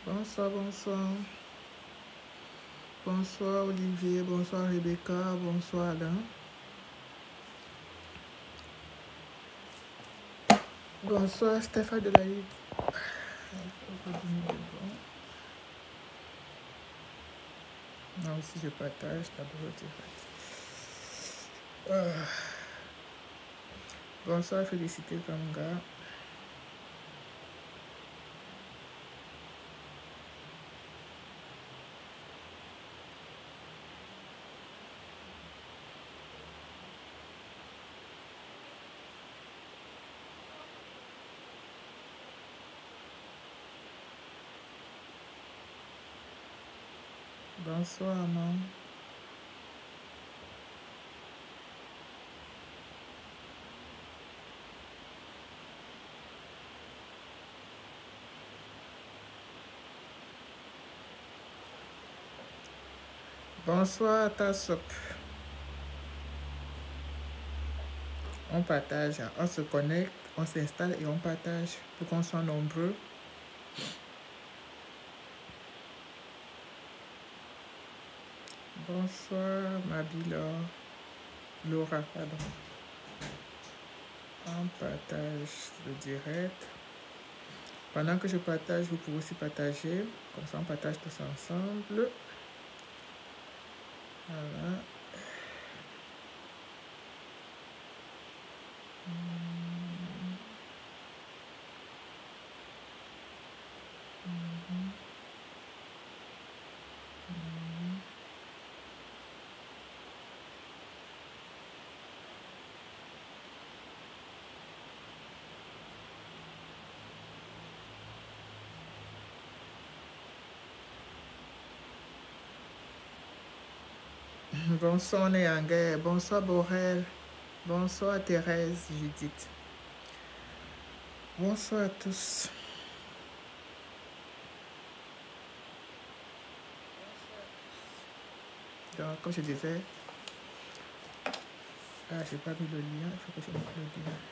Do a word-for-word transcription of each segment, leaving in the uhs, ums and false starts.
Bonsoir, bonsoir. Bonsoir Olivier, bonsoir Rebecca, bonsoir Alain. Bonsoir Stéphane Delaïde. Non, si je partage, d'abord direct. Ah. Bonsoir, Félicité Kanga. Bonsoir, Amand. Bonsoir, Tassop. On partage, on se connecte, on s'installe et on partage pour qu'on soit nombreux. Bonsoir, Mabila. Laura, pardon. On partage le direct. Pendant que je partage, vous pouvez aussi partager. Comme ça, on partage tous ensemble. Voilà. Bonsoir Néanguais, bonsoir Borel, bonsoir Thérèse, Judith. Bonsoir à tous. Donc, comme je disais, ah, je n'ai pas mis le lien, il faut que je mette le lien.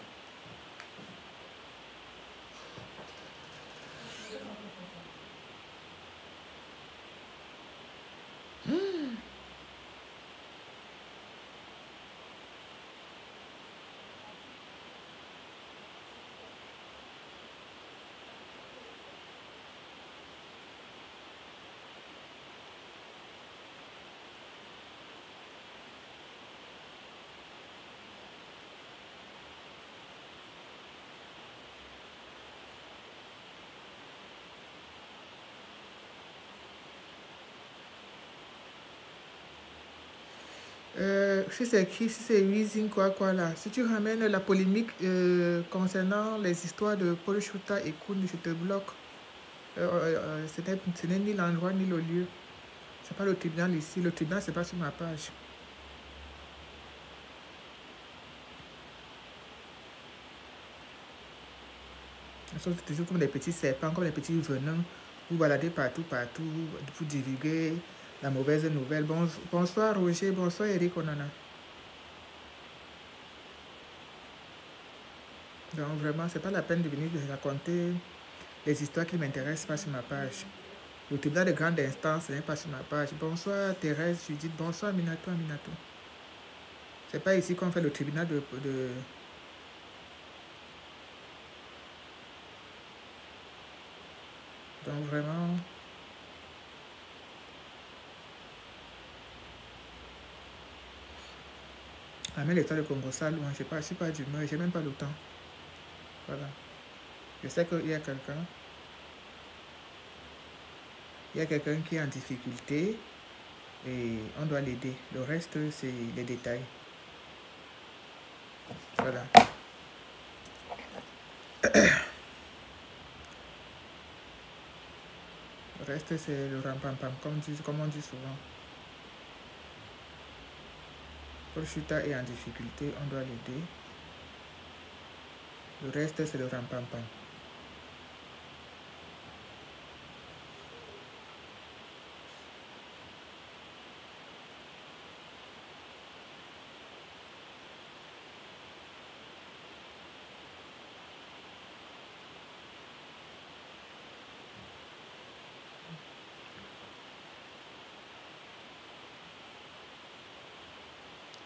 Euh, si c'est écrit, si c'est Weezing, quoi, quoi là, si tu ramènes la polémique euh, concernant les histoires de Paul Chouta et Koun, je te bloque. Euh, euh, ce n'est ni l'endroit ni le lieu. C'est pas le tribunal ici. Le tribunal, c'est pas sur ma page. Ils sont toujours comme des petits serpents, comme des petits venins. Vous baladez partout, partout, pour divulguer la mauvaise nouvelle. Bon, bonsoir Roger, bonsoir Eric Onana. Donc vraiment, c'est pas la peine de venir raconter les histoires qui ne m'intéressent pas sur ma page. Le tribunal de grande instance n'est pas sur ma page. Bonsoir Thérèse, Judith, bonsoir Minato, Minato. C'est pas ici qu'on fait le tribunal de... de... Donc vraiment... Amène l'état de Congo ça loin, je ne suis pas d'humeur, j'ai même pas le temps. Voilà. Je sais qu'il y a quelqu'un. Il y a quelqu'un qui est en difficulté et on doit l'aider. Le reste, c'est les détails. Voilà. Le reste, c'est le rampampam, comme, comme on dit souvent. Paul Chouta est en difficulté, on doit l'aider. Le reste, c'est le rampampam.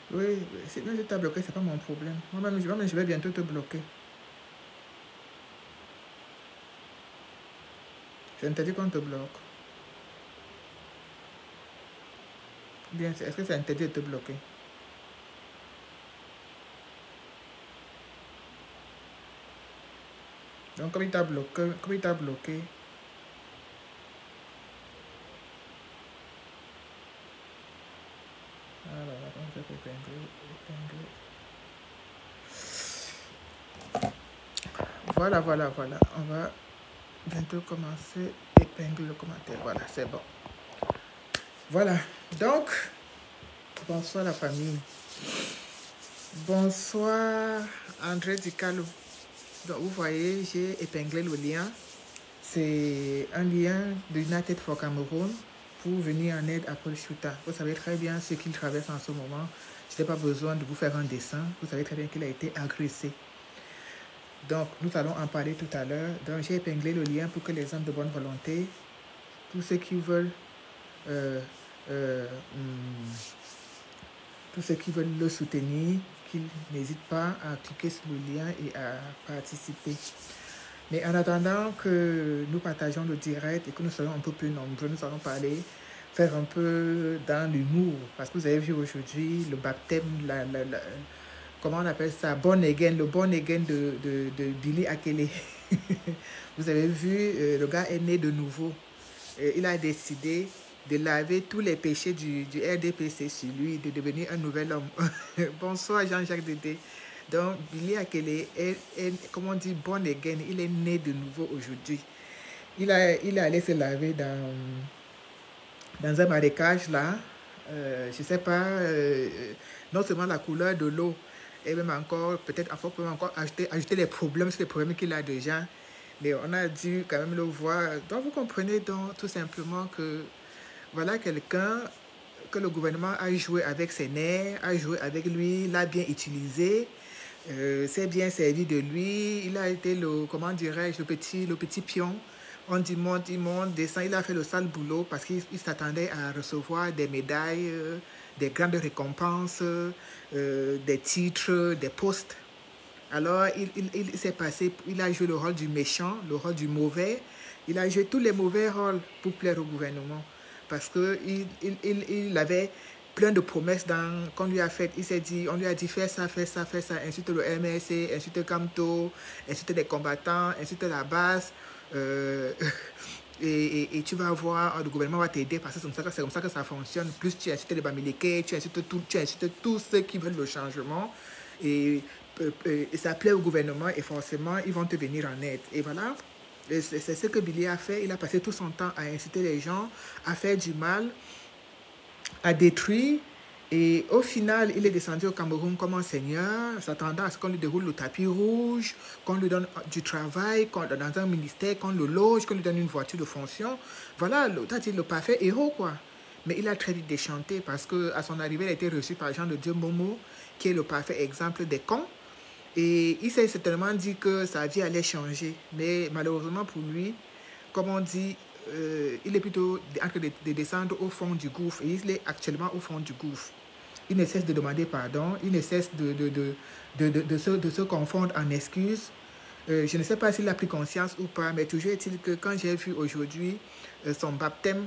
Oui, si même si tu as bloqué, c'est pas mon problème. Moi-même, je, moi je vais bientôt te bloquer. Je ne t'ai dit qu'on te bloque. Bien, est-ce que c'est interdit de te bloquer? Donc, comme il t'a bloqué, comme il t'a bloqué, ah là là, comment on fait pour épingler, épingler. Voilà, voilà, voilà. On va bientôt commencer à épingler le commentaire. Voilà, c'est bon. Voilà. Donc, bonsoir la famille. Bonsoir André Dicalo. Donc, vous voyez, j'ai épinglé le lien. C'est un lien de United for Cameroun pour venir en aide à Paul Chouta. Vous savez très bien ce qu'il traverse en ce moment. Je n'ai pas besoin de vous faire un dessin. Vous savez très bien qu'il a été agressé. Donc, nous allons en parler tout à l'heure. Donc, j'ai épinglé le lien pour que les hommes de bonne volonté, tous ceux qui veulent, euh, euh, hum, tous ceux qui veulent le soutenir, qu'ils n'hésitent pas à cliquer sur le lien et à participer. Mais en attendant que nous partageons le direct et que nous soyons un peu plus nombreux, nous allons parler, faire un peu dans l'humour. Parce que vous avez vu aujourd'hui le baptême, la, la, la, comment on appelle ça, born again, le born again de, de, de Billy Akele. Vous avez vu, euh, le gars est né de nouveau. Et il a décidé de laver tous les péchés du, du R D P C sur lui, de devenir un nouvel homme. Bonsoir Jean-Jacques Dédé. Donc, Billy Akele est, est, comment on dit, born again. Il est né de nouveau aujourd'hui. Il, a, il est allé se laver dans, dans un marécage là. Euh, je ne sais pas, euh, non seulement la couleur de l'eau, et même encore, peut-être encore ajouter, ajouter les problèmes sur les problèmes qu'il a déjà. Mais on a dû quand même le voir. Donc, vous comprenez donc tout simplement que voilà quelqu'un que le gouvernement a joué avec ses nerfs, a joué avec lui, l'a bien utilisé. Euh, s'est bien servi de lui, il a été le, comment dirais-je, le petit, le petit pion. On dit monte, il monte, descend, il a fait le sale boulot parce qu'il s'attendait à recevoir des médailles, euh, des grandes récompenses, euh, des titres, des postes. Alors, il, il, il s'est passé, il a joué le rôle du méchant, le rôle du mauvais. Il a joué tous les mauvais rôles pour plaire au gouvernement. Parce qu'il il, il, il avait plein de promesses qu'on lui a faites. Il s'est dit, on lui a dit, fais ça, fais ça, fais ça. Insulte le M R C, insulte Camto, insulte les combattants, insulte la base. Euh, et, et, et tu vas voir, le gouvernement va t'aider parce que c'est comme, comme ça que ça fonctionne. Plus tu insultes les Bamileke, tu insultes, tout, tu insultes tous ceux qui veulent le changement. Et, et ça plaît au gouvernement et forcément, ils vont te venir en aide. Et voilà. C'est ce que Billy a fait. Il a passé tout son temps à inciter les gens, à faire du mal, à détruire. Et au final, il est descendu au Cameroun comme un seigneur, s'attendant à ce qu'on lui déroule le tapis rouge, qu'on lui donne du travail, qu'on, dans un ministère, qu'on le loge, qu'on lui donne une voiture de fonction. Voilà, le, le parfait héros, quoi. Mais il a très vite déchanté parce qu'à son arrivée, il a été reçu par Jean de Dieu Momo, qui est le parfait exemple des cons. Et il s'est certainement dit que sa vie allait changer. Mais malheureusement pour lui, comme on dit, euh, il est plutôt en train de, de descendre au fond du gouffre. Et il est actuellement au fond du gouffre. Il ne cesse de demander pardon. Il ne cesse de, de, de, de, de, de, se, de se confondre en excuses. Euh, je ne sais pas s'il a pris conscience ou pas, mais toujours est-il que quand j'ai vu aujourd'hui euh, son baptême,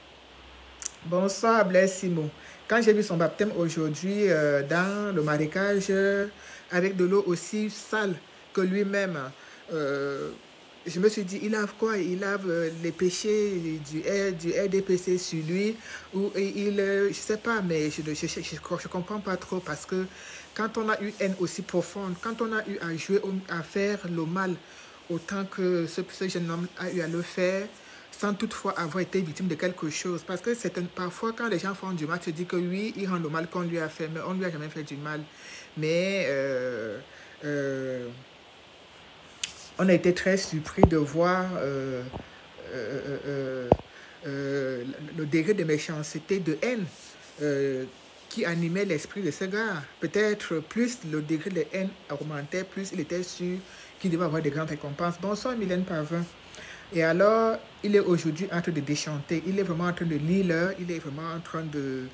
bonsoir Blaise Simon. Quand j'ai vu son baptême aujourd'hui euh, dans le marécage, euh, avec de l'eau aussi sale que lui-même, euh, je me suis dit, il lave quoi? Il lave euh, les péchés du, du R D P C sur lui, ou il, euh, je ne sais pas, mais je ne je, je, je comprends pas trop parce que quand on a eu une haine aussi profonde, quand on a eu à jouer, à faire le mal autant que ce, ce jeune homme a eu à le faire, sans toutefois avoir été victime de quelque chose. Parce que c'est un, parfois, quand les gens font du mal, tu dis que oui, il rend le mal qu'on lui a fait, mais on ne lui a jamais fait du mal. Mais euh, euh, on a été très surpris de voir euh, euh, euh, euh, le degré de méchanceté, de haine euh, qui animait l'esprit de ce gars. Peut-être plus le degré de haine augmentait, plus il était sûr qu'il devait avoir de grandes récompenses. Bonsoir Mylène Pavin. Et alors, il est aujourd'hui en train de déchanter. Il est vraiment en train de lire l'heure. Il est vraiment en train de,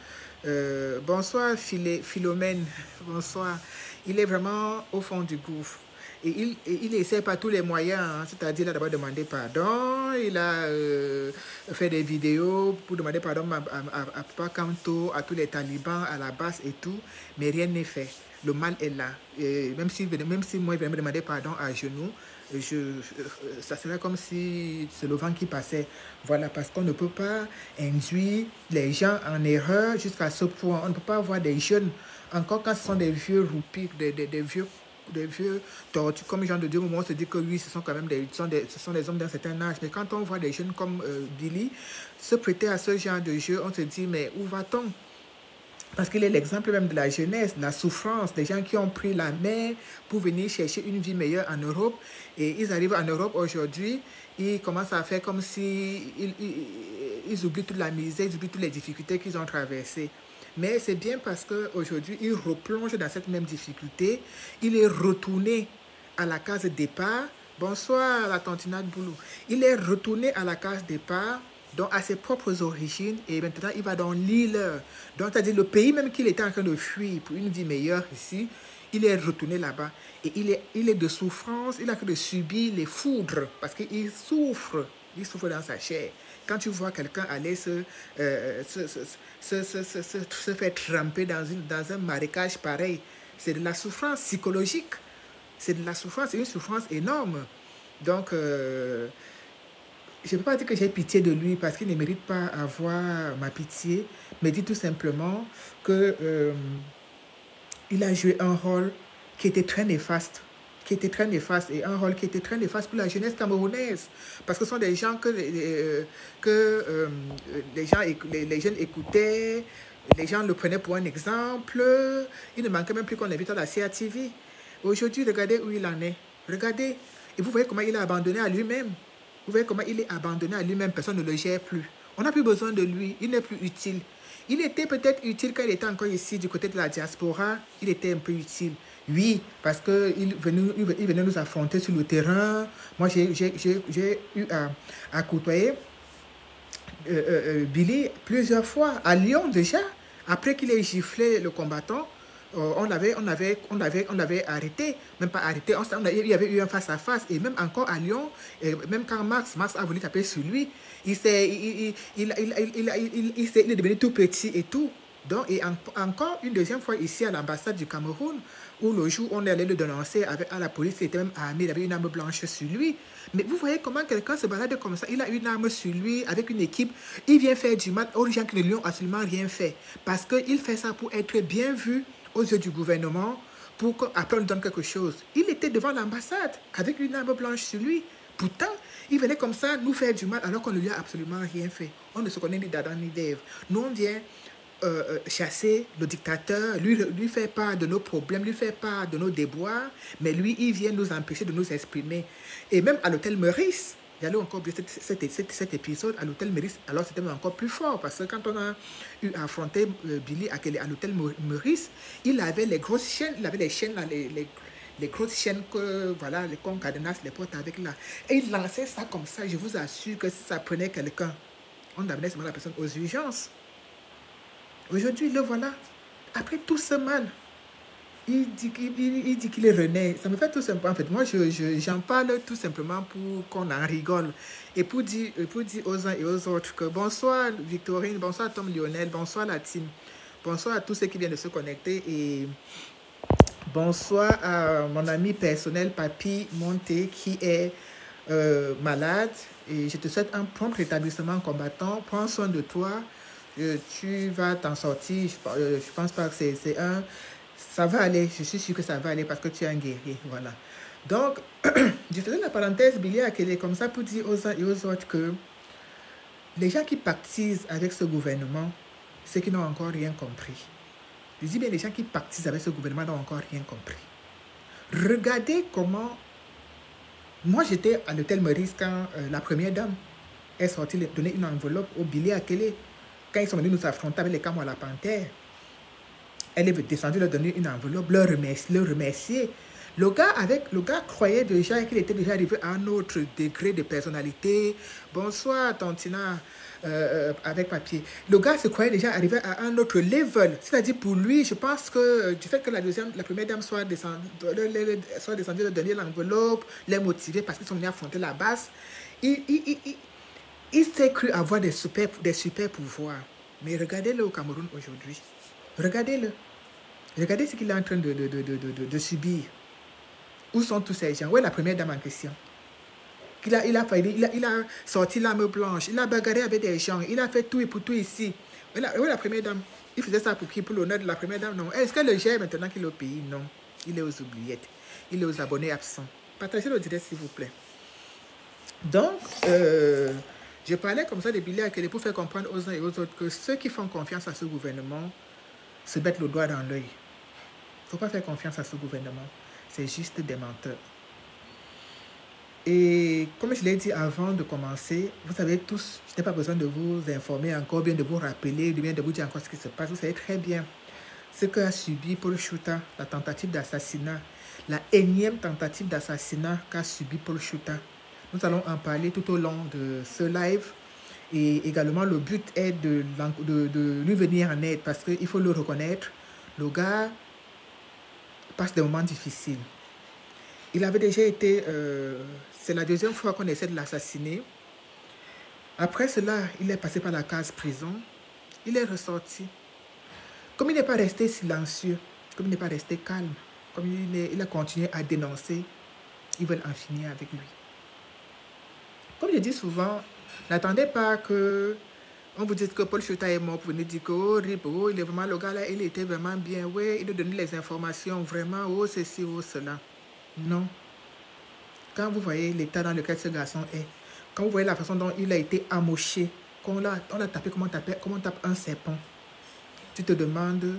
Euh, bonsoir, Philé, Philomène. Bonsoir. Il est vraiment au fond du gouffre. Et il, et il essaie par tous les moyens, hein, c'est-à-dire il a d'abord demandé pardon, il a euh, fait des vidéos pour demander pardon à, à, à, à Papa Kanto, à tous les talibans, à la base et tout, mais rien n'est fait. Le mal est là. Et même si, même si moi, il venait me demander pardon à genoux, je, je, ça serait comme si c'est le vent qui passait. Voilà, parce qu'on ne peut pas induire les gens en erreur jusqu'à ce point. On ne peut pas avoir des jeunes, encore quand ce sont des vieux roupis, des, des, des vieux des vieux tortues comme Jean de Dieu, au moment où on se dit que oui, ce sont quand même des, ce sont des, ce sont des hommes d'un certain âge. Mais quand on voit des jeunes comme euh, Billy se prêter à ce genre de jeu, on se dit, mais où va-t-on? Parce qu'il est l'exemple même de la jeunesse, de la souffrance, des gens qui ont pris la mer pour venir chercher une vie meilleure en Europe. Et ils arrivent en Europe aujourd'hui, ils commencent à faire comme si ils, ils, ils oublient toute la misère, ils oublient toutes les difficultés qu'ils ont traversées. Mais c'est bien parce qu'aujourd'hui, il replonge dans cette même difficulté. Il est retourné à la case départ. Bonsoir, la tantinade Boulou. Il est retourné à la case départ, donc à ses propres origines. Et maintenant, il va dans l'île. Donc, c'est-à-dire le pays même qu'il était en train de fuir pour une vie meilleure ici, il est retourné là-bas. Et il est, il est de souffrance. Il a fait de subir les foudres parce qu'il souffre. Il souffre dans sa chair. Quand tu vois quelqu'un aller se, euh, se, se, se, se, se, se, se faire tremper dans, une, dans un marécage pareil, c'est de la souffrance psychologique. C'est de la souffrance, c'est une souffrance énorme. Donc, euh, je ne peux pas dire que j'ai pitié de lui parce qu'il ne mérite pas avoir ma pitié, mais dit tout simplement qu'il euh, a joué un rôle qui était très néfaste. qui était très néfaste et un rôle qui était très néfaste pour la jeunesse camerounaise. Parce que ce sont des gens que, euh, que euh, les, gens, les, les jeunes écoutaient, les gens le prenaient pour un exemple. Il ne manquait même plus qu'on l'invite à la C A T V. Aujourd'hui, regardez où il en est. Regardez. Et vous voyez comment il est abandonné à lui-même. Vous voyez comment il est abandonné à lui-même. Personne ne le gère plus. On n'a plus besoin de lui. Il n'est plus utile. Il était peut-être utile quand il était encore ici, du côté de la diaspora. Il était un peu utile. Oui, parce qu'il venait, il venait nous affronter sur le terrain. Moi, j'ai eu à, à côtoyer euh, euh, Billy plusieurs fois, à Lyon déjà. Après qu'il ait giflé le combattant, euh, on l'avait on avait, on avait, on avait arrêté, même pas arrêté, on, on a, il y avait eu un face-à-face. -face, et même encore à Lyon, et même quand Max, Max a voulu taper sur lui, il, il, il, il, il, il, il, il, il, il est devenu tout petit et tout. Donc, et en, encore une deuxième fois ici à l'ambassade du Cameroun, où le jour où on est allé le dénoncer avec, à la police, il était même armé, il avait une arme blanche sur lui. Mais vous voyez comment quelqu'un se balade comme ça, il a une arme sur lui avec une équipe, il vient faire du mal aux gens qui ne lui ont absolument rien fait. Parce qu'il fait ça pour être bien vu aux yeux du gouvernement, pour qu'après on lui donne quelque chose. Il était devant l'ambassade avec une arme blanche sur lui. Pourtant, il venait comme ça nous faire du mal alors qu'on ne lui a absolument rien fait. On ne se connaît ni d'Adam ni d'Ève. Nous, on vient Euh, chasser le dictateur, lui, lui faire part de nos problèmes, lui faire part de nos déboires, mais lui, il vient nous empêcher de nous exprimer. Et même à l'hôtel Meurice, j'allais encore oublier cet, cet, cet, cet épisode à l'hôtel Meurice, alors c'était encore plus fort, parce que quand on a eu à affronter euh, Billy à, à l'hôtel Meurice, il avait les grosses chaînes, il avait les chaînes, là, les, les, les grosses chaînes que, voilà, les concadenas, les portes avec là. Et il lançait ça comme ça, je vous assure que si ça prenait quelqu'un, on amenait seulement la personne aux urgences. Aujourd'hui, le voilà. Après tout ce mal, il dit qu'il dit qu'il est rené. Ça me fait tout simplement. En fait, moi, je, je, j'en parle tout simplement pour qu'on en rigole. Et pour dire, pour dire aux uns et aux autres que bonsoir Victorine, bonsoir Tom Lionel, bonsoir la team, bonsoir à tous ceux qui viennent de se connecter. Et bonsoir à mon ami personnel, Papy Monté, qui est euh, malade. Et je te souhaite un prompt rétablissement combattant. Prends soin de toi. Euh, tu vas t'en sortir. Je, euh, je pense pas que c'est un... Ça va aller. Je suis sûr que ça va aller parce que tu es un guerrier. Voilà. Donc, je faisais la parenthèse, Billy Akele, comme ça pour dire aux uns et aux autres que les gens qui pactisent avec ce gouvernement, c'est qu'ils n'ont encore rien compris. Je dis bien, les gens qui pactisent avec ce gouvernement n'ont encore rien compris. Regardez comment... Moi, j'étais à l'hôtel Meurice quand euh, la première dame est sortie donner une enveloppe au Billy Akele. Quand ils sont venus nous affronter avec les Cameroun à la Panthère, elle est descendue leur donner une enveloppe, leur remercier, leur remercier. Le gars, avec, le gars croyait déjà qu'il était déjà arrivé à un autre degré de personnalité. Bonsoir, Tantina, euh, avec papier. Le gars se croyait déjà arrivé à un autre level. C'est-à-dire, pour lui, je pense que du fait que la, deuxième, la première dame soit descendue, soit descendue de donner l'enveloppe, les motiver parce qu'ils sont venus affronter la base, il, il, il, il, il s'est cru avoir des super, des super pouvoirs. Mais regardez-le au Cameroun aujourd'hui. Regardez-le. Regardez ce qu'il est en train de, de, de, de, de, de subir. Où sont tous ces gens? Où est la première dame en question? Il a, il a, failli, il a, il a sorti l'arme blanche, il a bagarré avec des gens, il a fait tout et pour tout ici. Où est la, où est la première dame? Il faisait ça pour qui? Pour l'honneur de la première dame? Non. Est-ce qu'elle le gère maintenant qu'il est au pays? Non. Il est aux oubliettes. Il est aux abonnés absents. Partagez le direct s'il vous plaît. Donc, euh, je parlais comme ça de Billy Akele pour faire comprendre aux uns et aux autres que ceux qui font confiance à ce gouvernement se mettent le doigt dans l'œil. Il ne faut pas faire confiance à ce gouvernement. C'est juste des menteurs. Et comme je l'ai dit avant de commencer, vous savez tous, je n'ai pas besoin de vous informer encore, bien de vous rappeler, bien de vous dire encore ce qui se passe. Vous savez très bien ce qu'a subi Paul Chouta, la tentative d'assassinat, la énième tentative d'assassinat qu'a subi Paul Chouta. Nous allons en parler tout au long de ce live. Et également, le but est de, de, de lui venir en aide parce qu'il faut le reconnaître. Le gars passe des moments difficiles. Il avait déjà été... Euh, c'est la deuxième fois qu'on essaie de l'assassiner. Après cela, il est passé par la case prison. Il est ressorti. Comme il n'est pas resté silencieux, comme il n'est pas resté calme, comme il, est, il a continué à dénoncer, ils veulent en finir avec lui. Comme je dis souvent, n'attendez pas que on vous dise que Paul Chouta est mort pour venir dire que oh, oh, il est vraiment le gars là, il était vraiment bien, oui, il nous donne les informations, vraiment, oh, ceci, oh, cela. Non. Quand vous voyez l'état dans lequel ce garçon est, quand vous voyez la façon dont il a été amoché, qu'on l'a on l'a tapé, comment, taper, comment on tape un serpent, tu te demandes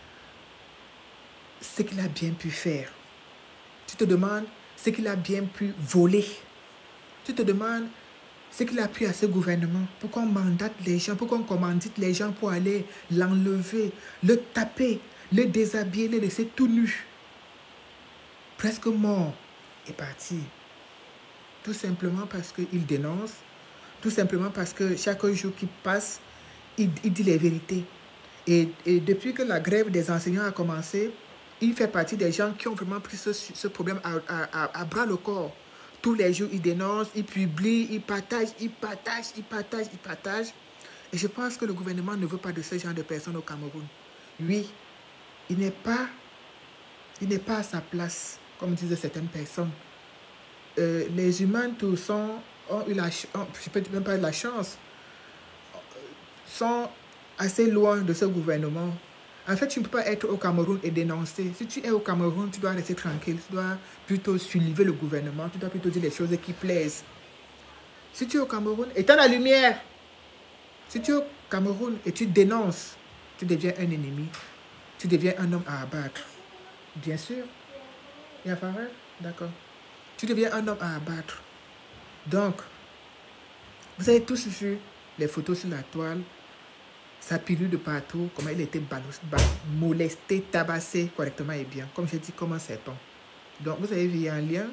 ce qu'il a bien pu faire. Tu te demandes ce qu'il a bien pu voler. Tu te demandes ce qu'il a pris à ce gouvernement. Pourquoi on mandate les gens, pourquoi on commandite les gens pour aller l'enlever, le taper, le déshabiller, le laisser tout nu. Presque mort est parti. Tout simplement parce qu'il dénonce, tout simplement parce que chaque jour qui passe, il, il dit les vérités. Et, et depuis que la grève des enseignants a commencé, il fait partie des gens qui ont vraiment pris ce, ce problème à, à, à, à bras le corps. Tous les jours, il dénonce, il publie, il partage, il partage, il partage, il partage. Et je pense que le gouvernement ne veut pas de ce genre de personnes au Cameroun. Lui, il n'est pas, il n'est pas à sa place, comme disaient certaines personnes. Euh, les humains tous sont, ont eu la chance, je peux même pas la chance, sont assez loin de ce gouvernement. En fait, tu ne peux pas être au Cameroun et dénoncer. Si tu es au Cameroun, tu dois rester tranquille. Tu dois plutôt soulever le gouvernement. Tu dois plutôt dire les choses qui plaisent. Si tu es au Cameroun, éteins la lumière. Si tu es au Cameroun et tu dénonces, tu deviens un ennemi. Tu deviens un homme à abattre. Bien sûr. Il y a Farah? D'accord. Tu deviens un homme à abattre. Donc, vous avez tous vu les photos sur la toile. Sa pilule de partout, comment il était molesté, tabassé correctement et bien. Comme je dis, comment sait-on? Donc, vous avez vu, il y a un lien.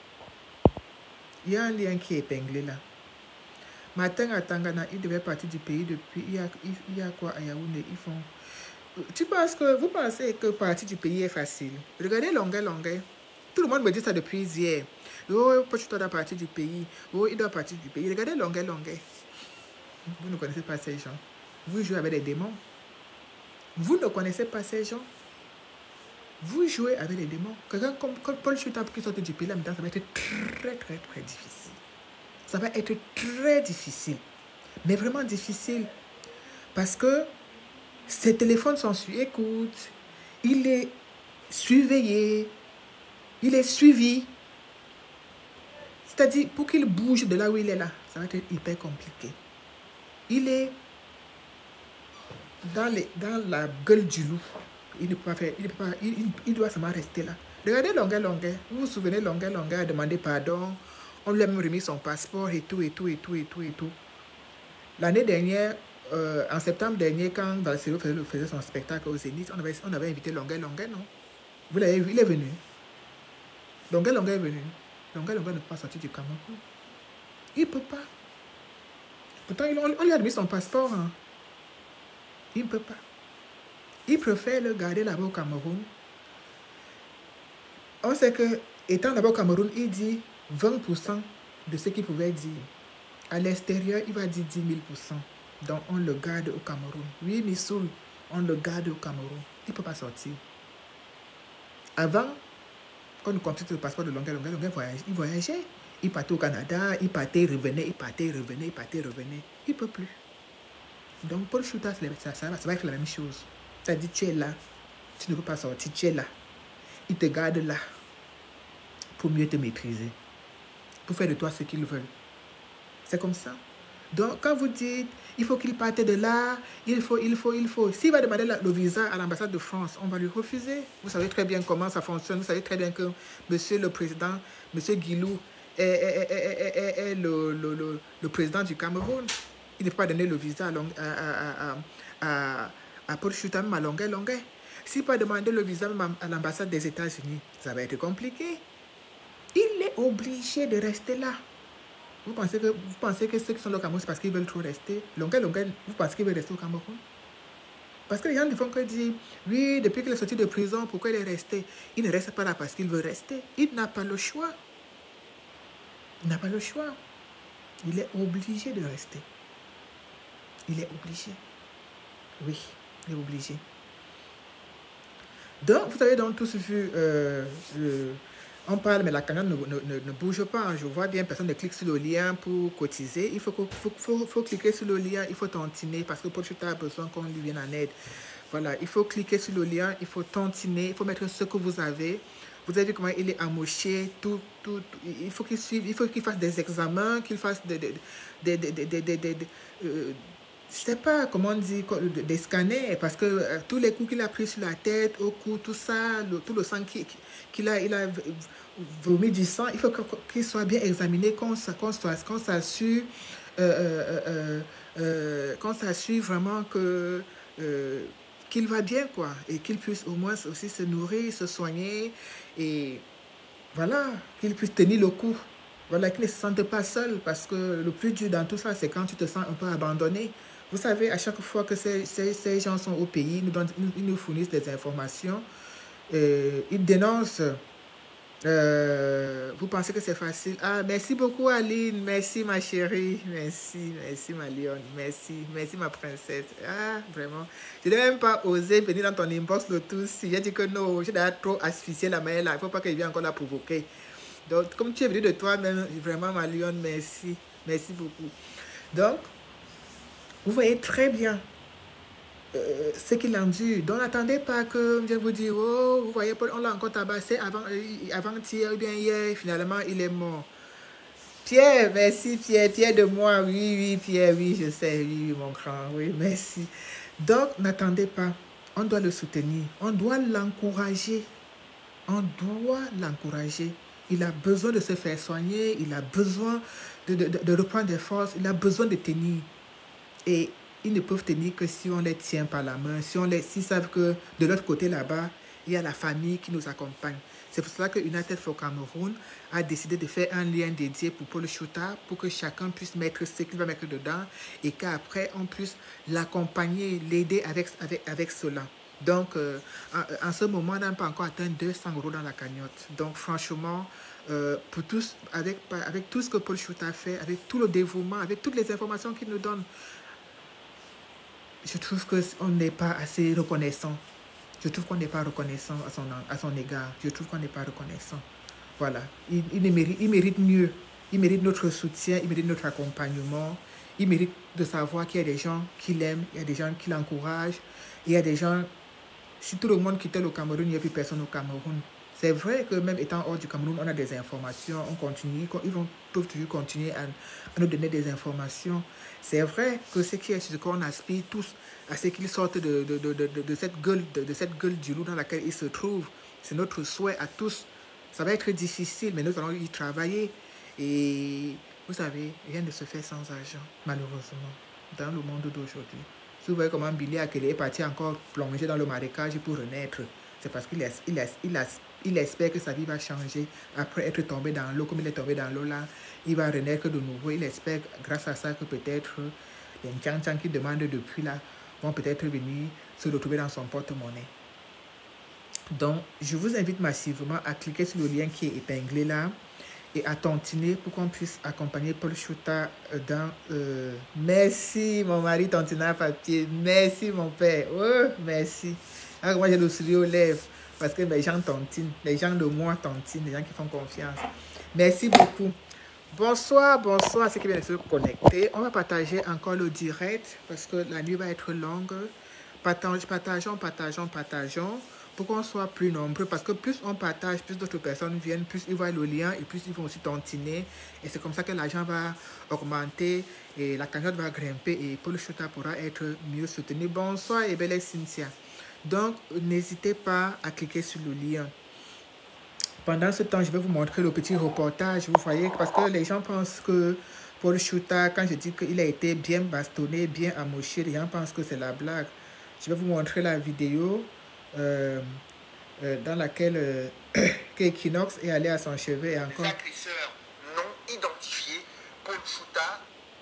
Il y a un lien qui est épinglé là. Matin à Tangana, il devait partir du pays depuis. Il y a, il y a quoi à Yaoundé? Ils font. Tu penses que, vous pensez que partir du pays est facile? Regardez longueur, longueur. Tout le monde me dit ça depuis hier. Oh, tu dois partir du pays. Oh, il doit partir du pays. Regardez longueur, longueur. Vous ne connaissez pas ces gens. Vous jouez avec des démons. Vous ne connaissez pas ces gens. Vous jouez avec des démons. Quelqu'un comme, comme Paul Chouta qui sort du pays, là, ça va être très, très, très difficile. Ça va être très difficile. Mais vraiment difficile. Parce que ses téléphones sont sur écoute. Il est surveillé. Il est suivi. C'est-à-dire, pour qu'il bouge de là où il est là, ça va être hyper compliqué. Il est Dans, les, dans la gueule du loup. Il ne peut pas faire, il, ne peut pas, il, il, il doit seulement rester là. Regardez Longueur, Longueur. Vous vous souvenez, Longueur, Longueur a demandé pardon. On lui a même remis son passeport et tout, et tout, et tout, et tout, et tout. L'année dernière, euh, en septembre dernier, quand Valsero faisait, faisait son spectacle au Zénith, on avait, on avait invité Longueur, Longueur, non? Vous l'avez vu, il est venu. Longuet Longuet est venu. Longuet Longuet ne peut pas sortir du Cameroun. Il ne peut pas. Pourtant, on, on lui a donné son passeport. Hein. Il ne peut pas. Il préfère le garder là-bas au Cameroun. On sait que, étant là-bas au Cameroun, il dit vingt pour cent de ce qu'il pouvait dire. À l'extérieur, il va dire dix mille pour cent. Donc, on le garde au Cameroun. Oui, Missoul, on le garde au Cameroun. Il ne peut pas sortir. Avant, quand on consulte le passeport de Longuet, Longuet, Longuet voyageait, il voyageait. Il partait au Canada, il partait, il revenait, il partait, il revenait, il partait, il revenait. Il ne peut plus. Donc, Paul Chouta, ça, ça, ça va être la même chose. C'est-à-dire, tu es là, tu ne peux pas sortir, tu es là. Il te garde là pour mieux te maîtriser, pour faire de toi ce qu'ils veulent. C'est comme ça. Donc, quand vous dites, il faut qu'il parte de là, il faut, il faut, il faut. S'il va demander la, le visa à l'ambassade de France, on va lui refuser. Vous savez très bien comment ça fonctionne. Vous savez très bien que monsieur le président, monsieur Guilou, est, est, est, est, est le, le, le, le président du Cameroun. Il ne peut pas donner le visa à, à, à, à, à Paul Chouta, même à Longuet Longuet. S'il peut demander le visa à l'ambassade des États-Unis, ça va être compliqué. Il est obligé de rester là. Vous pensez que, vous pensez que ceux qui sont au Cameroun, c'est parce qu'ils veulent trop rester? Longuet Longuet, vous pensez qu'ils veulent rester au Cameroun? Parce que les gens ne font que dire, oui, depuis qu'il est sorti de prison, pourquoi il est resté? Il ne reste pas là parce qu'il veut rester. Il n'a pas le choix. Il n'a pas le choix. Il est obligé de rester. Il est obligé. Oui, il est obligé. Donc, vous savez, dans tout ce fut, euh, euh, on parle, mais la cagnotte ne, ne, ne bouge pas. Je vois bien, personne ne clique sur le lien pour cotiser. Il faut, faut, faut, faut cliquer sur le lien, il faut tontiner parce que Paul Chouta a besoin qu'on lui vienne en aide. Voilà, il faut cliquer sur le lien, il faut tontiner, il faut mettre ce que vous avez. Vous avez vu comment il est amoché, tout, tout, tout. Il faut qu'il suive, il faut qu'il fasse des examens, qu'il fasse des... des, des, des, des, des, des, des euh, je sais pas comment on dit, des scanners, parce que euh, tous les coups qu'il a pris sur la tête, au cou, tout ça, le, tout le sang qu'il qu'il a, il a vomi du sang, il faut qu'il soit bien examiné, qu'on qu'on s'assure euh, euh, euh, euh, qu'on s'assure vraiment que euh, qu'il va bien, quoi, et qu'il puisse au moins aussi se nourrir, se soigner, et voilà, qu'il puisse tenir le coup. Voilà, qu'il ne se sente pas seul, parce que le plus dur dans tout ça, c'est quand tu te sens un peu abandonné. Vous savez, à chaque fois que ces, ces, ces gens sont au pays, ils nous, donnent, ils nous fournissent des informations, euh, ils dénoncent. Euh, vous pensez que c'est facile? Ah, merci beaucoup, Aline. Merci, ma chérie. Merci, merci, ma lionne. Merci, merci, ma princesse. Ah, vraiment. Je n'ai même pas osé venir dans ton inbox le tout. J'ai dit que non, j'ai déjà trop asphyxié la main là. Il ne faut pas qu'elle vienne encore la provoquer. Donc, comme tu es venu de toi-même, vraiment, ma lionne, merci. Merci beaucoup. Donc, vous voyez très bien euh, ce qu'il endure. Donc, n'attendez pas que je vous dise, oh, vous voyez, on l'a encore tabassé avant, avant-hier ou bien hier, finalement, il est mort. Pierre, merci, Pierre, Pierre de moi, oui, oui, Pierre, oui, je sais, oui, mon grand, oui, merci. Donc, n'attendez pas, on doit le soutenir, on doit l'encourager, on doit l'encourager. Il a besoin de se faire soigner, il a besoin de, de, de reprendre des forces, il a besoin de tenir. Et ils ne peuvent tenir que si on les tient par la main, si on les, s'ils savent que de l'autre côté là-bas, il y a la famille qui nous accompagne. C'est pour cela que United for Cameroun a décidé de faire un lien dédié pour Paul Chouta, pour que chacun puisse mettre ce qu'il va mettre dedans et qu'après on puisse l'accompagner, l'aider avec, avec, avec cela. Donc, euh, en, en ce moment, on n'a pas encore atteint deux cents euros dans la cagnotte. Donc, franchement, euh, pour tous, avec, avec tout ce que Paul Chouta fait, avec tout le dévouement, avec toutes les informations qu'il nous donne, je trouve qu'on n'est pas assez reconnaissant. Je trouve qu'on n'est pas reconnaissant à son, à son égard. Je trouve qu'on n'est pas reconnaissant. Voilà. Il, il, mérite, il mérite mieux. Il mérite notre soutien, il mérite notre accompagnement. Il mérite de savoir qu'il y a des gens qui l'aiment, il y a des gens qui l'encouragent. Il y a des gens... Si tout le monde quittait le Cameroun, il n'y a plus personne au Cameroun. C'est vrai que même étant hors du Cameroun, on a des informations, on continue, ils vont, peuvent toujours continuer à, à nous donner des informations. C'est vrai que ce qui est ce qu'on aspire tous à ce qu'ils sortent de, de, de, de, de, cette gueule, de, de cette gueule du loup dans laquelle ils se trouvent. C'est notre souhait à tous. Ça va être difficile, mais nous allons y travailler. Et vous savez, rien ne se fait sans argent, malheureusement, dans le monde d'aujourd'hui. Si vous voyez comment Billy Akele est parti encore plonger dans le marécage pour renaître, c'est parce qu'il il, il, il espère que sa vie va changer après être tombé dans l'eau, comme il est tombé dans l'eau là, il va renaître de nouveau. Il espère grâce à ça que peut-être les Tchang qui demandent depuis là vont peut-être venir se retrouver dans son porte-monnaie. Donc, je vous invite massivement à cliquer sur le lien qui est épinglé là et à tontiner pour qu'on puisse accompagner Paul Chouta dans... Euh... Merci, mon mari tontina papier. Merci, mon père. Oh, merci. Alors, moi, j'ai le sourire aux lèvres parce que mes gens tontinent. Les gens de moi tontinent, les gens qui font confiance. Merci beaucoup. Bonsoir, bonsoir à ceux qui viennent de se connecter. On va partager encore le direct parce que la nuit va être longue. Partage, partageons, partageons, partageons pour qu'on soit plus nombreux. Parce que plus on partage, plus d'autres personnes viennent, plus ils voient le lien et plus ils vont aussi tontiner. Et c'est comme ça que l'argent va augmenter et la cagnotte va grimper et Paul Chouta pourra être mieux soutenu. Bonsoir et belle Cynthia. Donc, n'hésitez pas à cliquer sur le lien. Pendant ce temps, je vais vous montrer le petit reportage. Vous voyez, parce que les gens pensent que Paul Chouta, quand je dis qu'il a été bien bastonné, bien amoché, les gens pensent que c'est la blague. Je vais vous montrer la vidéo euh, euh, dans laquelle euh, Equinox est allé à son chevet et encore. Les agresseurs non identifiés, Paul Chouta,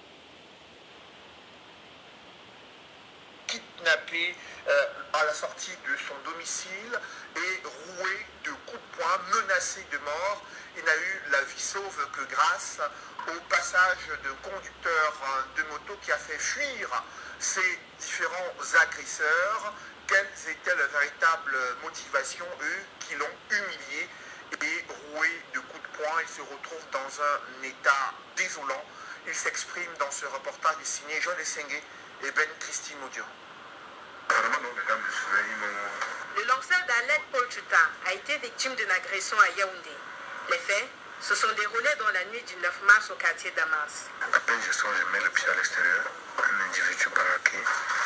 kidnappé euh, à la sortie de son domicile et roué de coups de poing, menacé de mort. Il n'a eu la vie sauve que grâce au passage de conducteurs de moto qui a fait fuir ces différents agresseurs. Quelle était leur véritable motivation, eux qui l'ont humilié et roué de coups de poing? Il se retrouve dans un état désolant. Il s'exprime dans ce reportage signé John Essengue et Ben Christine Maudio. Le lanceur d'alerte Paul Chouta a été victime d'une agression à Yaoundé. Les faits se sont déroulés dans la nuit du neuf mars au quartier Damas. À peine je sors, je mets le pied à l'extérieur, un individu baraqué.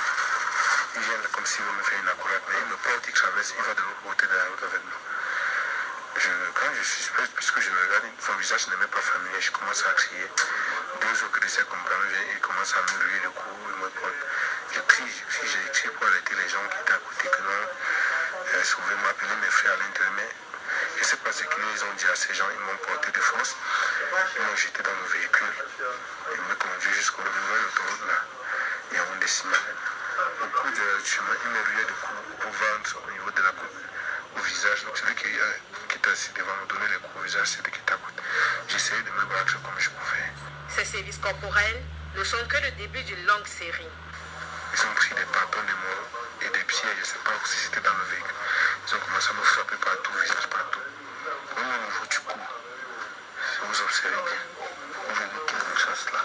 Il vient comme s'il veut me faire une accolade, mais il me porte, il traverse, il va de l'autre côté de la route avec nous. Je, quand je suis, puisque je le regarde, son visage n'est même pas familier, je commence à crier. Deux agresseurs comme ça, ils commencent à me ruer le cou, ils me portent. Je crie, je crie, j'ai crié pour alerter les gens qui étaient à côté que non, euh, sauver, m'appeler mes frères à l'intérieur, mais je ne sais pas ce qu'ils ont dit à ces gens, ils m'ont porté de force, ils m'ont jeté dans le véhicule, ils m'ont conduit jusqu'au nouvel autoroute là, il y a un décimal. Au cours du chemin, il m'a rué de coups au ventre, au niveau de la coupe, au visage, donc celui qui, euh, qui était assis devant me donner les coups au visage, c'était qui était à côté. J'essayais de me battre comme je pouvais. Ces sévices corporels ne sont que le début d'une longue série. Ils ont pris des bâtons de mots et des pieds, je ne sais pas si c'était dans le véhicule. Ils ont commencé à me frapper partout, visage partout. Au niveau du cou, si vous observez bien, au niveau de la chasse là,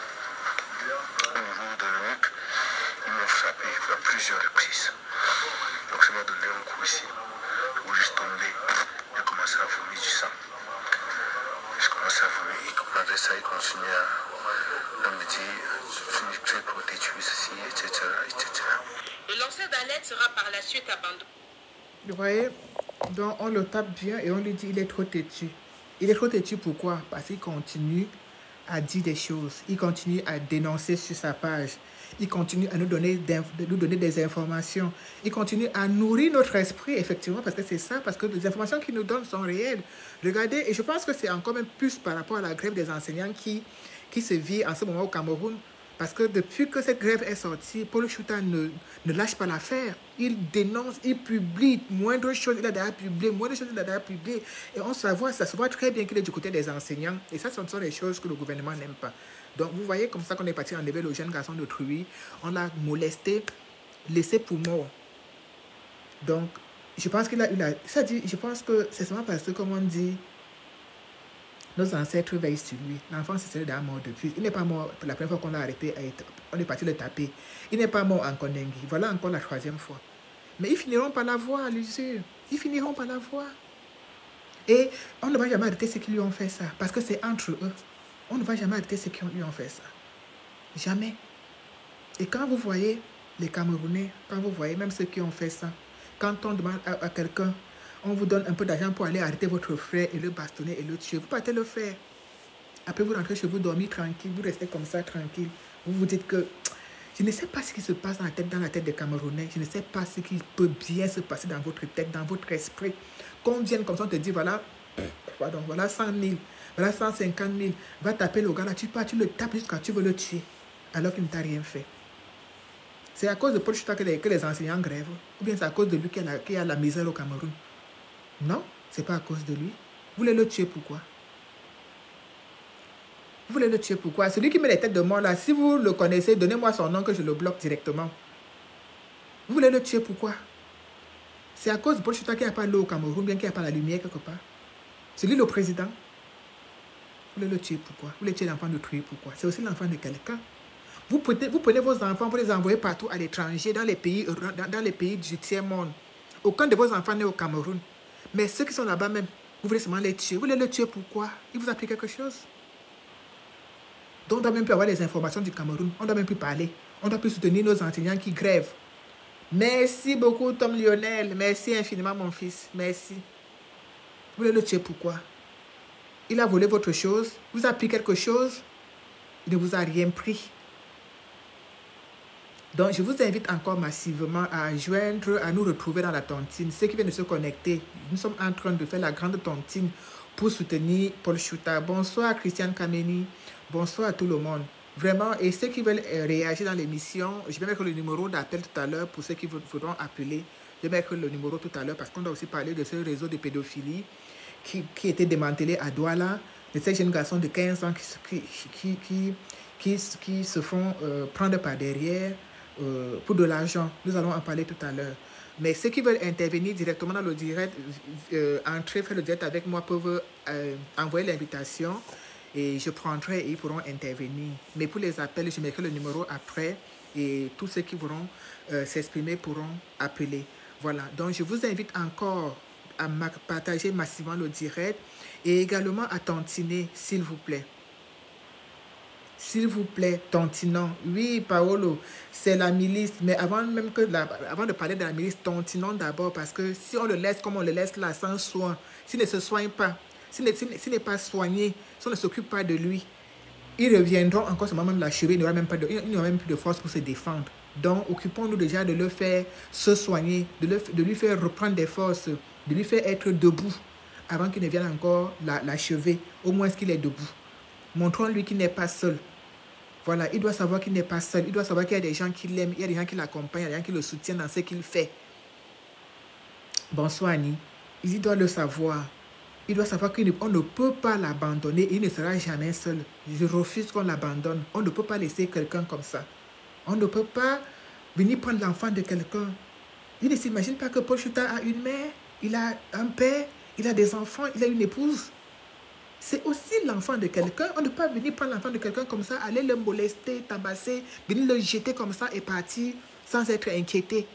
au niveau de la nuque, ils m'ont frappé à plusieurs reprises. Donc ça m'a donné un coup ici, où je suis tombé, j'ai commencé à vomir du sang. J'ai commencé à vomir, et malgré ça, il continuait à... On me dit, tu es protégé, ceci, et cetera, et cetera. Le lanceur d'alerte sera par la suite abandonné. Vous voyez, donc on le tape bien et on lui dit il est trop têtu. Il est trop têtu pourquoi? Parce qu'il continue à dire des choses. Il continue à dénoncer sur sa page. Il continue à nous donner, nous donner des informations. Il continue à nourrir notre esprit, effectivement, parce que c'est ça, parce que les informations qu'il nous donne sont réelles. Regardez, et je pense que c'est encore même plus par rapport à la grève des enseignants qui... qui se vit en ce moment au Cameroun, parce que depuis que cette grève est sortie, Paul Chouta ne, ne lâche pas l'affaire. Il dénonce, il publie, moindre chose il a déjà publié, moindre chose il a déjà publié. Et on se voit, ça se voit très bien qu'il est du côté des enseignants. Et ça, ce sont les choses que le gouvernement n'aime pas. Donc, vous voyez comme ça qu'on est parti enlever le jeune garçon de Truy. On l'a molesté, laissé pour mort. Donc, je pense qu'il a eu la... Ça dit, je pense que c'est seulement parce que, comme on dit, nos ancêtres veillent sur lui. L'enfant, c'est déjà mort depuis. Il n'est pas mort la première fois qu'on l'a arrêté. On est parti le taper. Il n'est pas mort en Kondengi. Voilà encore la troisième fois. Mais ils finiront par la voir à l'usure. Ils finiront par la voir. Et on ne va jamais arrêter ceux qui lui ont fait ça. Parce que c'est entre eux. On ne va jamais arrêter ceux qui lui ont fait ça. Jamais. Et quand vous voyez les Camerounais, quand vous voyez même ceux qui ont fait ça, quand on demande à, à quelqu'un, on vous donne un peu d'argent pour aller arrêter votre frère et le bastonner et le tuer. Vous partez le faire. Après, vous rentrez chez vous, dormir tranquille. Vous restez comme ça, tranquille. Vous vous dites que je ne sais pas ce qui se passe dans la tête, dans la tête des Camerounais. Je ne sais pas ce qui peut bien se passer dans votre tête, dans votre esprit. qu'on vienne comme ça, on te dit, voilà, pardon, voilà cent mille, voilà cent cinquante mille, va taper le gars là, tu pars, tu le tapes jusqu'à tu veux le tuer, alors qu'il ne t'a rien fait. C'est à cause de Paul Chouta que les, que les enseignants grèvent, ou bien c'est à cause de lui qu'il y a la, qu'il y a la misère au Cameroun. Non, c'est pas à cause de lui. Vous voulez le tuer pourquoi? Vous voulez le tuer pourquoi? Celui qui met les têtes de mort là, si vous le connaissez, donnez-moi son nom que je le bloque directement. Vous voulez le tuer pourquoi? C'est à cause de Paul Chouta qu'il n'y a pas l'eau au Cameroun, bien qu'il n'y a pas la lumière quelque part. C'est lui le président. Vous voulez le tuer pourquoi? Vous voulez tuer l'enfant de tuer pourquoi? C'est aussi l'enfant de quelqu'un. Vous prenez, vous prenez vos enfants, vous les envoyez partout à l'étranger, dans les pays, dans, dans les pays du tiers-monde. Aucun de vos enfants n'est au Cameroun. Mais ceux qui sont là-bas même, vous voulez seulement les tuer. Vous voulez le tuer pourquoi? Il vous a pris quelque chose? Donc on doit même plus avoir les informations du Cameroun. On doit même plus parler. On doit plus soutenir nos enseignants qui grèvent. Merci beaucoup Tom Lionel. Merci infiniment mon fils. Merci. Vous voulez le tuer pourquoi? Il a volé votre chose. Vous a pris quelque chose. Il ne vous a rien pris. Donc, je vous invite encore massivement à joindre, à nous retrouver dans la tontine. Ceux qui viennent de se connecter, nous sommes en train de faire la grande tontine pour soutenir Paul Chouta. Bonsoir Christiane Kameni. Bonsoir à tout le monde. Vraiment, et ceux qui veulent réagir dans l'émission, je vais mettre le numéro d'appel tout à l'heure pour ceux qui voudront appeler. Je vais mettre le numéro tout à l'heure parce qu'on doit aussi parler de ce réseau de pédophilie qui, qui était démantelé à Douala, de ces jeunes garçons de quinze ans qui, qui, qui, qui, qui, qui se font euh, prendre par derrière. Euh, pour de l'argent, nous allons en parler tout à l'heure. Mais ceux qui veulent intervenir directement dans le direct, euh, entrer, faire le direct avec moi, peuvent euh, envoyer l'invitation et je prendrai et ils pourront intervenir. Mais pour les appels, je mettrai le numéro après et tous ceux qui voudront euh, s'exprimer pourront appeler. Voilà, donc je vous invite encore à partager massivement le direct et également à tontiner, s'il vous plaît. S'il vous plaît, tontinons. Oui, Paolo, c'est la milice. Mais avant même que la, avant de parler de la milice, tontinons d'abord. Parce que si on le laisse comme on le laisse là, sans soin, s'il ne se soigne pas, s'il n'est pas soigné, si on ne s'occupe pas de lui, ils reviendront encore ce moment même l'achever. Il n'y aura même pas de, il n'y aura même plus de force pour se défendre. Donc, occupons-nous déjà de le faire se soigner, de, le, de lui faire reprendre des forces, de lui faire être debout avant qu'il ne vienne encore l'achever. Au moins qu'il est debout. Montrons-lui qu'il n'est pas seul. Voilà, il doit savoir qu'il n'est pas seul. Il doit savoir qu'il y a des gens qui l'aiment, il y a des gens qui l'accompagnent, il y a des gens qui le soutiennent dans ce qu'il fait. Bonsoir, Annie. Il doit le savoir. Il doit savoir qu'on ne, ne peut pas l'abandonner. Il ne sera jamais seul. Je refuse qu'on l'abandonne. On ne peut pas laisser quelqu'un comme ça. On ne peut pas venir prendre l'enfant de quelqu'un. Il ne s'imagine pas que Paul Chouta a une mère, il a un père, il a des enfants, il a une épouse. C'est aussi l'enfant de quelqu'un. On ne peut pas venir prendre l'enfant de quelqu'un comme ça, aller le molester, tabasser, venir le jeter comme ça et partir sans être inquiété.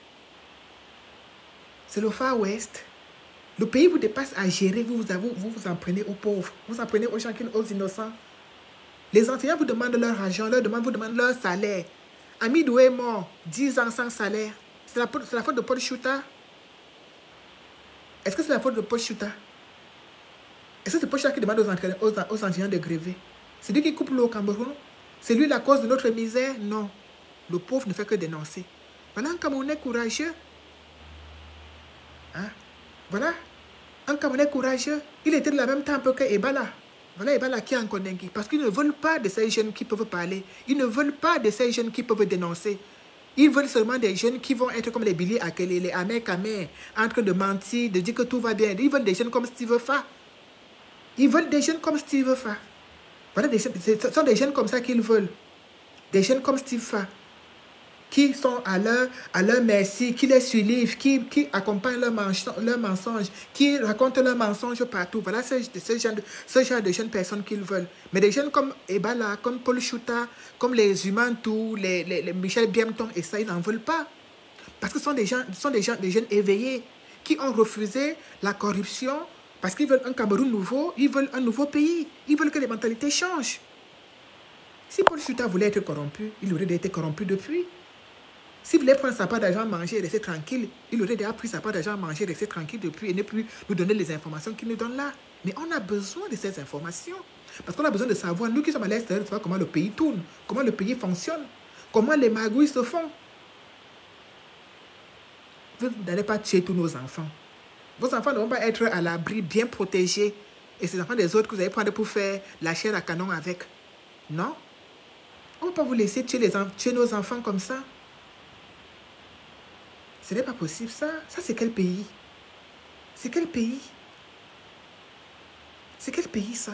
C'est le Far West. Le pays vous dépasse à gérer, vous vous, vous, vous, vous en prenez aux pauvres, vous en prenez aux gens, aux innocents. Les enseignants vous demandent leur argent, leur demandent, vous demandent leur salaire. Amidou est mort, dix ans sans salaire. C'est la, la faute de Paul Chouta? Est-ce que c'est la faute de Paul Chouta? Est-ce que c'est Paul Chouta qui demande aux, aux, aux enseignants de gréver? C'est lui qui coupe l'eau au Cameroun? C'est lui la cause de notre misère? Non. Le pauvre ne fait que dénoncer. Voilà un Camerounais courageux. Hein? Voilà. Un Camerounais courageux. Il était de la même temps que Ebala. Voilà Ebala qui est en Kondengi. Parce qu'ils ne veulent pas de ces jeunes qui peuvent parler. Ils ne veulent pas de ces jeunes qui peuvent dénoncer. Ils veulent seulement des jeunes qui vont être comme les Billy Akele, les Amer Kamer, en train de mentir, de dire que tout va bien. Ils veulent des jeunes comme Steve Fa. Ils veulent des jeunes comme Steve Fa. Voilà, des, ce sont des jeunes comme ça qu'ils veulent. Des jeunes comme Steve Fa. Qui sont à leur, à leur merci, qui les suivent, qui, qui accompagnent leurs mensonges, leur mensonge, qui racontent leurs mensonges partout. Voilà ce, ce, genre de, ce genre de jeunes personnes qu'ils veulent. Mais des jeunes comme Ebala, comme Paul Chouta, comme les Humantou, les, les, les Michel Biemton et ça, ils n'en veulent pas. Parce que ce sont des gens, ce sont des gens, des jeunes éveillés qui ont refusé la corruption parce qu'ils veulent un Cameroun nouveau, ils veulent un nouveau pays, ils veulent que les mentalités changent. Si Paul Chouta voulait être corrompu, il aurait été corrompu depuis. S'il voulait prendre sa part d'argent, manger et rester tranquille, il aurait déjà pris sa part d'argent, manger et rester tranquille depuis et ne plus nous donner les informations qu'il nous donne là. Mais on a besoin de ces informations. Parce qu'on a besoin de savoir, nous qui sommes à l'extérieur, de savoir comment le pays tourne, comment le pays fonctionne, comment les magouilles se font. Vous n'allez pas tuer tous nos enfants. Vos enfants ne vont pas être à l'abri, bien protégés. Et c'est les enfants des autres que vous allez prendre pour faire la chair à canon avec. Non. On ne va pas vous laisser tuer, les, tuer nos enfants comme ça. Ce n'est pas possible, ça. Ça, c'est quel pays? C'est quel pays? C'est quel pays, ça?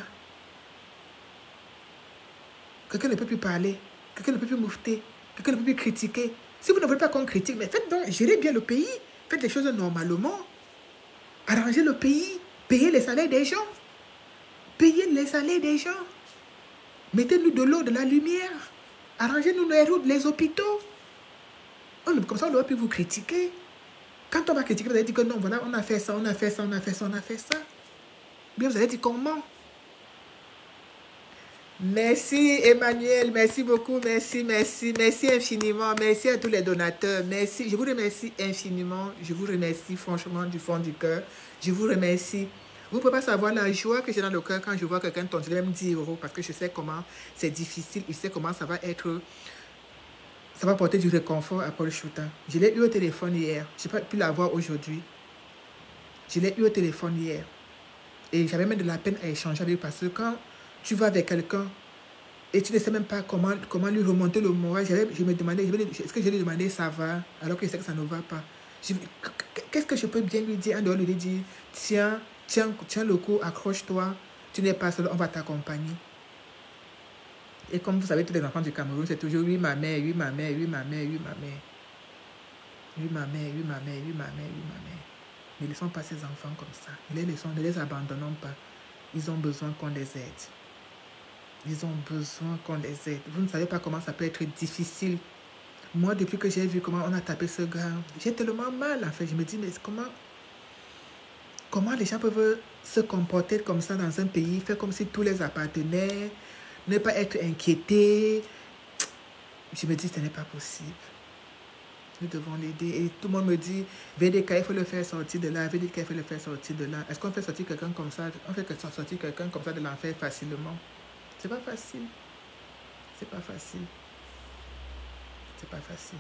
Quelqu'un ne peut plus parler. Quelqu'un ne peut plus moufter. Quelqu'un ne peut plus critiquer. Si vous ne voulez pas qu'on critique, mais faites donc, gérez bien le pays. Faites les choses normalement. Arrangez le pays. Payez les salaires des gens. Payez les salaires des gens. Mettez-nous de l'eau, de la lumière. Arrangez-nous les routes, les hôpitaux. On, comme ça, on ne va plus vous critiquer. Quand on va critiquer, vous allez dire que non, voilà, on a fait ça, on a fait ça, on a fait ça, on a fait ça. Bien, vous allez dire comment? Merci Emmanuel, merci beaucoup, merci, merci, merci infiniment, merci à tous les donateurs, merci, je vous remercie infiniment, je vous remercie franchement du fond du cœur, je vous remercie. Vous ne pouvez pas savoir la joie que j'ai dans le cœur quand je vois quelqu'un tomber, même dix euros, parce que je sais comment c'est difficile, je sais comment ça va être, ça va porter du réconfort à Paul Chouta. Je l'ai eu au téléphone hier, je n'ai pas pu l'avoir aujourd'hui, je l'ai eu au téléphone hier, et j'avais même de la peine à échanger avec lui, parce que quand tu vas avec quelqu'un et tu ne sais même pas comment, comment lui remonter le moral. Je, je me demandais, est-ce que je lui demandais ça va, alors que je sais que ça ne va pas. Qu'est-ce que je peux bien lui dire en dehors de lui dire, tiens, tiens, tiens le coup, accroche-toi, tu n'es pas seul, on va t'accompagner. Et comme vous savez, tous les enfants du Cameroun, c'est toujours oui ma mère, oui ma mère, oui ma mère, oui ma mère. Oui ma mère, oui ma mère, oui ma mère, oui ma mère. Ne laissons pas ces enfants comme ça. Ne les laissons, ne les abandonnons pas. Ils ont besoin qu'on les aide. Ils ont besoin qu'on les aide. Vous ne savez pas comment ça peut être difficile. Moi, depuis que j'ai vu comment on a tapé ce gars, j'ai tellement mal, en fait. Je me dis, mais comment, comment les gens peuvent se comporter comme ça dans un pays, faire comme si tous les appartenaient, ne pas être inquiétés. Je me dis, ce n'est pas possible. Nous devons l'aider. Et tout le monde me dit, V D K, il faut le faire sortir de là. V D K, il faut le faire sortir de là. Est-ce qu'on fait sortir quelqu'un comme ça? On fait sortir quelqu'un comme ça de l'enfer facilement? C'est pas facile. C'est pas facile. C'est pas facile.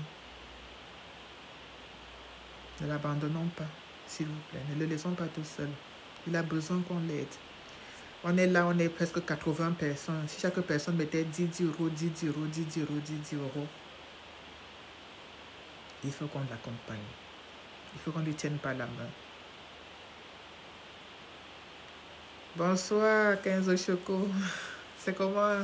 Ne l'abandonnons pas, s'il vous plaît. Ne le laissons pas tout seul. Il a besoin qu'on l'aide. On est là, on est presque quatre-vingts personnes. Si chaque personne mettait dix euros, dix euros, dix euros, dix euros, il faut qu'on l'accompagne. Il faut qu'on ne lui tienne pas la main. Bonsoir, quinze Choco. C'est comment?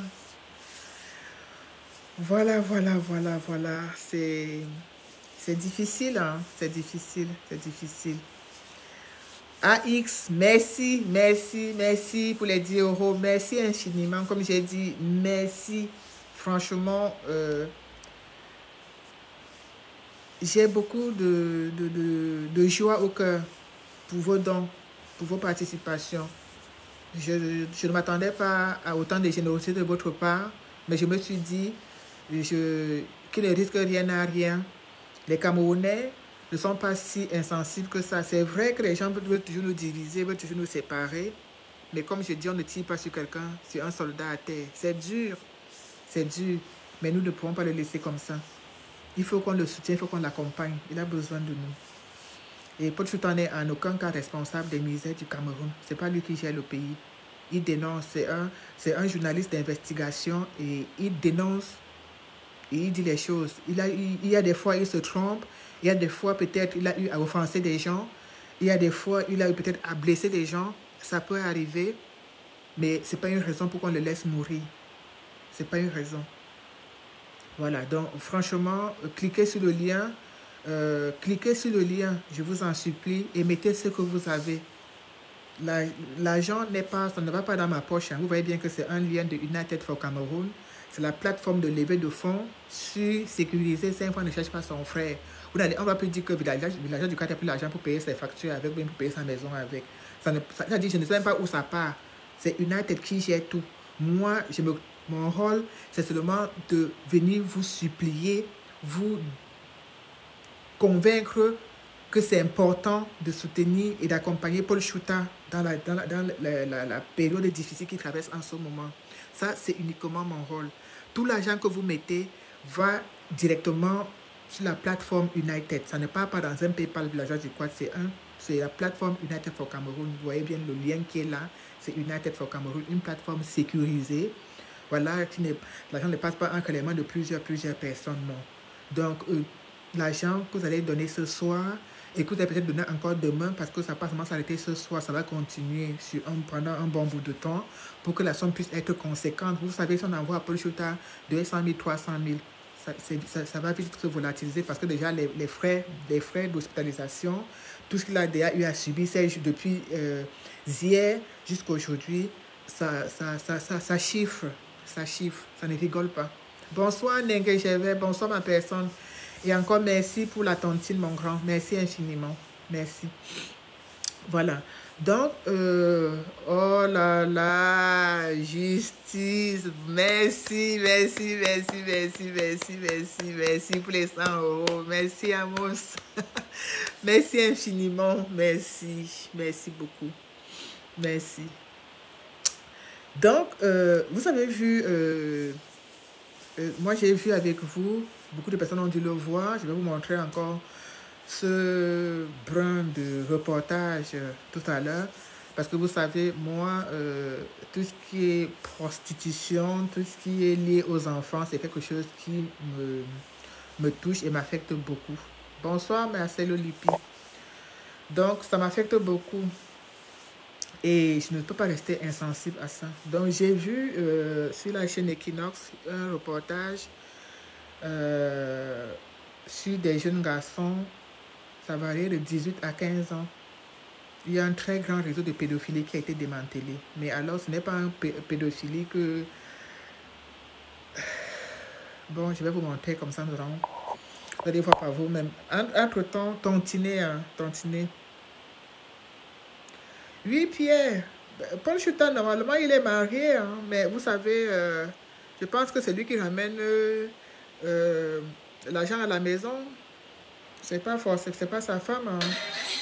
Voilà, voilà, voilà, voilà. C'est difficile, hein? C'est difficile, c'est difficile. A X, merci, merci, merci pour les dix euros. Merci infiniment. Comme j'ai dit, merci. Franchement, euh, j'ai beaucoup de, de, de, de joie au cœur pour vos dons, pour vos participations. Je, je ne m'attendais pas à autant de générosité de votre part, mais je me suis dit je, qu'il ne risque rien à rien. Les Camerounais ne sont pas si insensibles que ça. C'est vrai que les gens veulent toujours nous diviser, veulent toujours nous séparer, mais comme je dis, on ne tire pas sur quelqu'un, sur un soldat à terre. C'est dur, c'est dur, mais nous ne pouvons pas le laisser comme ça. Il faut qu'on le soutienne, il faut qu'on l'accompagne. Il a besoin de nous. Et Paul Chouta n'est en aucun cas responsable des misères du Cameroun. Ce n'est pas lui qui gère le pays. Il dénonce, c'est un, c'est un journaliste d'investigation et il dénonce et il dit les choses. Il, a, il, il y a des fois, il se trompe. Il y a des fois, peut-être, il a eu à offenser des gens. Il y a des fois, il a eu peut-être à blesser des gens. Ça peut arriver, mais ce n'est pas une raison pour qu'on le laisse mourir. Ce n'est pas une raison. Voilà, donc franchement, cliquez sur le lien. Euh, cliquez sur le lien, je vous en supplie, et mettez ce que vous avez. L'argent n'est pas, ça ne va pas dans ma poche. Hein. Vous voyez bien que c'est un lien de United for Cameroun. C'est la plateforme de levée de fonds sur sécuriser. Cinq fois ne cherche pas son frère. On ne va plus dire que le villageois du quartier a plus l'argent pour payer ses factures avec, même pour payer sa maison avec. Ça ne, ça, ça dit, je ne sais même pas où ça part. C'est United qui gère tout. Moi, je me, mon rôle, c'est seulement de venir vous supplier, vous convaincre que c'est important de soutenir et d'accompagner Paul Chouta dans, la, dans, la, dans la, la, la période difficile qu'il traverse en ce moment. Ça, c'est uniquement mon rôle. Tout l'argent que vous mettez va directement sur la plateforme United. Ça ne part pas dans un PayPal villageois du Quad, c'est un C'est la plateforme United for Cameroon. Vous voyez bien le lien qui est là. C'est United for Cameroon, une plateforme sécurisée. Voilà, l'argent ne passe pas entre les mains de plusieurs, plusieurs personnes, non. Donc, euh, l'argent que vous allez donner ce soir et que vous allez peut-être donner encore demain parce que ça ne va pas seulement s'arrêter ce soir, ça va continuer sur un, pendant un bon bout de temps pour que la somme puisse être conséquente. Vous savez, si on envoie à Paul Chouta deux cent mille, trois cent mille, ça, ça, ça va vite se volatiliser parce que déjà les, les frais, les frais d'hospitalisation, tout ce qu'il a déjà eu à subir depuis euh, hier jusqu'à aujourd'hui, ça, ça, ça, ça, ça chiffre, ça chiffre, ça ne rigole pas. Bonsoir Nengue Gervais, bonsoir ma personne. Et encore merci pour la tontine, mon grand. Merci infiniment. Merci. Voilà. Donc, euh, oh là là, justice. Merci, merci, merci, merci, merci, merci, merci pour les cent euros. Merci, Amos. Merci infiniment. Merci. Merci beaucoup. Merci. Donc, euh, vous avez vu, euh, euh, moi j'ai vu avec vous, beaucoup de personnes ont dû le voir. Je vais vous montrer encore ce brin de reportage euh, tout à l'heure. Parce que vous savez, moi, euh, tout ce qui est prostitution, tout ce qui est lié aux enfants, c'est quelque chose qui me, me touche et m'affecte beaucoup. Bonsoir, Marcelo Lippi. Donc, ça m'affecte beaucoup. Et je ne peux pas rester insensible à ça. Donc, j'ai vu euh, sur la chaîne Equinox un reportage euh, sur des jeunes garçons. Ça varie de dix-huit à quinze ans. Il y a un très grand réseau de pédophilie qui a été démantelé. Mais alors, ce n'est pas un pédophilie que... Bon, je vais vous montrer comme ça, nous allons... Vous allez voir par vous-même. Entre-temps, tontiner, hein, tontiner. Oui, Pierre. Paul Chouta, normalement, il est marié, hein, mais vous savez, euh, je pense que c'est lui qui ramène euh, euh, l'argent à la maison. C'est pas forcément, c'est pas sa femme. Hein.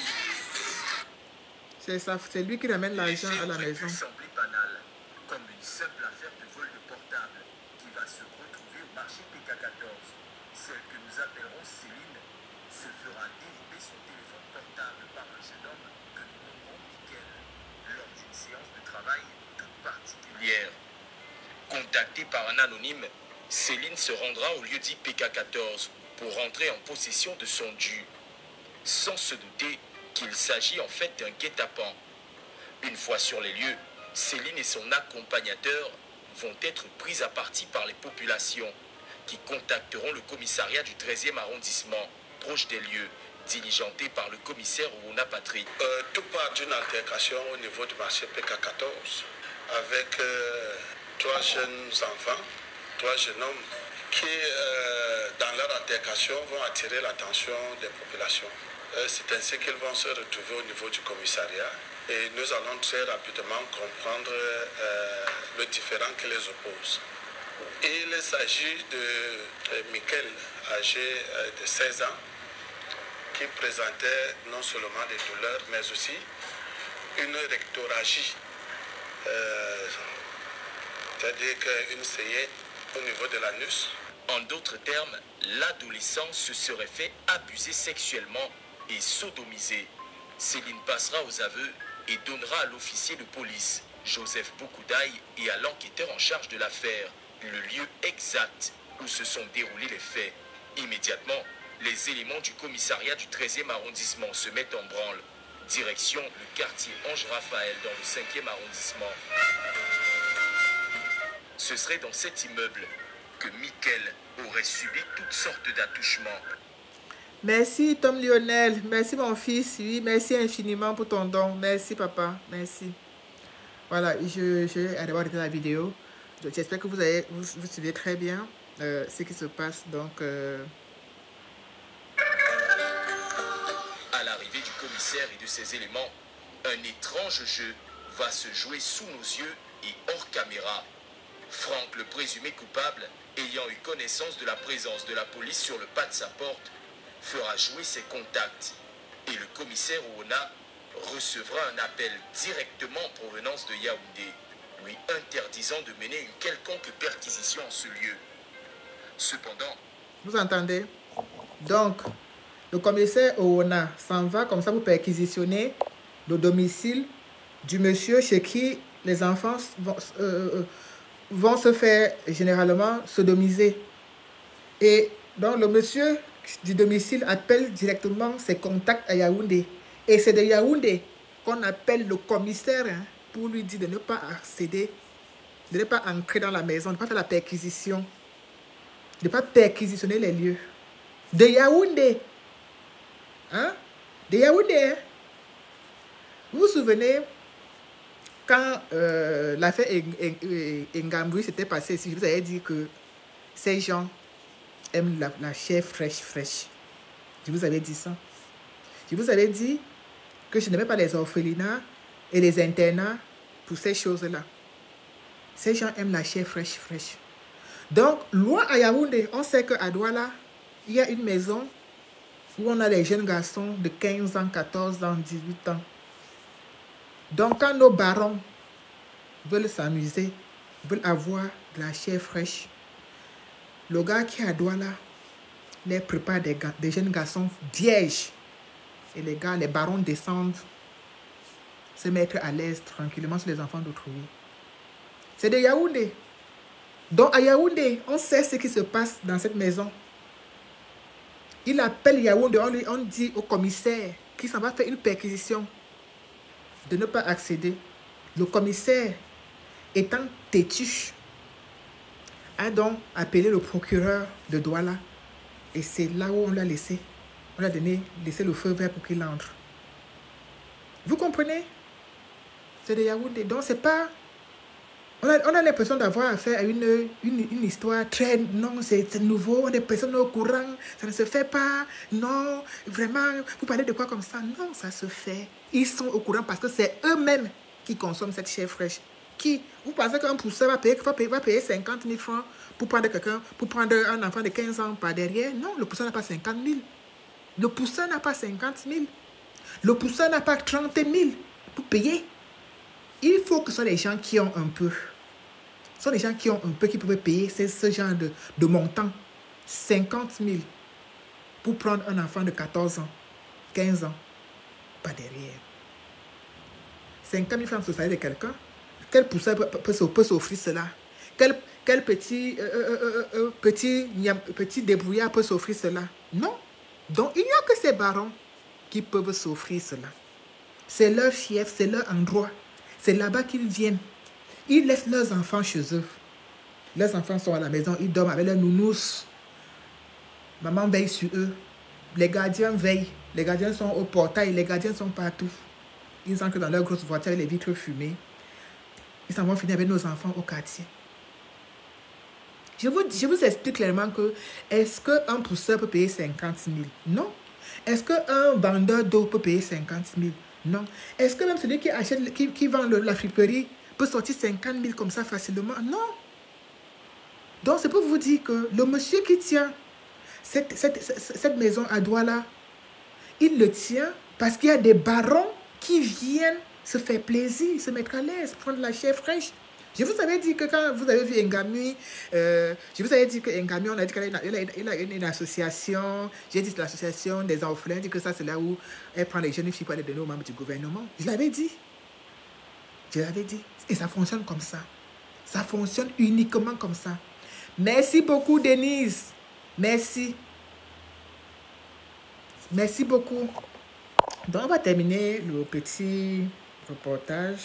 C'est lui qui ramène l'argent à la maison. Sembler banal, comme une simple affaire de vol de portable qui va se retrouver au marché P K quatorze. Celle que nous appellerons Céline se fera dérober son téléphone portable par un jeune homme que nous nommerons Mickaël lors d'une séance de travail toute particulière. Contactée par un anonyme, Céline se rendra au lieu-dit P K quatorze pour rentrer en possession de son dû, sans se douter qu'il s'agit en fait d'un guet-apens. Une fois sur les lieux, Céline et son accompagnateur vont être pris à partie par les populations qui contacteront le commissariat du treizième arrondissement, proche des lieux, diligenté par le commissaire Ouna Patrick. Euh, tout part d'une altercation au niveau du marché P K quatorze avec euh, trois jeunes enfants, trois jeunes hommes qui, euh, dans leur altercation, vont attirer l'attention des populations. C'est ainsi qu'ils vont se retrouver au niveau du commissariat et nous allons très rapidement comprendre euh, le différend qui les oppose. Il s'agit de, de Mickaël, âgé euh, de seize ans, qui présentait non seulement des douleurs, mais aussi une rectoragie, euh, c'est-à-dire une saignée au niveau de l'anus. En d'autres termes, l'adolescent se serait fait abuser sexuellement et sodomisé. Céline passera aux aveux et donnera à l'officier de police, Joseph Bokoudaï, et à l'enquêteur en charge de l'affaire le lieu exact où se sont déroulés les faits. Immédiatement, les éléments du commissariat du treizième arrondissement se mettent en branle. Direction le quartier Ange Raphaël dans le cinquième arrondissement. Ce serait dans cet immeuble que Mickaël aurait subi toutes sortes d'attouchements. Merci Tom Lionel, merci mon fils, oui, merci infiniment pour ton don, merci papa, merci. Voilà, je, je vais aller voir la vidéo. J'espère que vous, avez, vous, vous suivez très bien euh, ce qui se passe. Donc, euh... à l'arrivée du commissaire et de ses éléments, un étrange jeu va se jouer sous nos yeux et hors caméra. Franck, le présumé coupable, ayant eu connaissance de la présence de la police sur le pas de sa porte, fera jouer ses contacts et le commissaire Ouna recevra un appel directement en provenance de Yaoundé, lui interdisant de mener une quelconque perquisition en ce lieu. Cependant, vous entendez? Donc, le commissaire Oona s'en va comme ça pour perquisitionner le domicile du monsieur chez qui les enfants vont, euh, vont se faire généralement sodomiser. Et donc le monsieur du domicile appelle directement ses contacts à Yaoundé. Et c'est de Yaoundé qu'on appelle le commissaire hein, pour lui dire de ne pas accéder, de ne pas entrer dans la maison, de ne pas faire la perquisition, de ne pas perquisitionner les lieux. De Yaoundé. Hein? De Yaoundé. Hein? Vous vous souvenez quand euh, l'affaire Ngambri s'était passée ici, je vous avais dit que ces gens aiment la, la chair fraîche, fraîche. Je vous avais dit ça. Je vous avais dit que je n'aimais pas les orphelinats et les internats pour ces choses-là. Ces gens aiment la chair fraîche, fraîche. Donc, loin à Yaoundé, on sait qu'à Douala, il y a une maison où on a les jeunes garçons de quinze ans, quatorze ans, dix-huit ans. Donc, quand nos barons veulent s'amuser, veulent avoir de la chair fraîche, le gars qui est à Douala les prépare des, des jeunes garçons vierges. Et les gars, les barons descendent se mettre à l'aise tranquillement sur les enfants d'autrui. C'est de Yaoundé. Donc, à Yaoundé, on sait ce qui se passe dans cette maison. Il appelle Yaoundé, on, lui, on dit au commissaire qui s'en va faire une perquisition de ne pas accéder. Le commissaire, étant têtu, a donc appelé le procureur de Douala. Et c'est là où on l'a laissé. On l'a donné, laissé le feu vert pour qu'il entre. Vous comprenez? C'est de Yaoundé. Donc, c'est pas... On a, on a l'impression d'avoir affaire à une, une, une histoire très... Non, c'est nouveau, on est personne au courant, ça ne se fait pas. Non, vraiment, vous parlez de quoi comme ça? Non, ça se fait. Ils sont au courant parce que c'est eux-mêmes qui consomment cette chair fraîche. Qui? Vous pensez qu'un pousseur va payer, va payer, va payer cinquante mille francs pour prendre quelqu'un, pour prendre un enfant de quinze ans par derrière? Non, le pousseur n'a pas cinquante mille. Le pousseur n'a pas cinquante mille. Le pousseur n'a pas trente mille pour payer. Il faut que ce soit les gens qui ont un peu. Ce sont les gens qui ont un peu qui peuvent payer ce, ce genre de, de montant. cinquante mille pour prendre un enfant de quatorze ans, quinze ans, pas derrière. cinquante mille francs sur le salaire de quelqu'un. Quel pousseur peut, peut, peut, peut s'offrir cela? Quel, quel petit, euh, euh, euh, euh, petit, petit débrouillard peut s'offrir cela? Non. Donc, il n'y a que ces barons qui peuvent s'offrir cela. C'est leur fief, c'est leur endroit. C'est là-bas qu'ils viennent. Ils laissent leurs enfants chez eux. Leurs enfants sont à la maison, ils dorment avec leurs nounous. Maman veille sur eux. Les gardiens veillent. Les gardiens sont au portail, les gardiens sont partout. Ils entrent dans leur grosse voiture avec les vitres fumées. Ils s'en vont finir avec nos enfants au quartier. Je vous, je vous explique clairement que est-ce qu'un pousseur peut payer cinquante mille? Non. Est-ce qu'un vendeur d'eau peut payer cinquante mille? Non. Est-ce que même celui qui achète, qui, qui vend le, la friperie peut sortir cinquante mille comme ça facilement? Non. Donc, c'est pour vous dire que le monsieur qui tient cette, cette, cette, cette maison à Douala, il le tient parce qu'il y a des barons qui viennent se faire plaisir, se mettre à l'aise, prendre la chair fraîche. Je vous avais dit que quand vous avez vu Ngami, euh, je vous avais dit que Ngami, on a dit qu'il a, a, a une, une association. J'ai dit que l'association des orphelins, dit que ça c'est là où elle prend les jeunes filles pour aller donner aux membres du gouvernement. Je l'avais dit. Je l'avais dit. Et ça fonctionne comme ça. Ça fonctionne uniquement comme ça. Merci beaucoup, Denise. Merci. Merci beaucoup. Donc, on va terminer le petit reportage.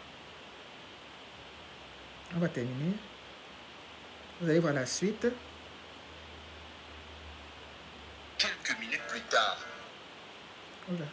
On va terminer. Vous allez voir la suite. Quelques minutes plus tard, Oula.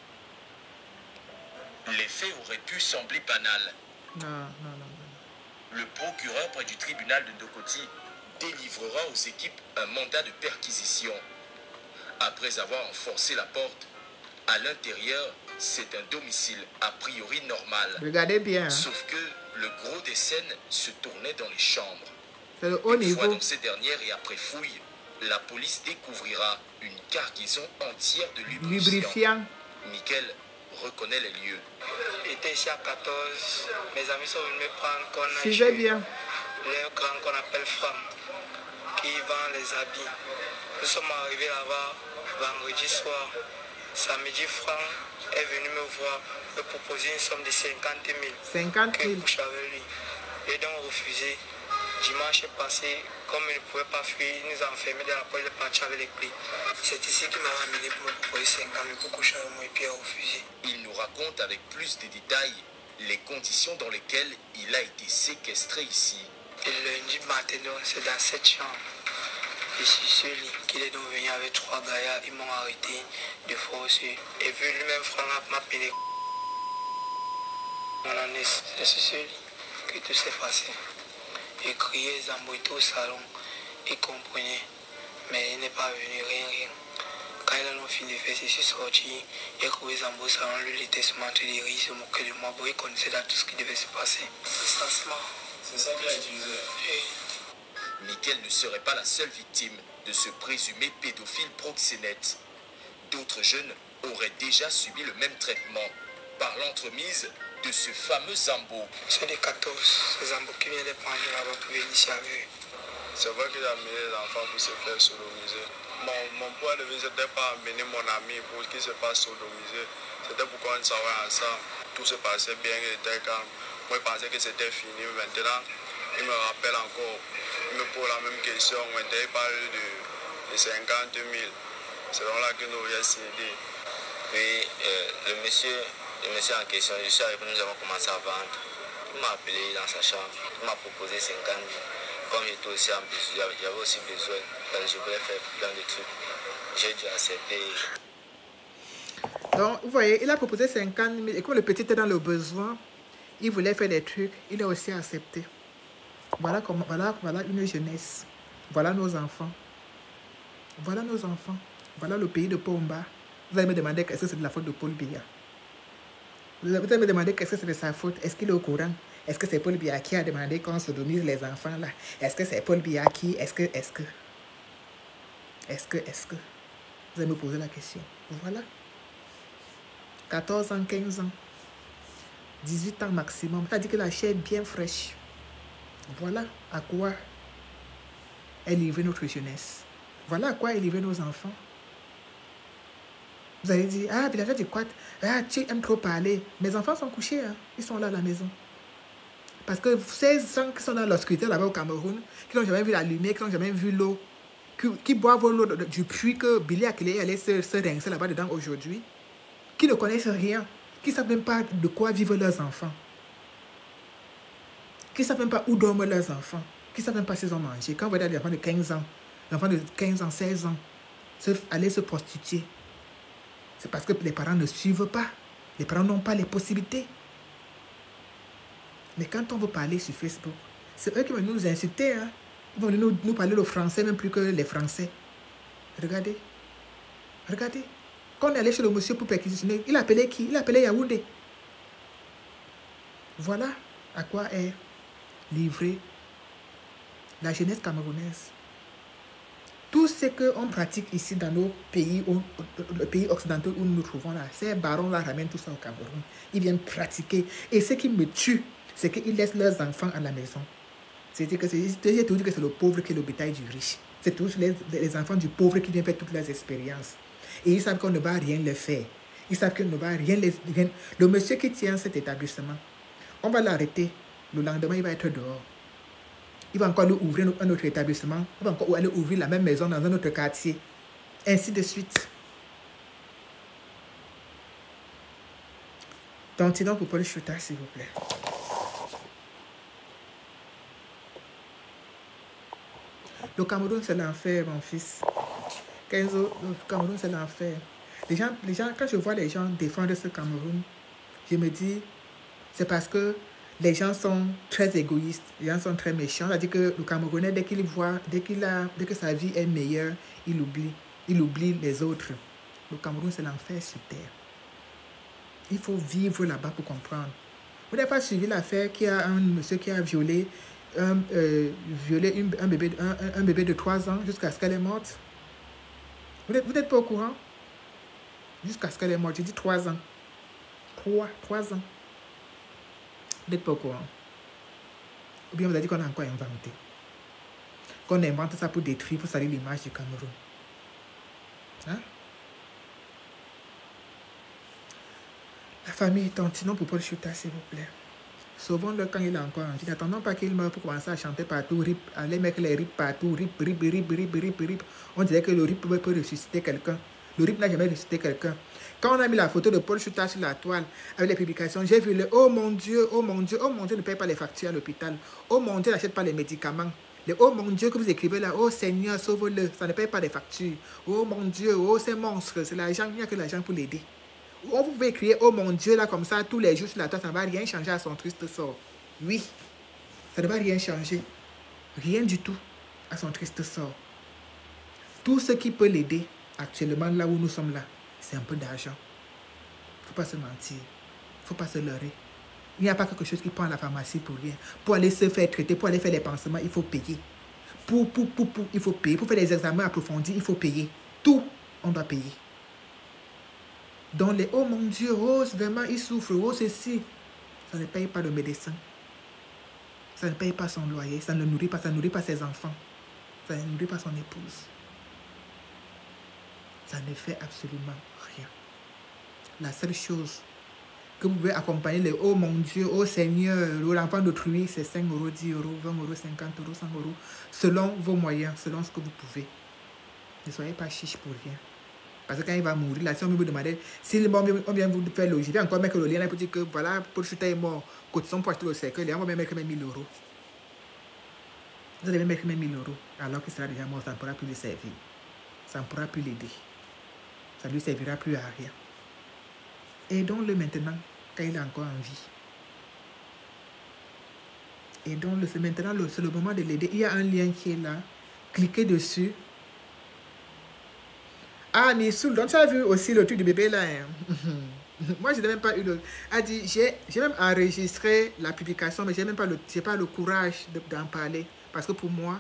les faits auraient pu sembler banals. Non, non, non, non. Le procureur près du tribunal de Dokoti délivrera aux équipes un mandat de perquisition. Après avoir enfoncé la porte, à l'intérieur, c'est un domicile a priori normal. Regardez bien. Hein. Sauf que le gros des scènes se tournait dans les chambres. C'est le haut Une niveau. fois dans ces dernières et après fouille, la police découvrira une cargaison entière de lubrifiant. Lubrifiant. Michael reconnaît les lieux. J'étais ici à quatorze. Mes amis sont venus me prendre qu'on a Suivez bien. les grands qu'on appelle femmes. qui vend les habits. Nous sommes arrivés là-bas vendredi soir. Samedi, Franck est venu me voir, me proposer une somme de cinquante mille. cinquante mille. Que je couche avec lui. J'ai donc refusé. Dimanche passé, comme il ne pouvait pas fuir, il nous a enfermés dans la porte, il est parti avec les clés. C'est ici qu'il m'a amené pour me proposer cinquante mille pour coucher avec moi et puis il a refusé. Il nous raconte avec plus de détails les conditions dans lesquelles il a été séquestré ici. Et lundi matin, c'est dans cette chambre. Je suis sur le lit qu'il est donc venu avec trois gaillards, ils m'ont arrêté de force. Et vu lui-même, Franck m'a appelé. On en est, c'est sur le lit que tout s'est passé. J'ai crié Zamboito au salon, il comprenait, mais il n'est pas venu, rien, rien. Quand il a fini de faire, je suis sorti, j'ai trouvé Zambo au salon, lui il était sur en train de rire, il se moquait de moi, bon, il connaissait là tout ce qui devait se passer. C'est ça qu'il a utilisé. Et... Mickaël ne serait pas la seule victime de ce présumé pédophile proxénète. D'autres jeunes auraient déjà subi le même traitement par l'entremise de ce fameux Zambo. C'est les quatorze, c'est Zambo qui vient de prendre là-bas pour venir ici avec eux. C'est vrai qu'il a amené les enfants pour se faire sodomiser. Mon, mon point de vue, c'était pas amener mon ami pour qu'il se fasse sodomiser. C'était pourquoi on s'arrêtait ensemble. Tout se passait bien, il était calme. Moi, je pensais que c'était fini. Maintenant, il me rappelle encore. Il me pose la même question. Maintenant, il parle de, de cinquante mille. C'est là que nous avons cédé. Puis, euh, le monsieur, le monsieur en question, je suis arrivé, nous avons commencé à vendre. Il m'a appelé dans sa chambre. Il m'a proposé cinquante mille. Comme j'étais aussi en besoin, j'avais aussi besoin, parce que je voulais faire plein de trucs. J'ai dû accepter. Donc, vous voyez, il a proposé cinquante mille. Et comme le petit était dans le besoin, il voulait faire des trucs, il a aussi accepté. Voilà, comment, voilà, voilà une jeunesse. Voilà nos enfants. Voilà nos enfants. Voilà le pays de Pomba. Vous allez me demander est-ce que c'est de la faute de Paul Biya. Vous allez me demander est-ce que c'est de sa faute. Est-ce qu'il est au courant? Est-ce que c'est Paul Biya qui a demandé qu'on sodomise les enfants là? Est-ce que c'est Paul Biya qui? Est-ce que, est-ce que? Est-ce que, est-ce que? Vous allez me poser la question. Voilà. quatorze ans, quinze ans. dix-huit ans maximum. Ça dit que la chair est bien fraîche. Voilà à quoi est livrée notre jeunesse. Voilà à quoi est livrée nos enfants. Vous allez dire, ah, villageois du Quat, ah, tu aimes trop parler. Mes enfants sont couchés, hein. Ils sont là à la maison. Parce que ces gens qui sont dans l'obscurité là-bas au Cameroun, qui n'ont jamais vu la lumière, qui n'ont jamais vu l'eau, qui, qui boivent l'eau du puits que Billy Akele allait se, se rincer là-bas dedans aujourd'hui, qui ne connaissent rien, qui ne savent même pas de quoi vivent leurs enfants, qui ne savent même pas où dorment leurs enfants, qui ne savent même pas s'ils ont mangé. Quand vous voyez des enfants de quinze ans, des enfants de quinze ans, seize ans, se, aller se prostituer, c'est parce que les parents ne suivent pas. Les parents n'ont pas les possibilités. Mais quand on veut parler sur Facebook, c'est eux qui vont nous insulter. Hein? Ils vont nous, nous parler le français, même plus que les Français. Regardez. Regardez. Quand on est allé chez le monsieur pour perquisitionner, il appelait qui? Il appelait Yaoundé. Voilà à quoi est livrée la jeunesse camerounaise. Tout ce qu'on pratique ici dans nos pays, au, le pays occidentaux où nous nous trouvons là, ces barons-là ramènent tout ça au Cameroun. Ils viennent pratiquer. Et ce qui me tue, c'est qu'ils laissent leurs enfants à la maison. C'est-à-dire que j'ai toujours dit que c'est le pauvre qui est le bétail du riche. C'est toujours les, les enfants du pauvre qui viennent faire toutes leurs expériences. Et ils savent qu'on ne va rien leur faire. Ils savent qu'on ne va rien les... Rien. Le monsieur qui tient cet établissement, on va l'arrêter. Le lendemain, il va être dehors. Il va encore lui ouvrir un autre établissement. Il va encore aller ouvrir la même maison dans un autre quartier. Ainsi de suite. Continuons pour Paul Chouta, s'il vous plaît. Le Cameroun, c'est l'enfer, mon fils. Kenzo, le Cameroun, c'est l'enfer. Les gens, les gens, quand je vois les gens défendre ce Cameroun, je me dis, c'est parce que les gens sont très égoïstes, les gens sont très méchants. C'est-à-dire que le Camerounais, dès qu'il voit, dès qu'il a, dès que sa vie est meilleure, il oublie, il oublie les autres. Le Cameroun, c'est l'enfer sur terre. Il faut vivre là-bas pour comprendre. Vous n'avez pas suivi l'affaire qu'il y a un monsieur qui a violé, un, euh, violé une, un, bébé, un, un bébé de trois ans jusqu'à ce qu'elle est morte? Vous n'êtes pas au courant? Jusqu'à ce qu'elle est morte. J'ai dit trois ans. Trois, trois ans. Vous n'êtes pas au courant. Ou bien vous avez dit qu'on a encore inventé. qu'on invente ça pour détruire, pour salir l'image du Cameroun. Hein? La famille, tantinons pour Paul Chouta, s'il vous plaît. Sauvons-le quand il est encore en vie. N'attendons pas qu'il meure pour commencer à chanter partout, rip, aller mettre les rips partout, rip, rip, rip, rip, rip, rip. On dirait que le rip peut, peut ressusciter quelqu'un. Le rip n'a jamais ressuscité quelqu'un. Quand on a mis la photo de Paul Chouta sur la toile, avec les publications, j'ai vu le « Oh mon Dieu, oh mon Dieu, oh mon Dieu, ne paye pas les factures à l'hôpital. Oh mon Dieu, n'achète pas les médicaments. Le oh mon Dieu que vous écrivez là, oh Seigneur, sauve-le, ça ne paye pas les factures. Oh mon Dieu, oh c'est monstre, c'est l'argent, il n'y a que l'argent pour l'aider. » On pouvait écrire « Oh mon Dieu » là comme ça tous les jours sur la toile, ça ne va rien changer à son triste sort. Oui, ça ne va rien changer. Rien du tout à son triste sort. Tout ce qui peut l'aider actuellement là où nous sommes là, c'est un peu d'argent. Il ne faut pas se mentir. Il ne faut pas se leurrer. Il n'y a pas quelque chose qui prend à la pharmacie pour rien. Pour aller se faire traiter, pour aller faire les pansements, il faut payer. Pour, pour, pour, pour, il faut payer. Pour faire les examens approfondis, il faut payer. Tout, on doit payer. Donc les « Oh mon Dieu, oh vraiment il souffre, oh ceci », ça ne paye pas le médecin. Ça ne paye pas son loyer, ça ne le nourrit pas, ça ne nourrit pas ses enfants. Ça ne nourrit pas son épouse. Ça ne fait absolument rien. La seule chose que vous pouvez accompagner les « Oh mon Dieu, oh Seigneur », l'enfant d'autrui, c'est cinq euros, dix euros, vingt euros, cinquante euros, cent euros, selon vos moyens, selon ce que vous pouvez. Ne soyez pas chiche pour rien. Parce que quand il va mourir, là, si on me demande, si on vient vous faire le, je vais encore mettre le lien là pour dire que voilà, Paul Chouta est mort, cotisons pour acheter le cercueil, on va mettre même mille euros. Vous allez mettre même mille euros, alors qu'il sera déjà mort, ça ne pourra plus lui servir. Ça ne pourra plus l'aider. Ça ne lui servira plus à rien. Aidons-le maintenant, quand il est encore en vie. Aidons-le, c'est maintenant, c'est le moment de l'aider. Il y a un lien qui est là. Cliquez dessus. Ah, Nissoul, donc tu as vu aussi le truc du bébé là. Hein? Moi, je n'ai même pas eu le... Elle dit, j'ai même enregistré la publication, mais je n'ai même pas le, j'ai pas le courage d'en parler. Parce que pour moi,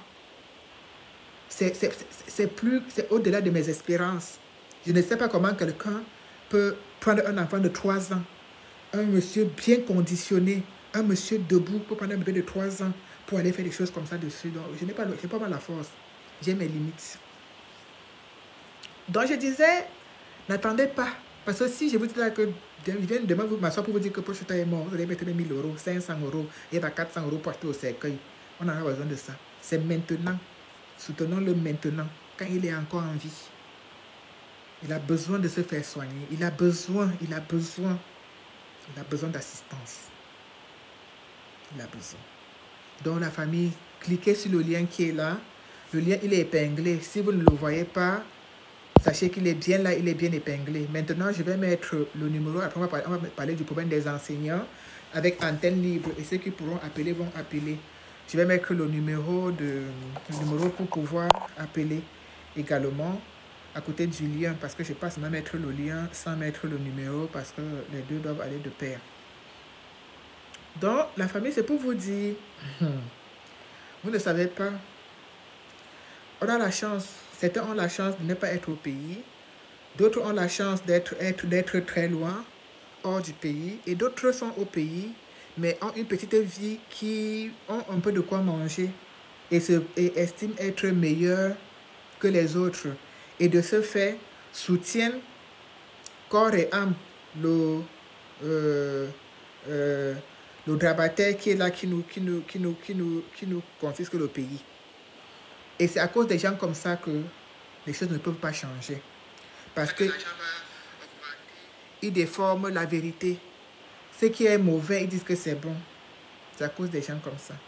c'est plus, c'est au-delà de mes espérances. Je ne sais pas comment quelqu'un peut prendre un enfant de trois ans, un monsieur bien conditionné, un monsieur debout pour prendre un bébé de trois ans, pour aller faire des choses comme ça dessus. Donc, je n'ai pas, pas mal la force. J'ai mes limites. Donc, je disais, n'attendez pas. Parce que si je vous dis là que je viens demain vous m'asseoir pour vous dire que Paul Chouta est mort, vous allez mettre mille euros, cinq cents euros, et pas quatre cents euros pour acheter au cercueil. On en a besoin de ça. C'est maintenant. Soutenons-le maintenant, quand il est encore en vie. Il a besoin de se faire soigner. Il a besoin, il a besoin, il a besoin d'assistance. Il a besoin. Donc, la famille, cliquez sur le lien qui est là. Le lien, il est épinglé. Si vous ne le voyez pas, sachez qu'il est bien là, il est bien épinglé. Maintenant, je vais mettre le numéro. Après, on va parler, on va parler du problème des enseignants avec antenne libre. Et ceux qui pourront appeler vont appeler. Je vais mettre le numéro, de, le numéro pour pouvoir appeler également à côté du lien. Parce que je ne vais pas seulement mettre le lien sans mettre le numéro parce que les deux doivent aller de pair. Donc, la famille, c'est pour vous dire, vous ne savez pas. On a la chance. Certains ont la chance de ne pas être au pays. D'autres ont la chance d'être être, d'être très loin, hors du pays. Et d'autres sont au pays, mais ont une petite vie qui ont un peu de quoi manger et, se, et estiment être meilleurs que les autres. Et de ce fait, soutiennent corps et âme le, euh, euh, le grabataire qui est là, qui nous, qui nous, qui nous, qui nous, qui nous confisque le pays. Et c'est à cause des gens comme ça que les choses ne peuvent pas changer. Parce que ils déforment la vérité. Ce qui est mauvais, ils disent que c'est bon. C'est à cause des gens comme ça.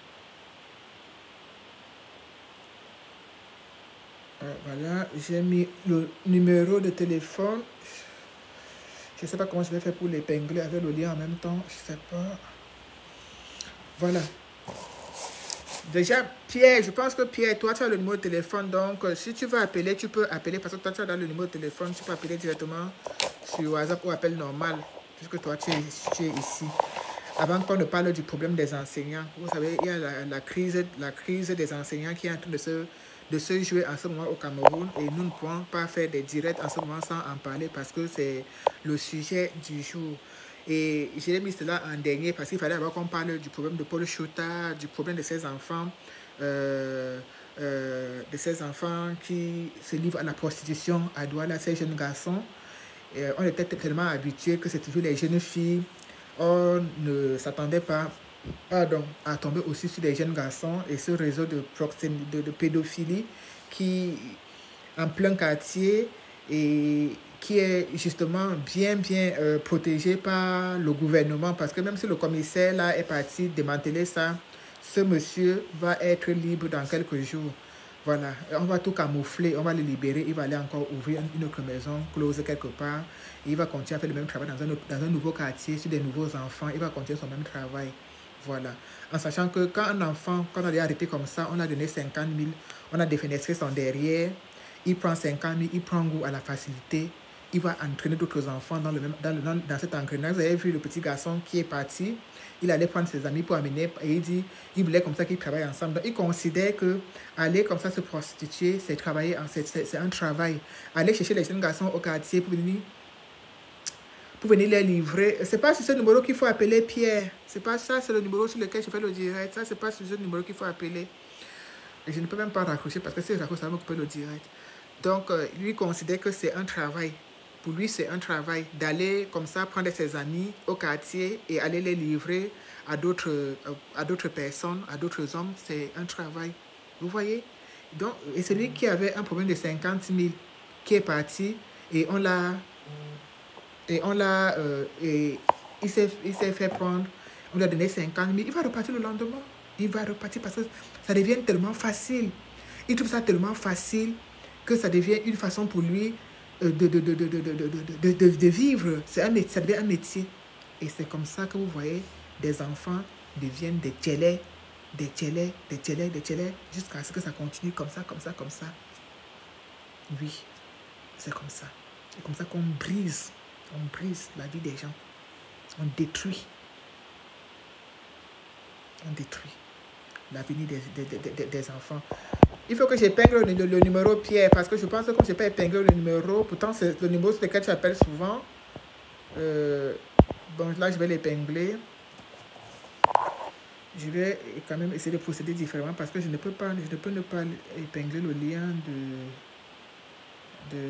Alors, voilà, j'ai mis le numéro de téléphone. Je ne sais pas comment je vais faire pour l'épingler avec le lien en même temps. Je ne sais pas. Voilà. Déjà, Pierre, je pense que Pierre, toi, tu as le numéro de téléphone. Donc, euh, si tu veux appeler, tu peux appeler. Parce que toi, tu as dans le numéro de téléphone. Tu peux appeler directement sur WhatsApp ou appel normal. Puisque toi, tu es, tu es ici. Avant qu'on ne parle du problème des enseignants. Vous savez, il y a la, la, crise, la crise des enseignants qui est en train de se, de se jouer en ce moment au Cameroun. Et nous ne pouvons pas faire des directs en ce moment sans en parler. Parce que c'est le sujet du jour. Et j'ai mis cela en dernier parce qu'il fallait d'abord qu'on parle du problème de Paul Chouta, du problème de ses enfants, euh, euh, de ces enfants qui se livrent à la prostitution à Douala, ces jeunes garçons. Et on était tellement habitués que c'est toujours les jeunes filles. On ne s'attendait pas pardon, à tomber aussi sur des jeunes garçons et ce réseau de, de, de pédophilie qui, en plein quartier, et qui est justement bien, bien euh, protégé par le gouvernement. Parce que même si le commissaire là est parti démanteler ça, ce monsieur va être libre dans quelques jours. Voilà, on va tout camoufler, on va le libérer, il va aller encore ouvrir une autre maison, close quelque part. Et il va continuer à faire le même travail dans un, dans un nouveau quartier, sur des nouveaux enfants. Il va continuer son même travail. Voilà. En sachant que quand un enfant, quand on est arrêté comme ça, on a donné cinquante mille, on a défenestré son derrière, il prend cinquante mille, il prend goût à la facilité, il va entraîner d'autres enfants dans, le même, dans, le, dans, dans cet engrenage. Vous avez vu le petit garçon qui est parti, il allait prendre ses amis pour amener, et il dit, il voulait comme ça qu'ils travaillent ensemble. Donc, il considère que aller comme ça se prostituer, c'est travailler, c'est un travail. Aller chercher les jeunes garçons au quartier pour venir, pour venir les livrer. C'est pas sur ce numéro qu'il faut appeler Pierre. C'est pas ça, c'est le numéro sur lequel je fais le direct. Ça, c'est pas sur ce numéro qu'il faut appeler. Et je ne peux même pas raccrocher parce que si je raccroche, ça va m'occuper le direct. Donc, euh, lui considère que c'est un travail. Pour lui, c'est un travail d'aller comme ça, prendre ses amis au quartier et aller les livrer à d'autres à d'autres personnes, à d'autres hommes. C'est un travail. Vous voyez? Donc, et celui qui avait un problème de cinquante mille, qui est parti, et on l'a... Et on l'a... Euh, et il s'est fait prendre, on lui a donné cinquante mille. Il va repartir le lendemain. Il va repartir parce que ça devient tellement facile. Il trouve ça tellement facile que ça devient une façon pour lui de, de, de, de, de, de, de, de, de vivre. Ça devient un métier. Et c'est comme ça que vous voyez, des enfants deviennent des tchélés, des tchélés, des tchélés, des tchélés, jusqu'à ce que ça continue comme ça, comme ça, comme ça. Oui, c'est comme ça. C'est comme ça qu'on brise, on brise la vie des gens. On détruit. On détruit l'avenir des, des, des, des enfants. Il faut que j'épingle le, le, le numéro Pierre, parce que je pense que comme je n'ai pas épinglé le numéro, pourtant c'est le numéro sur lequel tu appelles souvent. Euh, bon, là, je vais l'épingler. Je vais quand même essayer de procéder différemment parce que je ne peux pas, je ne peux ne pas épingler le lien de... de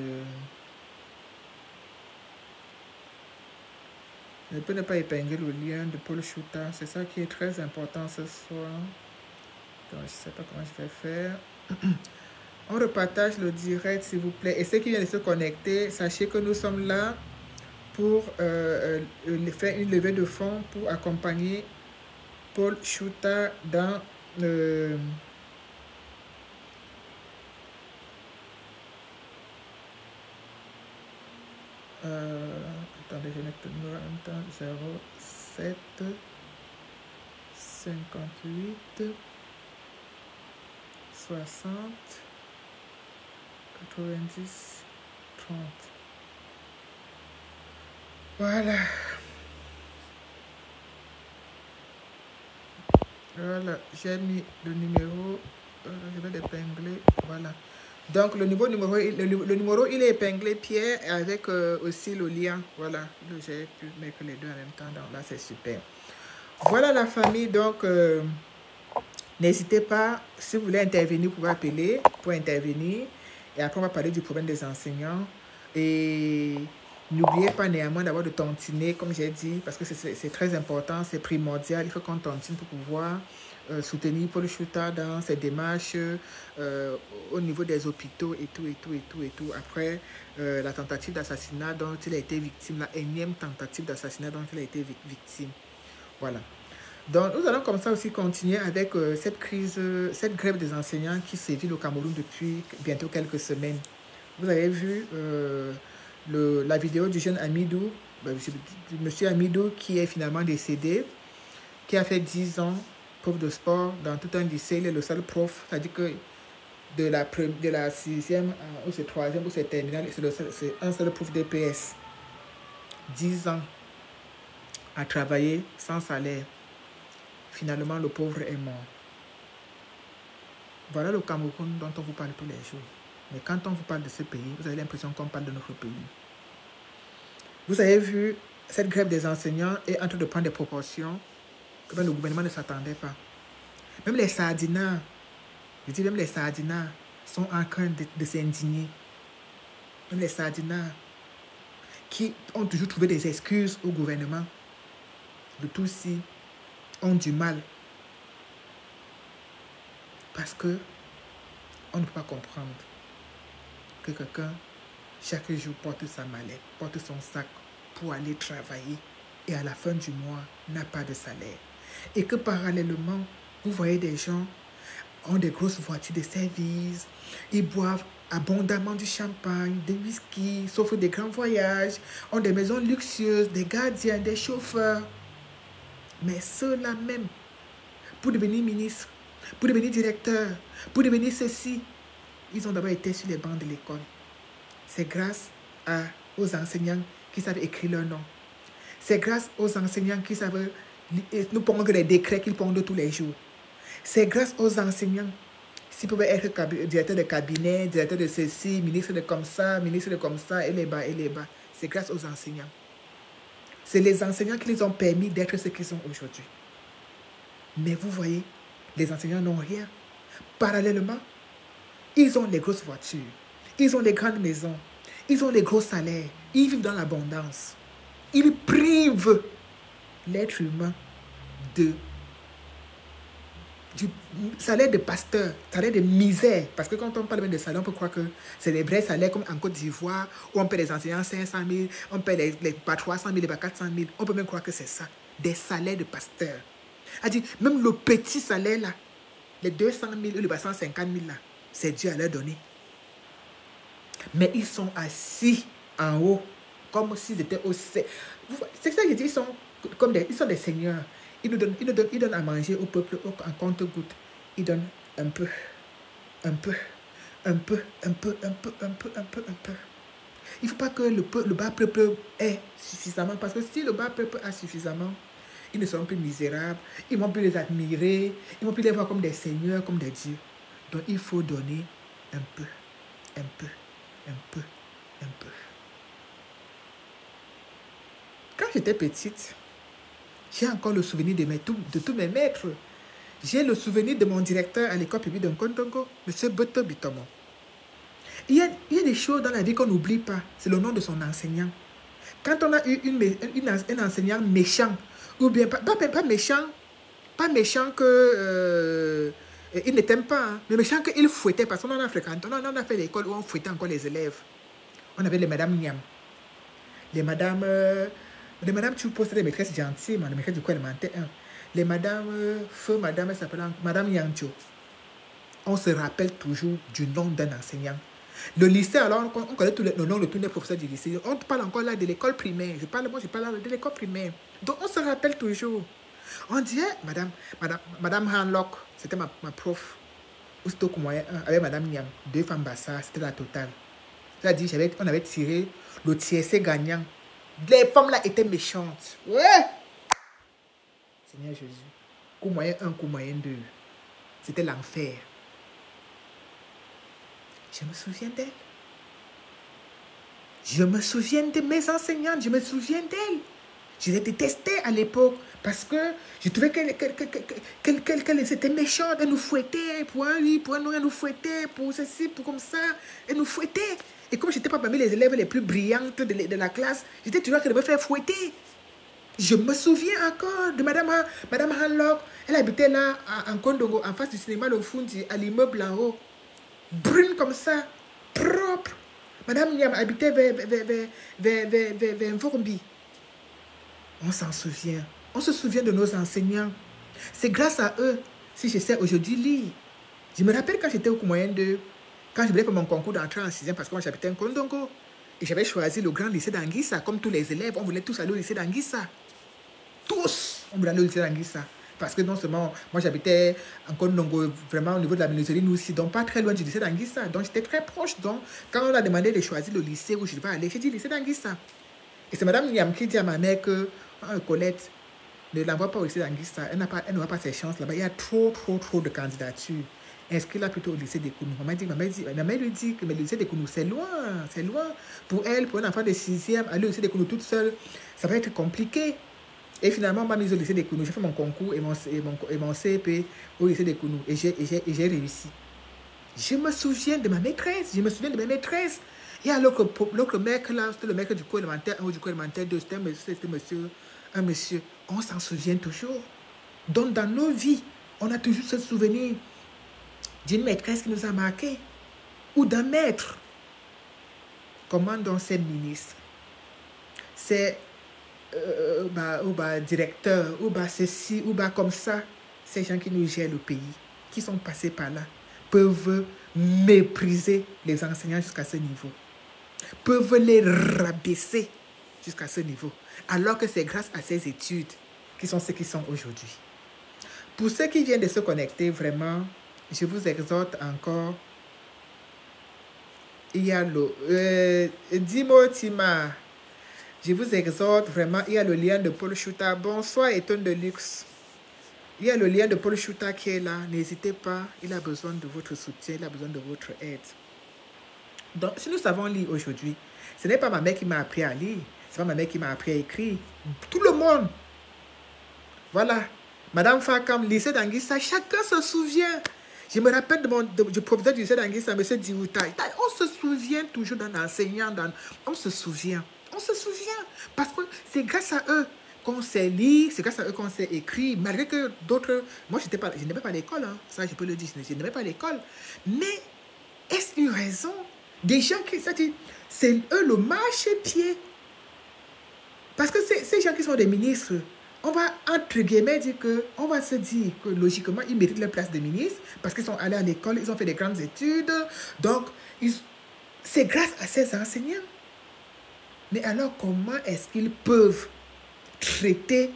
je ne peux ne pas épingler le lien de Paul Chouta. C'est ça qui est très important ce soir. Donc, je ne sais pas comment je vais faire. On repartage le direct, s'il vous plaît. Et ceux qui viennent de se connecter, sachez que nous sommes là pour euh, euh, faire une levée de fonds pour accompagner Paul Chouta dans le... Euh, attendez, je vais mettre le numéro en même temps. zéro sept cinquante-huit soixante quatre-vingt-dix trente. Voilà. Voilà, j'ai mis le numéro. Je vais l'épingler. Voilà. Donc, le, niveau, numéro, le, le numéro, il est épinglé, Pierre, avec euh, aussi le lien. Voilà. J'ai pu mettre les deux en même temps. Donc, là, c'est super. Voilà la famille. Donc, euh, n'hésitez pas, si vous voulez intervenir, vous pouvez appeler pour intervenir. Et après, on va parler du problème des enseignants. Et n'oubliez pas néanmoins d'avoir de tontiner, comme j'ai dit, parce que c'est très important, c'est primordial. Il faut qu'on tontine pour pouvoir euh, soutenir Paul Chouta dans ses démarches euh, au niveau des hôpitaux et tout, et tout, et tout, et tout. Après euh, la tentative d'assassinat dont il a été victime, la énième tentative d'assassinat dont il a été victime. Voilà. Donc, nous allons comme ça aussi continuer avec euh, cette crise, euh, cette grève des enseignants qui sévit au Cameroun depuis bientôt quelques semaines. Vous avez vu euh, le, la vidéo du jeune Amidou, ben, du monsieur Amidou qui est finalement décédé, qui a fait dix ans, prof de sport dans tout un lycée. Il est le seul prof, c'est-à-dire que de la, de la sixième ou c'est troisième ou c'est terminale, c'est un seul prof d'E P S. dix ans à travailler sans salaire. Finalement, le pauvre est mort. Voilà le Cameroun dont on vous parle tous les jours. Mais quand on vous parle de ce pays, vous avez l'impression qu'on parle de notre pays. Vous avez vu, cette grève des enseignants est en train de prendre des proportions que même le gouvernement ne s'attendait pas. Même les sardinats, Je dis, même les sardinats sont en train de, de s'indigner. Même les sardinats qui ont toujours trouvé des excuses au gouvernement de tout ci ont du mal. Parce que on ne peut pas comprendre que quelqu'un, chaque jour, porte sa mallette, porte son sac pour aller travailler et à la fin du mois, n'a pas de salaire. Et que parallèlement, vous voyez des gens ont des grosses voitures de service, ils boivent abondamment du champagne, des whisky, s'offrent des grands voyages, ont des maisons luxueuses, des gardiens, des chauffeurs. Mais ceux-là même, pour devenir ministre, pour devenir directeur, pour devenir ceci, ils ont d'abord été sur les bancs de l'école. C'est grâce à, aux enseignants qui savent écrire leur nom. C'est grâce aux enseignants qui savent nous pondre les décrets qu'ils pondent tous les jours. C'est grâce aux enseignants, s'ils pouvaient être directeur de cabinet, directeur de ceci, ministre de comme ça, ministre de comme ça, et les bas, et les bas. C'est grâce aux enseignants. C'est les enseignants qui les ont permis d'être ce qu'ils sont aujourd'hui. Mais vous voyez, les enseignants n'ont rien. Parallèlement, ils ont les grosses voitures, ils ont les grandes maisons, ils ont les gros salaires, ils vivent dans l'abondance. Ils privent l'être humain de, du salaire de pasteur, salaire de misère. Parce que quand on parle même de salaire, on peut croire que c'est des vrais salaires comme en Côte d'Ivoire, où on paie les enseignants cinq cent mille, on paie les, les pas trois cent mille, les pas quatre cent mille. On peut même croire que c'est ça, des salaires de pasteur. C'est-à-dire, même le petit salaire là, les deux cent mille ou les cent cinquante mille là, c'est Dieu à leur donner. Mais ils sont assis en haut, comme s'ils étaient au... C'est ça que je dis, ils sont, comme des, ils sont des seigneurs. Ils nous donnent, ils nous donnent, ils donnent à manger au peuple en compte-gouttes. Ils donnent un peu, un peu, un peu, un peu, un peu, un peu, un peu, un peu. Il ne faut pas que le, peu, le bas peuple ait suffisamment, parce que si le bas peuple a suffisamment, ils ne seront plus misérables, ils ne vont plus les admirer, ils ne vont plus les voir comme des seigneurs, comme des dieux. Donc il faut donner un peu, un peu, un peu, un peu. Quand j'étais petite, j'ai encore le souvenir de, mes, de tous mes maîtres. J'ai le souvenir de mon directeur à l'école publique de Nkondongo, M. Boto Bitomo. Il y, a, il y a des choses dans la vie qu'on n'oublie pas. C'est le nom de son enseignant. Quand on a eu une, une, un enseignant méchant, ou bien pas, pas, pas méchant, pas méchant que euh, il ne t'aime pas, hein, mais méchant qu'il fouettait, parce qu'on en a fréquenté, on en a fait l'école où on fouettait encore les élèves. On avait les Madame Niam, les Madame, euh, les Madame tu postes des maîtresses gentilles, les maîtresses du cours élémentaire un, les Madame euh, Feu, Madame, elle s'appelle Madame Yangjo. On se rappelle toujours du nom d'un enseignant. Le lycée, alors, on connaît tout le, le nom de tous les professeurs du lycée. On parle encore là de l'école primaire. Je parle, moi, je parle de l'école primaire. Donc, on se rappelle toujours. On dit, Madame, Madame, Madame Hanlock, c'était ma, ma prof. Aussitôt que moi, avec Madame Niam, deux femmes bassas, c'était la totale. C'est-à-dire, on avait tiré le T S C gagnant. Les femmes là étaient méchantes. Ouais! Seigneur Jésus. Coup moyen un, coup moyen deux. C'était l'enfer. Je me souviens d'elle. Je me souviens de mes enseignantes. Je me souviens d'elle. Je les détestais à l'époque parce que je trouvais qu'elle qu'elle, qu'elle, qu'elle, qu'elle, qu'elle était méchante. Elle nous fouettait pour un oui, pour un non, elle nous fouettait pour ceci, pour comme ça. Elle nous fouettait. Et comme je n'étais pas parmi les élèves les plus brillantes de, de la classe, j'étais toujours qu'elle me faire fouetter. Je me souviens encore de Madame, Madame Hanlock. Elle habitait là, en Nkondongo, en face du cinéma Le Fundi, à l'immeuble en haut. Brune comme ça, propre. Madame Niam habitait vers, vers, vers, vers, vers, vers, vers Vorbi. On s'en souvient. On se souvient de nos enseignants. C'est grâce à eux si je sais aujourd'hui lire. Je me rappelle quand j'étais au moyen de... Quand je voulais faire mon concours d'entrée en sixième, parce que moi j'habitais en Kondongo. Et j'avais choisi le grand lycée d'Anguissa, comme tous les élèves. On voulait tous aller au lycée d'Anguissa. Tous, on voulait aller au lycée d'Anguissa. Parce que non seulement, moi j'habitais en Kondongo, vraiment au niveau de la menuiserie, nous aussi, donc pas très loin du lycée d'Anguissa. Donc j'étais très proche. Donc quand on a demandé de choisir le lycée où je devais aller, j'ai dit lycée d'Anguissa. Et c'est Madame Niam qui dit à ma mère que, oh, Colette, ne l'envoie pas au lycée d'Anguissa. Elle n'a pas, elle n'aura pas ses chances là-bas. Il y a trop, trop, trop de candidatures. Inscris-la plutôt au lycée des Kounou. Maman, dit, maman, dit, maman lui dit que le lycée des Kounou, c'est loin, c'est loin. Pour elle, pour un enfant de sixième, aller au lycée des Kounou toute seule, ça va être compliqué. Et finalement, on m'a mise au lycée des Kounou. J'ai fait mon concours et mon, et mon, et mon C E P au lycée des Kounou. Et j'ai réussi. Je me souviens de ma maîtresse. Je me souviens de ma maîtresse. Il y a l'autre mec là, c'était le mec du cours élémentaire un ou du cours élémentaire deux, c'était un monsieur, c'était monsieur, un monsieur. On s'en souvient toujours. Donc dans nos vies, on a toujours ce souvenir d'une maîtresse qui nous a marqué ou d'un maître. Comment donc ces ministres, ces euh, bah, ou bah, directeurs, ou bah, ceci, ou bah, comme ça, ces gens qui nous gèrent le pays, qui sont passés par là, peuvent mépriser les enseignants jusqu'à ce niveau, peuvent les rabaisser jusqu'à ce niveau, alors que c'est grâce à ces études qui sont ceux qui sont aujourd'hui. Pour ceux qui viennent de se connecter, vraiment, je vous exhorte encore. Il y a le euh, Dimotima. Je vous exhorte vraiment. Il y a le lien de Paul Chouta. Bonsoir, Étonne de Luxe. Il y a le lien de Paul Chouta qui est là. N'hésitez pas. Il a besoin de votre soutien. Il a besoin de votre aide. Donc, si nous savons lire aujourd'hui, ce n'est pas ma mère qui m'a appris à lire. Ce n'est pas ma mère qui m'a appris à écrire. Tout le monde. Voilà. Madame Fakam, lycée d'Anguissa, chacun se souvient. Je me rappelle de mon, de, du professeur du lycée d'Anguissa, M. Diouta. On se souvient toujours d'un enseignant. Dans, on se souvient. On se souvient. Parce que c'est grâce à eux qu'on sait lire, c'est grâce à eux qu'on sait écrire. Malgré que d'autres... Moi, je n'aimais pas l'école. Hein. Ça, je peux le dire. Je n'aimais pas l'école. Mais est-ce une raison? Des gens qui... C'est eux le marchepied. Parce que ces gens qui sont des ministres... On va, entre guillemets, dire que, on va se dire que, logiquement, ils méritent leur place de ministre parce qu'ils sont allés à l'école, ils ont fait des grandes études. Donc, c'est grâce à ces enseignants. Mais alors, comment est-ce qu'ils peuvent traiter,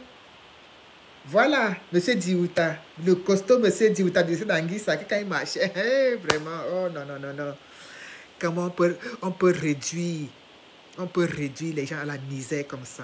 voilà, M. Diouta, le costaud M. Diouta de D'Anguissa, quand il marchait, hey, vraiment, oh non, non, non, non. Comment on peut, on peut réduire, on peut réduire les gens à la misère comme ça?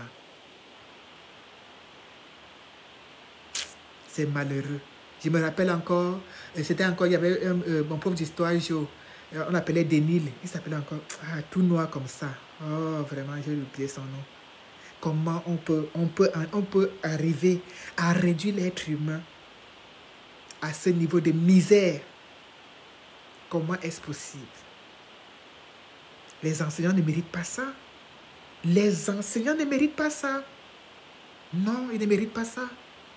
C'est malheureux. Je me rappelle encore, c'était encore, il y avait un, euh, mon prof d'histoire, on l'appelait Denil, il s'appelait encore, ah, tout noir comme ça. Oh, vraiment, j'ai oublié son nom. Comment on peut, on peut, on peut arriver à réduire l'être humain à ce niveau de misère? Comment est-ce possible? Les enseignants ne méritent pas ça. Les enseignants ne méritent pas ça. Non, ils ne méritent pas ça.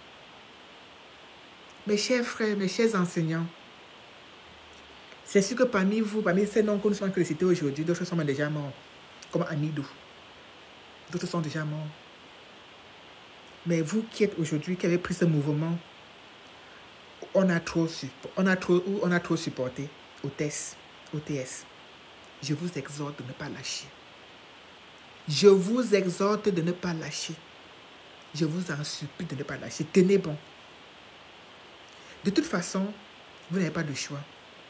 Mes chers frères, mes chers enseignants, c'est sûr que parmi vous, parmi ces noms que nous sommes cités aujourd'hui, d'autres sont déjà morts, comme Amidou. D'autres sont déjà morts. Mais vous qui êtes aujourd'hui, qui avez pris ce mouvement, on a trop, on a trop, on a trop supporté au T S. Au T S. Je vous exhorte de ne pas lâcher. Je vous exhorte de ne pas lâcher. Je vous en supplie de ne pas lâcher. Tenez bon. De toute façon, vous n'avez pas de choix.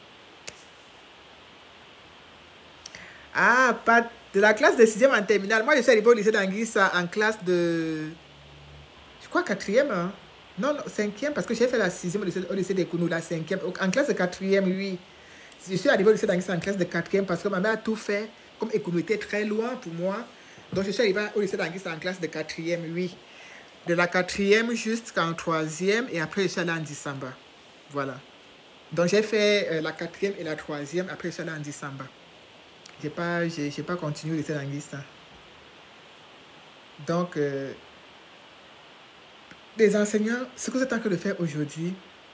Ah, pas de la classe de sixième en terminale. Moi, je suis arrivé au lycée d'Anguissa en classe de... Je crois quatrième. Hein? Non, non, cinquième, parce que j'ai fait la sixième au lycée, au lycée des Kounou, la cinquième. En classe de quatrième, oui. Je suis arrivé au lycée d'Anguissa en classe de quatrième parce que ma mère a tout fait. Comme Ekounou était très loin pour moi. Donc, je suis arrivé au lycée d'Anguissa en classe de quatrième, oui. De la quatrième jusqu'en troisième et après je suis allé en décembre. Voilà. Donc j'ai fait euh, la quatrième et la troisième, après je suis allé en décembre. Je n'ai pas, j'ai, j'ai pas continué le lycée d'Anguissa. Donc, euh, les enseignants, ce que vous êtes en train de faire aujourd'hui.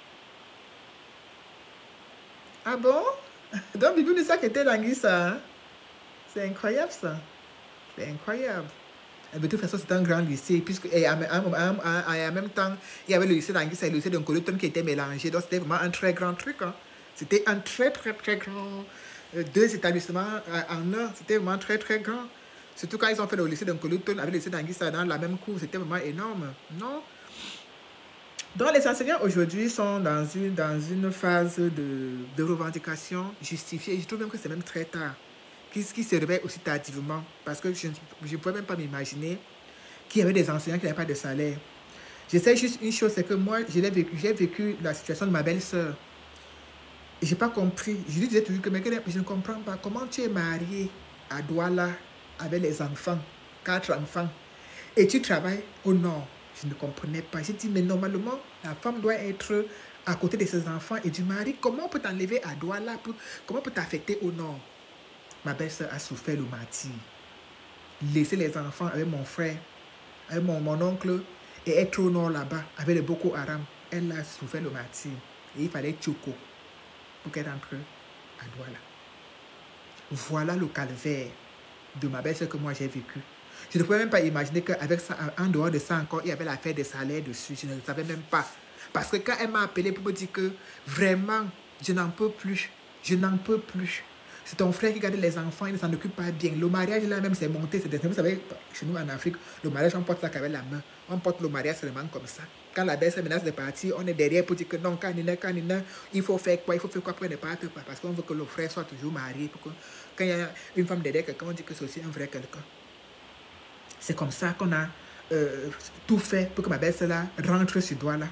Ah bon? Donc Bibi nous a quitté d'Anguissa. Hein? C'est incroyable ça. C'est incroyable. De toute façon, c'était un grand lycée, puisque et en, en, en, en, en même temps, il y avait le lycée d'Anguissa et le lycée de Nkoloton qui étaient mélangés. Donc, c'était vraiment un très grand truc. Hein. C'était un très, très, très grand... Euh, deux établissements en un. C'était vraiment très, très grand. Surtout quand ils ont fait le lycée de Nkoloton avec le lycée d'Anguissa dans la même cour. C'était vraiment énorme. Non? Donc, les enseignants aujourd'hui sont dans une, dans une phase de, de revendication justifiée. Et je trouve même que c'est même très tard. Qui, qui se réveille aussi tardivement. Parce que je ne pouvais même pas m'imaginer qu'il y avait des enseignants qui n'avaient pas de salaire. Je sais juste une chose, c'est que moi, j'ai vécu, j'ai vécu la situation de ma belle-sœur. Et je n'ai pas compris. Je lui disais toujours que, mais je ne comprends pas. Comment tu es mariée à Douala avec les enfants, quatre enfants, et tu travailles au nord? Je ne comprenais pas. J'ai dit, mais normalement, la femme doit être à côté de ses enfants et du mari. Comment on peut t'enlever à Douala? Pour, comment on peut t'affecter au nord? Ma belle-sœur a souffert le martyre. Laisser les enfants avec mon frère, avec mon, mon oncle, et être au nord là-bas, avec le Boko Haram. Elle a souffert le martyre. Et il fallait Tchoko pour qu'elle rentre à Douala. Voilà le calvaire de ma belle-sœur que moi j'ai vécu. Je ne pouvais même pas imaginer qu'avec ça, en dehors de ça encore, il y avait l'affaire des salaires dessus. Je ne le savais même pas. Parce que quand elle m'a appelé pour me dire que vraiment, je n'en peux plus. Je n'en peux plus. C'est ton frère qui garde les enfants, il ne s'en occupe pas bien. Le mariage là même, c'est monté. C'est vous savez, chez nous en Afrique, le mariage, on porte ça qu'avec la main. On porte le mariage seulement comme ça. Quand la belle-sœur menace de partir, on est derrière pour dire que non, quand il est, quand il est, il faut faire quoi, il faut faire quoi pour ne pas être quoi. Parce qu'on veut que le frère soit toujours marié. Pour que, quand il y a une femme derrière quelqu'un, on dit que c'est aussi un vrai quelqu'un. C'est comme ça qu'on a euh, tout fait pour que ma belle-sœur là rentre sur Douala.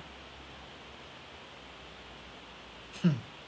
Hmm.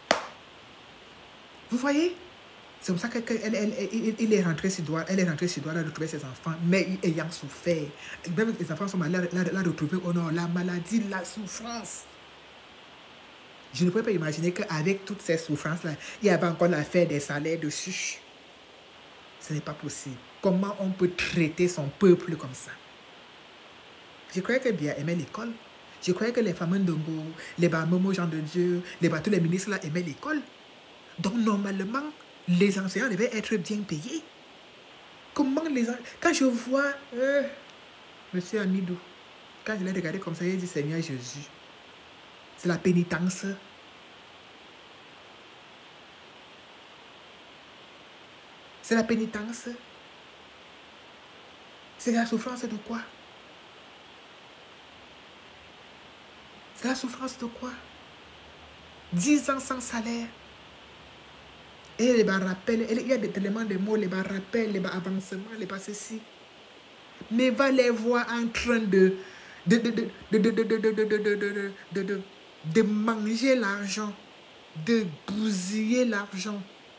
Vous voyez? C'est comme ça qu'elle elle, elle, elle, elle est rentrée sur Douala, elle est rentrée sur Douala, retrouver ses enfants, mais ayant souffert. Même les enfants sont malades, la, la retrouver au nord, la maladie, la souffrance. Je ne pouvais pas imaginer qu'avec toutes ces souffrances-là, il y avait encore l'affaire des salaires dessus. Ce n'est pas possible. Comment on peut traiter son peuple comme ça? Je croyais que Biya aimait l'école. Je croyais que les femmes Ndongo, les Bamomo, gens de Dieu, les tous les ministres là aimaient l'école. Donc normalement, les enseignants devaient être bien payés. Comment les enseignants... Quand je vois euh, Monsieur Amidou, quand je l'ai regardé comme ça, il dit Seigneur Jésus, c'est la pénitence. C'est la pénitence. C'est la souffrance de quoi? C'est la souffrance de quoi? Dix ans sans salaire. Et les bas rappels, il y a des éléments de mots, les bas rappels, les bas avancements, les bas ceci. Mais va les voir en train de de de de de de de de de de de de de de manger l'argent, de bousiller l'argent,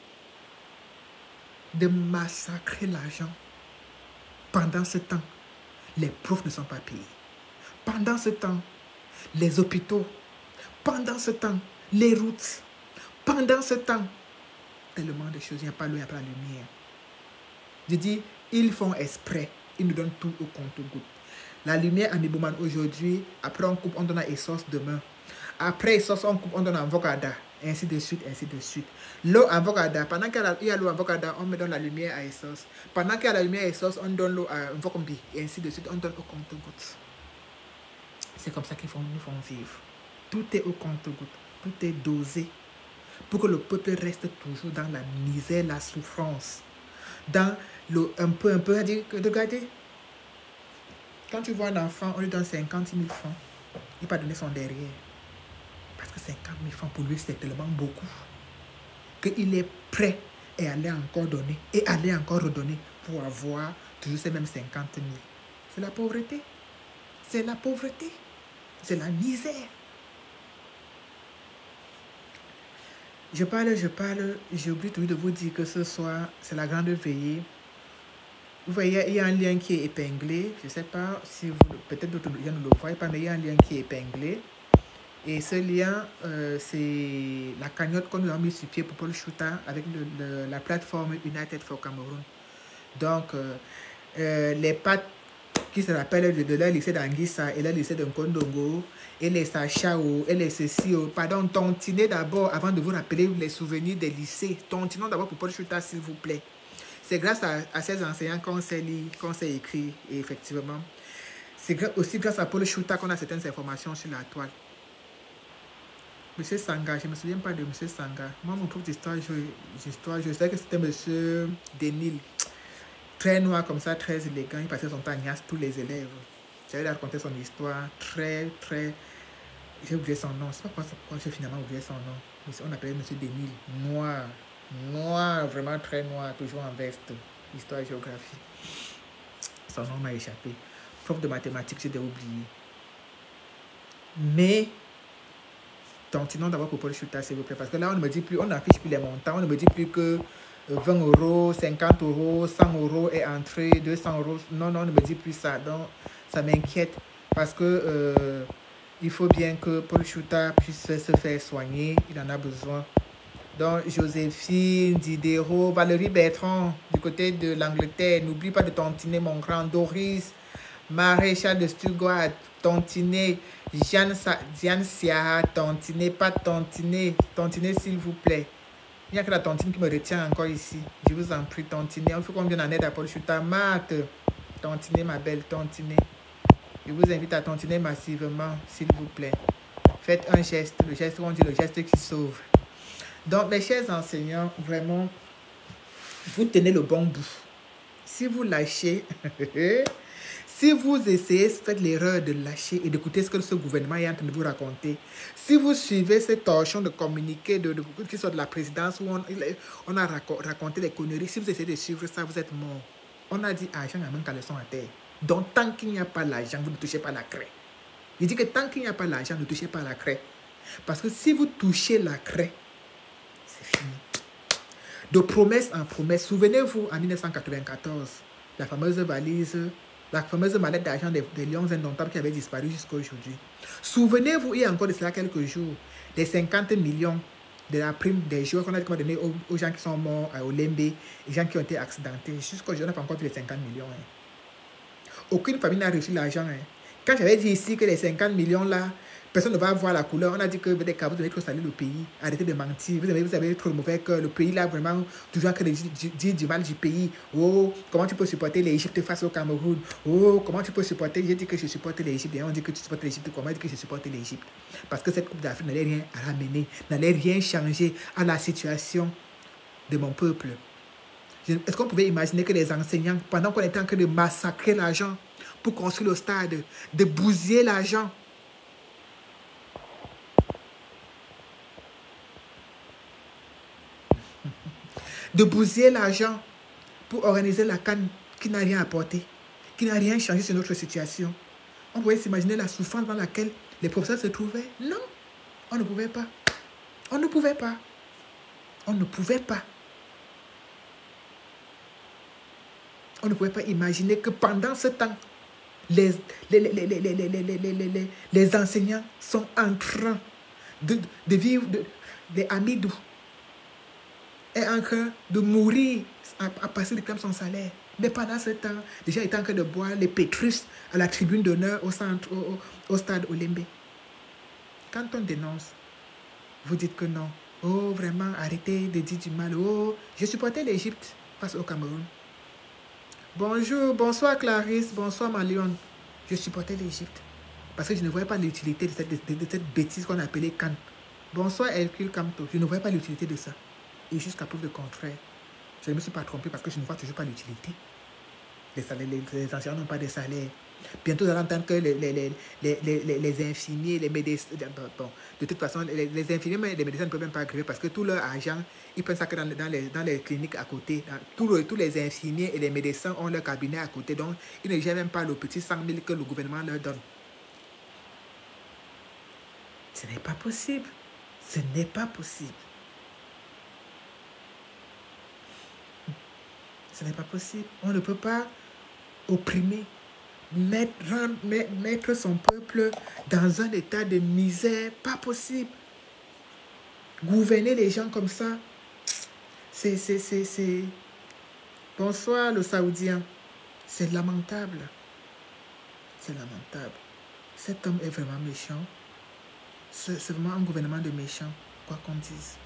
de massacrer l'argent. Pendant ce temps, les profs ne sont pas payés. Pendant ce temps, les hôpitaux. Pendant ce temps, les routes. Pendant ce temps, tellement de choses, il n'y a pas l'eau, il n'y a pas la lumière. Je dis, ils font exprès. Ils nous donnent tout au compte-gouttes. La lumière en Ibouman aujourd'hui, après on coupe, on donne à Essos demain. Après Essos, on coupe, on donne à Vokada. Et ainsi de suite, ainsi de suite. L'eau à Vokada, pendant qu'il y a l'eau à Vokada, on me donne la lumière à Essos. Pendant qu'il y a la lumière à Essos, on donne l'eau à Vokombi. Et ainsi de suite, on donne au compte-gouttes. C'est comme ça qu'ils font, nous font vivre. Tout est au compte-gouttes. Tout est dosé. Pour que le peuple reste toujours dans la misère, la souffrance. Dans le un peu, un peu, à dire que regardez, quand tu vois un enfant, on lui donne cinquante mille francs, il ne peut pas donner son derrière. Parce que cinquante mille francs pour lui, c'est tellement beaucoup. Qu'il est prêt à aller encore donner, et aller encore redonner pour avoir toujours ces mêmes cinquante mille. C'est la pauvreté. C'est la pauvreté. C'est la misère. Je parle, je parle, j'ai oublié de vous dire que ce soir, c'est la grande veillée. Vous voyez, il y a un lien qui est épinglé. Je ne sais pas si vous, peut-être d'autres gens ne le voient pas, mais il y a un lien qui est épinglé. Et ce lien, euh, c'est la cagnotte qu'on nous a mis sur pied pour Paul Chouta avec le, le, la plateforme United for Cameroon. Donc, euh, euh, les pattes qui se rappellent de, de leur lycée d'Anguissa et leur lycée de Nkondongo, et les Sachao, et les ceci, pardon, tontinez d'abord avant de vous rappeler les souvenirs des lycées. Tontinons d'abord pour Paul Chouta, s'il vous plaît. C'est grâce à, à ces enseignants qu'on s'est lu, qu'on s'est écrit, et effectivement. C'est aussi grâce à Paul Chouta qu'on a certaines informations sur la toile. Monsieur Sanga, je ne me souviens pas de Monsieur Sanga. Moi, mon prof d'histoire, je, je sais que c'était Monsieur Denil. Très noir comme ça, très élégant. Il passait son temps à niasse tous les élèves. J'avais raconté son histoire, très, très... J'ai oublié son nom. Je ne sais pas pourquoi j'ai finalement oublié son nom. On appelait Monsieur Denil. Noir. Noir, vraiment très noir, toujours en veste. Histoire et géographie. Son nom m'a échappé. Prof de mathématiques, j'ai oublié. Mais... Continuons d'abord pour Paul Chouta, s'il vous plaît. Parce que là, on ne me dit plus, on n'affiche plus les montants. On ne me dit plus que vingt euros, cinquante euros, cent euros est entré, deux cents euros. Non, non, on ne me dit plus ça. Donc, ça m'inquiète. Parce que euh, Il faut bien que Paul Chouta puisse se faire soigner. Il en a besoin. Donc, Joséphine, Diderot, Valérie Bertrand, du côté de l'Angleterre. N'oublie pas de tontiner, mon grand. Doris, Maréchal de Stuttgart, tontiner. Jeanne, Sa Diane Siaha, tontiner, pas tontiner. Tontiner, s'il vous plaît. Il n'y a que la tontine qui me retient encore ici. Je vous en prie, tontiner. Il faut qu'on vienne en aide à Paul Chouta. Marthe, tontiner, ma belle, tontiner. Je vous invite à tontiner massivement, s'il vous plaît. Faites un geste, le geste, on dit le geste qui sauve. Donc, mes chers enseignants, vraiment, vous tenez le bon bout. Si vous lâchez, si vous essayez, faites l'erreur de lâcher et d'écouter ce que ce gouvernement est en train de vous raconter. Si vous suivez cette torchon de communiqué de, de, qui sort de la présidence où on, on a raconté les conneries, si vous essayez de suivre ça, vous êtes mort. On a dit argent à main caleçon à terre. Donc, tant qu'il n'y a pas l'argent, vous ne touchez pas la craie. Il dit que tant qu'il n'y a pas l'argent, ne touchez pas la craie. Parce que si vous touchez la craie, c'est fini. De promesse en promesse, souvenez-vous, en mille neuf cent quatre-vingt-quatorze, la fameuse valise, la fameuse mallette d'argent des, des lions indomptables qui avait disparu jusqu'à aujourd'hui. Souvenez-vous, il y a encore de cela quelques jours, les cinquante millions de la prime des joueurs qu'on a donné aux, aux gens qui sont morts à Olembe, les gens qui ont été accidentés. Jusqu'aujourd'hui, on n'a pas encore vu les cinquante millions. Hein. Aucune famille n'a reçu l'argent. Hein. Quand j'avais dit ici que les cinquante millions là, personne ne va voir la couleur. On a dit que vous devez trop salir le pays. Arrêtez de mentir. Vous avez, vous avez trop de mauvais cœur. Le pays là, vraiment, toujours que dire du mal du pays. Oh, comment tu peux supporter l'Égypte face au Cameroun? Oh, comment tu peux supporter? J'ai dit que je supporte l'Égypte. Et on dit que tu supportes l'Égypte. Comment dit que je supporte l'Égypte? Parce que cette Coupe d'Afrique n'allait rien ramener, n'allait rien changer à la situation de mon peuple. Est-ce qu'on pouvait imaginer que les enseignants, pendant qu'on était en train de massacrer l'argent pour construire le stade, de bousiller l'argent, de bousiller l'argent pour organiser la CAN qui n'a rien apporté, qui n'a rien changé sur notre situation. On pouvait s'imaginer la souffrance dans laquelle les professeurs se trouvaient. Non, on ne pouvait pas. On ne pouvait pas. On ne pouvait pas. On ne pouvait pas imaginer que pendant ce temps, les, les, les, les, les, les, les, les, les, les, les enseignants sont en train de, de vivre, de, de Amidou est en train de mourir à, à passer de son salaire. Mais pendant ce temps, les gens étaient en train de boire les Pétrus à la tribune d'honneur au, centre, au, au, au stade Olembe. Quand on dénonce, vous dites que non. Oh, vraiment, arrêtez de dire du mal. Oh, je supportais l'Égypte face au Cameroun. Bonjour, bonsoir Clarisse, bonsoir Malion. Je supportais l'Égypte parce que je ne voyais pas l'utilité de cette, de, de cette bêtise qu'on appelait Can. Bonsoir Hercule Camto, je ne voyais pas l'utilité de ça. Et jusqu'à preuve de contraire, je ne me suis pas trompé parce que je ne vois toujours pas l'utilité. Les, salaires, les, les enseignants n'ont pas de salaire. Bientôt, vous allez entendre que les, les, les, les, les, les infirmiers, les médecins... Bon, de toute façon, les, les infirmiers et les médecins ne peuvent même pas gréver parce que tout leur argent, ils prennent ça que dans, dans, les, dans les cliniques à côté. Tous le, tous les infirmiers et les médecins ont leur cabinet à côté. Donc, ils ne gèrent même pas le petit cent mille que le gouvernement leur donne. Ce n'est pas possible. Ce n'est pas possible. Ce n'est pas possible. On ne peut pas opprimer, mettre, rendre, mettre son peuple dans un état de misère. Pas possible. Gouverner les gens comme ça, c'est... c'est... Bonsoir le Saoudien. C'est lamentable. C'est lamentable. Cet homme est vraiment méchant. C'est vraiment un gouvernement de méchants, quoi qu'on dise.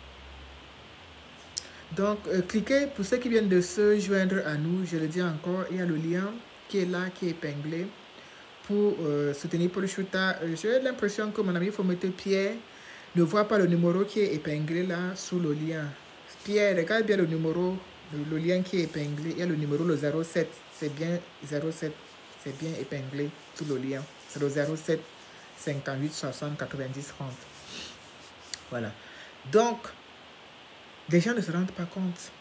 Donc, euh, cliquez, pour ceux qui viennent de se joindre à nous, je le dis encore, il y a le lien qui est là, qui est épinglé pour euh, soutenir Paul Chouta. Euh, J'ai l'impression que mon ami Fometé Pierre ne voit pas le numéro qui est épinglé là sous le lien. Pierre, regarde bien le numéro, le, le lien qui est épinglé. Il y a le numéro, le zéro sept, c'est bien zéro sept, c'est bien épinglé sous le lien. C'est le zéro sept cinquante-huit soixante quatre-vingt-dix trente. Voilà. Donc, les gens ne se rendent pas compte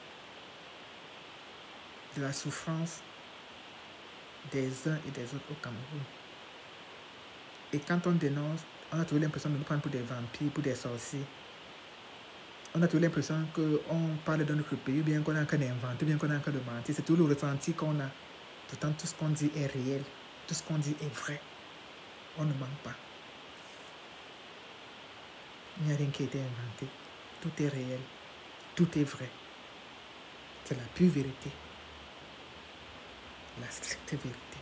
de la souffrance des uns et des autres au Cameroun. Et quand on dénonce, on a toujours l'impression de nous prendre pour des vampires, pour des sorciers. On a toujours l'impression qu'on parle de notre pays, bien qu'on a encore d'inventer, bien qu'on a encore de mentir. C'est tout le ressenti qu'on a. Pourtant, tout ce qu'on dit est réel. Tout ce qu'on dit est vrai. On ne ment pas. Il n'y a rien qui a été inventé. Tout est réel. Tout est vrai. C'est la pure vérité. La stricte vérité.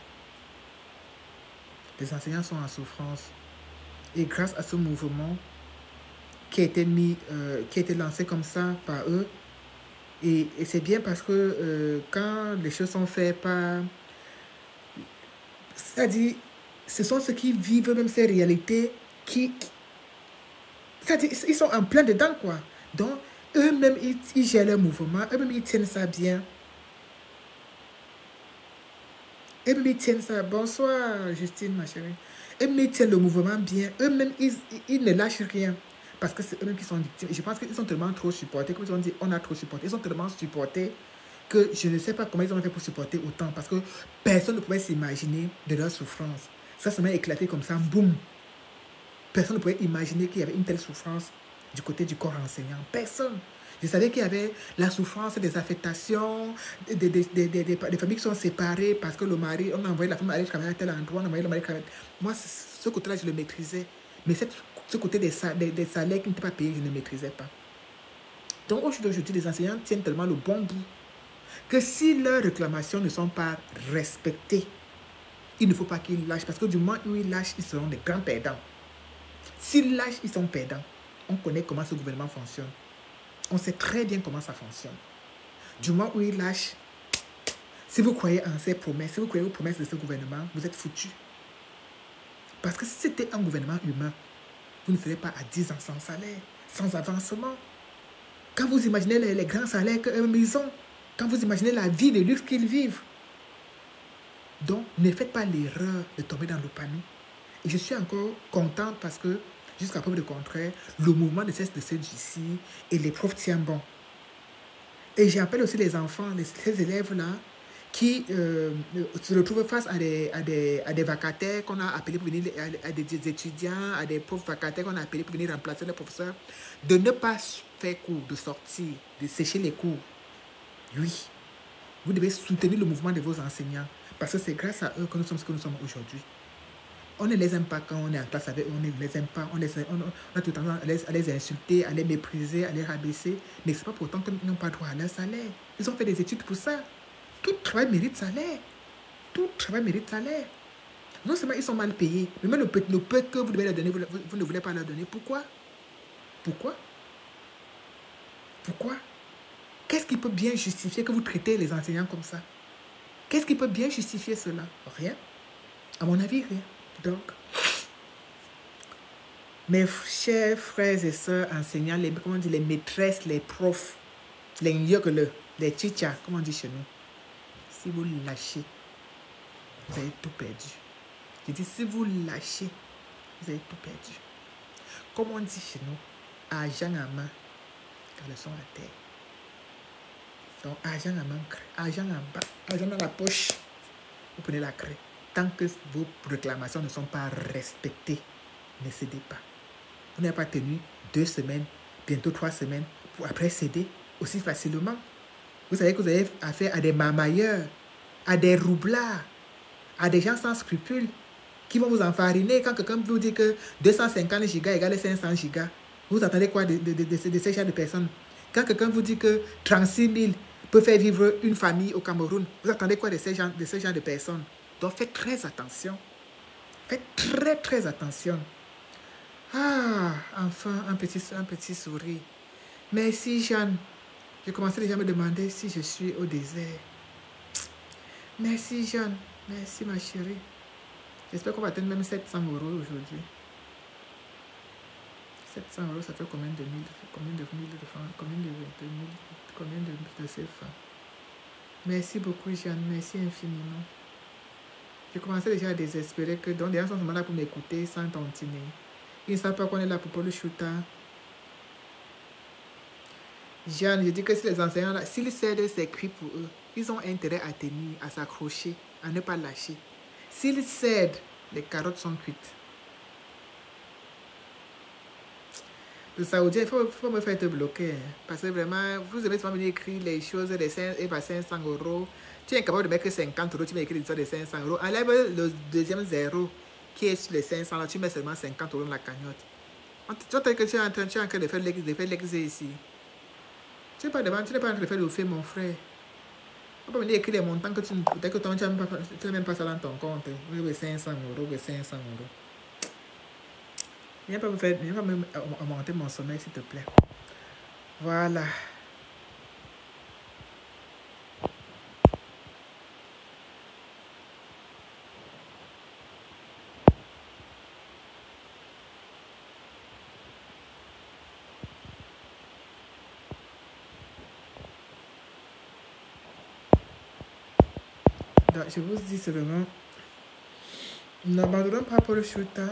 Les enseignants sont en souffrance. Et grâce à ce mouvement qui a été mis, euh, qui a été lancé comme ça par eux, et, et c'est bien parce que euh, quand les choses sont faites par... C'est-à-dire, ce sont ceux qui vivent même ces réalités qui... C'est-à-dire, ils sont en plein dedans, quoi. Donc, eux-mêmes, ils, ils gèrent leur mouvement, eux-mêmes, ils tiennent ça bien. Eux-mêmes, ils tiennent ça. Bonsoir, Justine, ma chérie. Eux-mêmes, ils tiennent le mouvement bien. Eux-mêmes, ils, ils ne lâchent rien. Parce que c'est eux-mêmes qui sont victimes. Et je pense qu'ils sont tellement trop supportés. Comme ils ont dit, on a trop supporté. Ils sont tellement supportés que je ne sais pas comment ils ont fait pour supporter autant. Parce que personne ne pouvait s'imaginer de leur souffrance. Ça se met éclaté comme ça, boum. Personne ne pouvait imaginer qu'il y avait une telle souffrance du côté du corps enseignant. Personne. Je savais qu'il y avait la souffrance des affectations, des, des, des, des, des, des familles qui sont séparées parce que le mari, on a envoyé la femme aller travailler à tel endroit, on a envoyé le mari travailler. Moi, ce côté-là, je le maîtrisais. Mais cette, ce côté des, des, des salaires qui n'étaient pas payés, je ne maîtrisais pas. Donc aujourd'hui, les enseignants tiennent tellement le bon bout que si leurs réclamations ne sont pas respectées, il ne faut pas qu'ils lâchent. Parce que du moment où ils lâchent, ils seront des grands perdants. S'ils lâchent, ils sont perdants. On connaît comment ce gouvernement fonctionne. On sait très bien comment ça fonctionne. Du moment où ils lâchent, si vous croyez en ces promesses, si vous croyez aux promesses de ce gouvernement, vous êtes foutus. Parce que si c'était un gouvernement humain, vous ne serez pas à dix ans sans salaire, sans avancement. Quand vous imaginez les, les grands salaires qu'eux ont, quand vous imaginez la vie de luxe qu'ils vivent. Donc, ne faites pas l'erreur de tomber dans le panique. Et je suis encore contente parce que, jusqu'à preuve de contraire, le mouvement ne cesse de s'adoucir et les profs tiennent bon. Et j'appelle aussi les enfants, les, ces élèves-là, qui euh, se retrouvent face à des, à des, à des vacataires qu'on a appelés pour venir, à, à des, des étudiants, à des profs vacataires qu'on a appelés pour venir remplacer les professeurs, de ne pas faire cours, de sortir, de sécher les cours. Oui, vous devez soutenir le mouvement de vos enseignants, parce que c'est grâce à eux que nous sommes ce que nous sommes aujourd'hui. On ne les aime pas quand on est en classe avec eux, on ne les aime pas, on, les, on, on a tout le temps à les, à les insulter, à les mépriser, à les rabaisser, mais ce n'est pas pour autant qu'ils n'ont pas droit à leur salaire. Ils ont fait des études pour ça. Tout travail mérite salaire. Tout travail mérite salaire. Non seulement ils sont mal payés, mais même le peu, le peu que vous devez leur donner, vous, vous, vous ne voulez pas leur donner. Pourquoi? Pourquoi? Pourquoi? Qu'est-ce qui peut bien justifier que vous traitez les enseignants comme ça? Qu'est-ce qui peut bien justifier cela? Rien. À mon avis, rien. Donc, mes chers frères et sœurs enseignants, les, comment on dit, les maîtresses, les profs, les nyogle, les chichas, comme on dit chez nous, si vous lâchez, vous avez tout perdu. Je dis, si vous lâchez, vous avez tout perdu. Comme on dit chez nous, argent à main, car le son à terre. Donc, argent à main, argent en bas, argent dans la poche, vous prenez la craie. Tant que vos réclamations ne sont pas respectées, ne cédez pas. Vous n'avez pas tenu deux semaines, bientôt trois semaines, pour après céder aussi facilement. Vous savez que vous avez affaire à des mamailleurs, à des roublards, à des gens sans scrupules, qui vont vous enfariner quand quelqu'un vous dit que deux cent cinquante gigas égale cinq cents gigas. Vous attendez quoi de, de, de, de, de ces gens de personnes? Quand quelqu'un vous dit que trente-six mille peut faire vivre une famille au Cameroun, vous attendez quoi de ces gens de, ces gens de personnes? Donc faites très attention. Faites très très attention. Ah, enfin, un petit, un petit sourire. Merci Jeanne. J'ai commencé déjà à me demander si je suis au désert. Merci Jeanne. Merci ma chérie. J'espère qu'on va atteindre même sept cents euros aujourd'hui. sept cents euros, ça fait combien de mille? Combien de mille de francs? Combien de, de mille? Combien de, de C F A? Merci beaucoup Jeanne. Merci infiniment. Je commençais déjà à désespérer que donc les gens sont là pour m'écouter sans tontiner. Ils ne savent pas qu'on est là pour Paul Chouta. Jeanne, je dis que si les enseignants, là, s'ils cèdent, c'est écrit pour eux. Ils ont intérêt à tenir, à s'accrocher, à ne pas lâcher. S'ils cèdent, les carottes sont cuites. Le Saoudien, il faut, faut me faire te bloquer. Hein, parce que vraiment, vous avez souvent venir écrire les choses des cinq cents euros. Tu es incapable de mettre cinquante euros, tu m'as écrit l'histoire de cinq cents euros. Enlève le deuxième zéro qui est sur les cinq cents, là, tu mets seulement cinquante euros dans la cagnotte. Tu sais que tu es en train de faire l'exé ici. Tu n'es pas devant, tu n'es pas en train de faire le fait, mon frère. On peut me dire que les montants que tu peut-être que tu n'as même pas ça dans ton compte. Oui, cinq cents euros, oui, cinq cents euros. Viens pas me faire, viens pas me augmenter mon sommeil, s'il te plaît. Voilà. Donc, je vous dis seulement, n'abandonnons pas pour le shooter.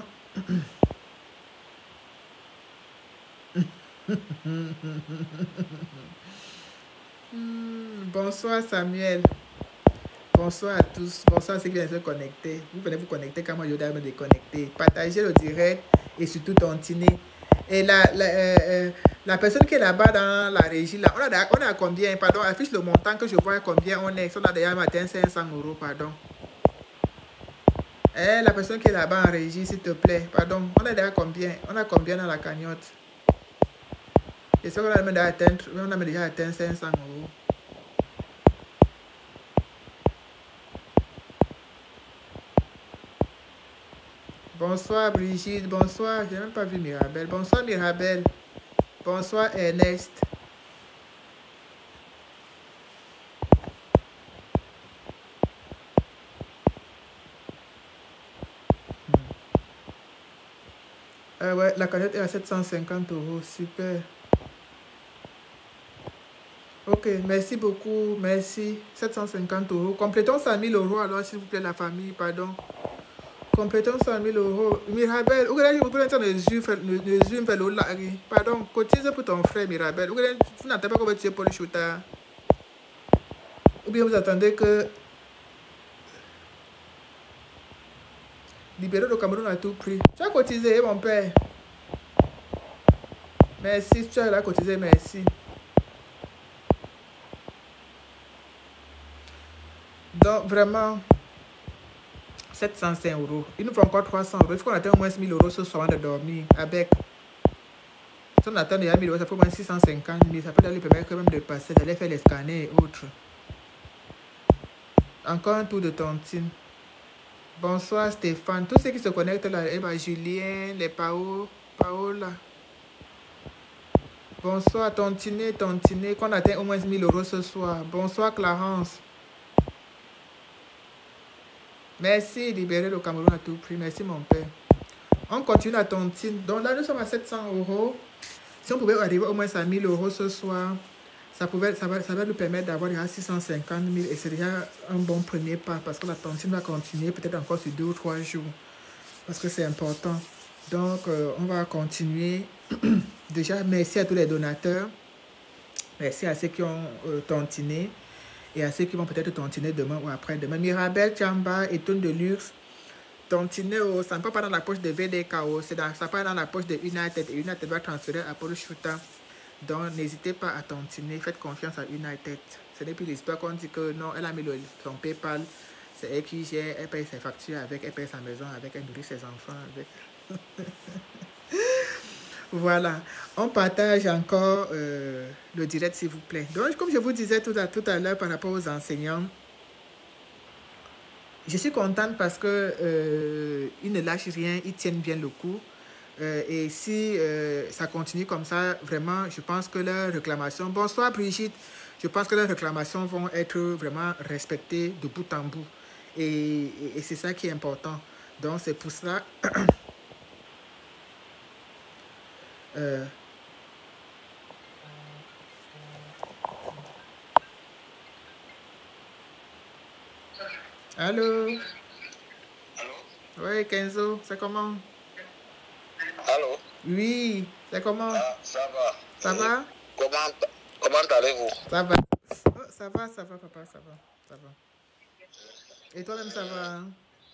Bonsoir Samuel. Bonsoir à tous. Bonsoir à ceux qui viennent se connecter. Vous venez vous connecter quand moi je dois me déconnecter. Partagez le direct et surtout tontiner. Et la, la, euh, euh, la personne qui est là-bas dans la régie, là, on a, on a combien? Pardon, affiche le montant que je vois combien on est. On a déjà atteint cinq cents euros, pardon. Eh, la personne qui est là-bas en régie, s'il te plaît. Pardon, on a déjà combien? On a combien dans la cagnotte? Et ça, on a déjà atteint, on a déjà atteint cinq cents euros. Bonsoir Brigitte, bonsoir, j'ai même pas vu Mirabel. Bonsoir Mirabel, bonsoir Ernest. Hmm. Euh, ouais, la cagnotte est à sept cent cinquante euros, super. Ok, merci beaucoup, merci. sept cent cinquante euros. Complétons cent mille euros alors, s'il vous plaît, la famille, pardon. Complétons cent mille euros. Mirabel, où est-ce que vous pouvez entendre les yeux, pardon, cotise pour ton frère, Mirabel. Vous n'entendez pas comment tu es pour le shooter. Ou bien vous attendez que libérer le Cameroun à tout prix. Tu as cotisé, mon père. Merci, tu as cotisé, merci. Donc, vraiment, sept cent cinq euros. Il nous faut encore trois cents euros. Il faut qu'on atteigne au moins mille euros ce soir de dormir. Avec. Si on attend déjà mille euros, ça fait au moins six cent cinquante mille. Ça peut lui permettre quand même de passer, d'aller faire les scanners et autres. Encore un tour de tontine. Bonsoir Stéphane. Tous ceux qui se connectent là, eh ben, Julien, les Pao, Paola. Bonsoir Tontine, Tontine. Qu'on atteint au moins mille euros ce soir. Bonsoir Clarence. Merci, libérer le Cameroun à tout prix. Merci, mon père. On continue à tontine. Donc là, nous sommes à sept cents euros. Si on pouvait arriver au moins à mille euros ce soir, ça, pouvait, ça, va, ça va nous permettre d'avoir déjà six cent cinquante mille. Et c'est déjà un bon premier pas parce que la tontine va continuer peut-être encore sur deux ou trois jours. Parce que c'est important. Donc, euh, on va continuer. Déjà, merci à tous les donateurs. Merci à ceux qui ont euh, tontiné. Et à ceux qui vont peut-être tontiner demain ou après-demain. Mirabel, Chamba, Étonne de Luxe, tontiner, oh, ça ne part pas dans la poche de V D K O, c'est dans, ça part dans la poche de United. Et United va transférer à Paul Shooter. Donc, n'hésitez pas à tontiner, faites confiance à United. Ce n'est plus l'histoire qu'on dit que non, elle a mis le, son PayPal, c'est elle qui gère, elle paye ses factures avec, elle paye sa maison avec, elle nourrit ses enfants avec. Voilà, on partage encore euh, le direct s'il vous plaît. Donc, comme je vous disais tout à, tout à l'heure par rapport aux enseignants, je suis contente parce que euh, ils ne lâchent rien, ils tiennent bien le coup. Euh, et si euh, ça continue comme ça, vraiment, je pense que leurs réclamations... Bonsoir Brigitte, je pense que leurs réclamations vont être vraiment respectées de bout en bout. Et, et, et c'est ça qui est important. Donc, c'est pour ça... Euh, Allô? Allô? Oui, Kenzo, c'est comment? Allô? Oui, c'est comment? Ah, ça va. Ça Et va? Comment, comment allez-vous? Ça va. Oh, ça va, ça va, papa, ça va. Ça va. Et toi-même, ça va? Hein?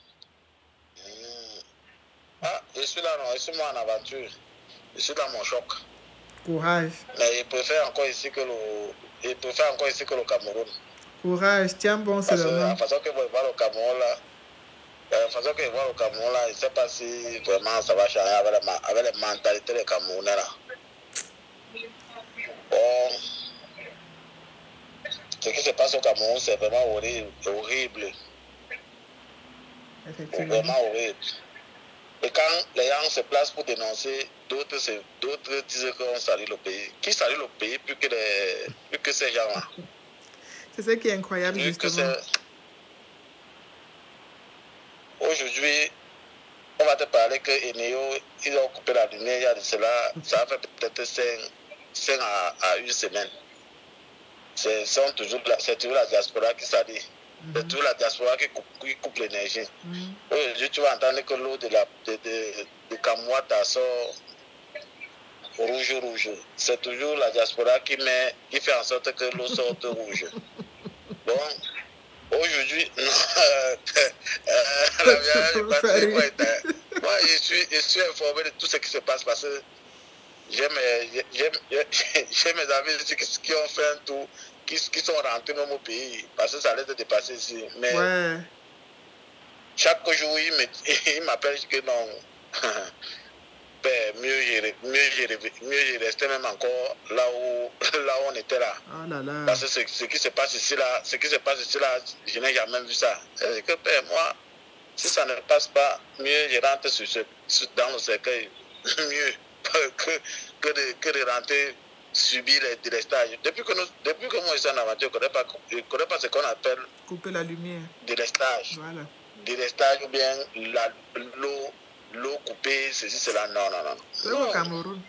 Mmh. Ah, je suis là, non, je suis moi en aventure. Je suis dans mon choc. Courage. Mais il préfère encore ici que le, il préfère encore ici que le Cameroun. Courage, tiens bon Parce que seulement. la façon que vous voyez le Cameroun là, La façon que je vois au Cameroun, là, je ne sais pas si vraiment ça va changer avec la, avec la mentalité des Camerounais. Là. Bon, ce qui se passe au Cameroun, c'est vraiment horrible. horrible. Effectivement. Vraiment horrible. Et quand les gens se placent pour dénoncer, d'autres disent qu'on salue le pays. Qui salue le pays plus que, les, plus que ces gens-là? C'est ce qui est incroyable, plus justement. Aujourd'hui, on va te parler que Eneo, ils ont coupé la lumière il y a de cela, ça fait peut-être cinq à, à une semaine. C'est toujours, toujours la diaspora qui salue. Mm-hmm. C'est toujours la diaspora qui coupe, qui coupe l'énergie. Mm-hmm. Aujourd'hui, tu vas entendre que l'eau de la de, de, de Kamwata sort rouge, rouge. C'est toujours la diaspora qui, met, qui fait en sorte que l'eau sorte rouge. Bon. Aujourd'hui, non, euh, euh, la vérité, moi je suis, je suis informé de tout ce qui se passe parce que j'ai mes, mes amis ici qui, qui ont fait un tour, qui, qui sont rentrés même au pays parce que ça allait se dépasser ici. Mais ouais. Chaque jour, ils m'appellent que non. Ben, mieux j'ai mieux resté même encore là où, là où on était là. Oh là, là. Parce que ce, ce qui se passe ici là, ce qui se passe ici là, je n'ai jamais vu ça. C'est que ben, moi, si ça ne passe pas, mieux je rentre sur ce, sur, dans le cercueil, mieux que, que, de, que de rentrer subir les délestages. Depuis que, nous, depuis que moi je suis en aventure, je ne connais pas, je connais pas ce qu'on appelle couper la lumière. Délestage. Voilà. Délestage ou bien l'eau. L'eau coupée, ceci, cela, non, non, non. C'est au Cameroun.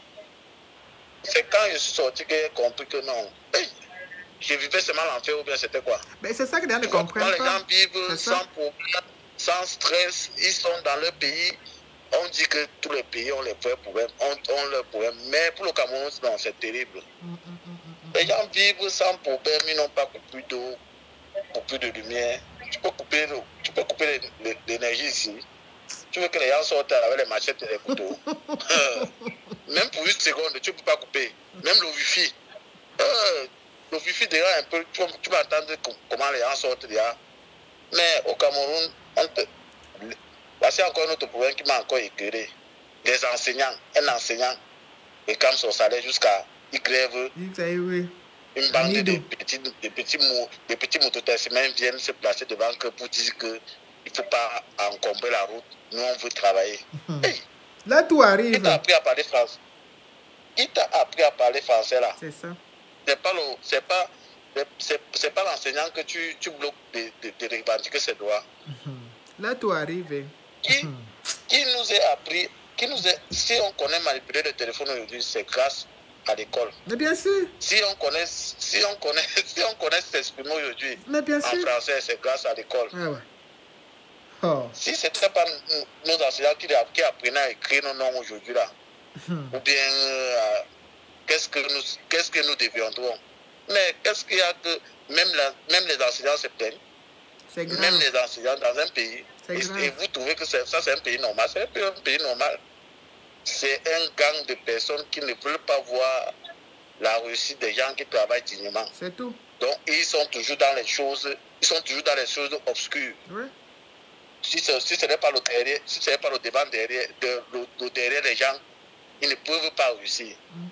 C'est quand je suis sorti que j'ai compris que non. Hey, je vivais seulement l'enfer ou bien c'était quoi? Mais c'est ça que les gens ne comprennent pas. Quand les gens vivent sans problème, sans stress, ils sont dans leur pays. On dit que tous les pays ont les problèmes, ont, ont leurs problèmes. Mais pour le Cameroun, non, c'est terrible. Mm, mm, mm, mm. Les gens vivent sans problème, ils n'ont pas coupé d'eau, coupé de lumière. Tu peux couper, tu peux couper l'énergie ici. Tu veux que les gens sortent avec les machettes et les couteaux. euh, même pour une seconde, tu ne peux pas couper. Même le wifi. Euh, le wifi déjà un peu, tu, tu vas entendre comment les gens sortent déjà. Mais au Cameroun, on te... voici encore un autre problème qui m'a encore éclairé. Les enseignants, un enseignant, il calme son salaire jusqu'à, il grève. Oui. Une bande de petits, de petits, de petits mototessimens viennent se placer devant eux pour dire que il ne faut pas encombrer la route. Nous, on veut travailler. Mmh. Hey, là, tout arrive. Qui t'a appris à parler français? Qui t'a appris à parler français là? C'est ça. C'est pas le, c'est pas, c'est, c'est pas l'enseignant que tu, tu bloques de, de, de revendiquer ses droits. Mmh. Là, tout arrive. Qui, mmh. qui nous a appris, qui nous a, si on connaît manipuler le téléphone aujourd'hui, c'est grâce à l'école. Mais bien sûr. Si on connaît, si on connaît, si on connaît s'exprimer aujourd'hui en français, c'est grâce à l'école. Ah ouais. Oh. Si ce n'était pas nos enseignants qui, qui apprenaient à écrire nos noms aujourd'hui là, hmm. ou bien euh, qu'est-ce que nous qu'est-ce que nous deviendrons? Mais qu'est-ce qu'il y a que même, la, même les enseignants se plaignent, même les enseignants dans un pays, et, et vous trouvez que ça c'est un pays normal? C'est un, un pays normal. C'est un gang de personnes qui ne veulent pas voir la réussite des gens qui travaillent dignement. C'est tout. Donc ils sont toujours dans les choses, ils sont toujours dans les choses obscures. Oui. Si ce si n'est pas le derrière, si ce n'est pas le devant derrière, de, le, le derrière les gens, ils ne peuvent pas réussir. Mm.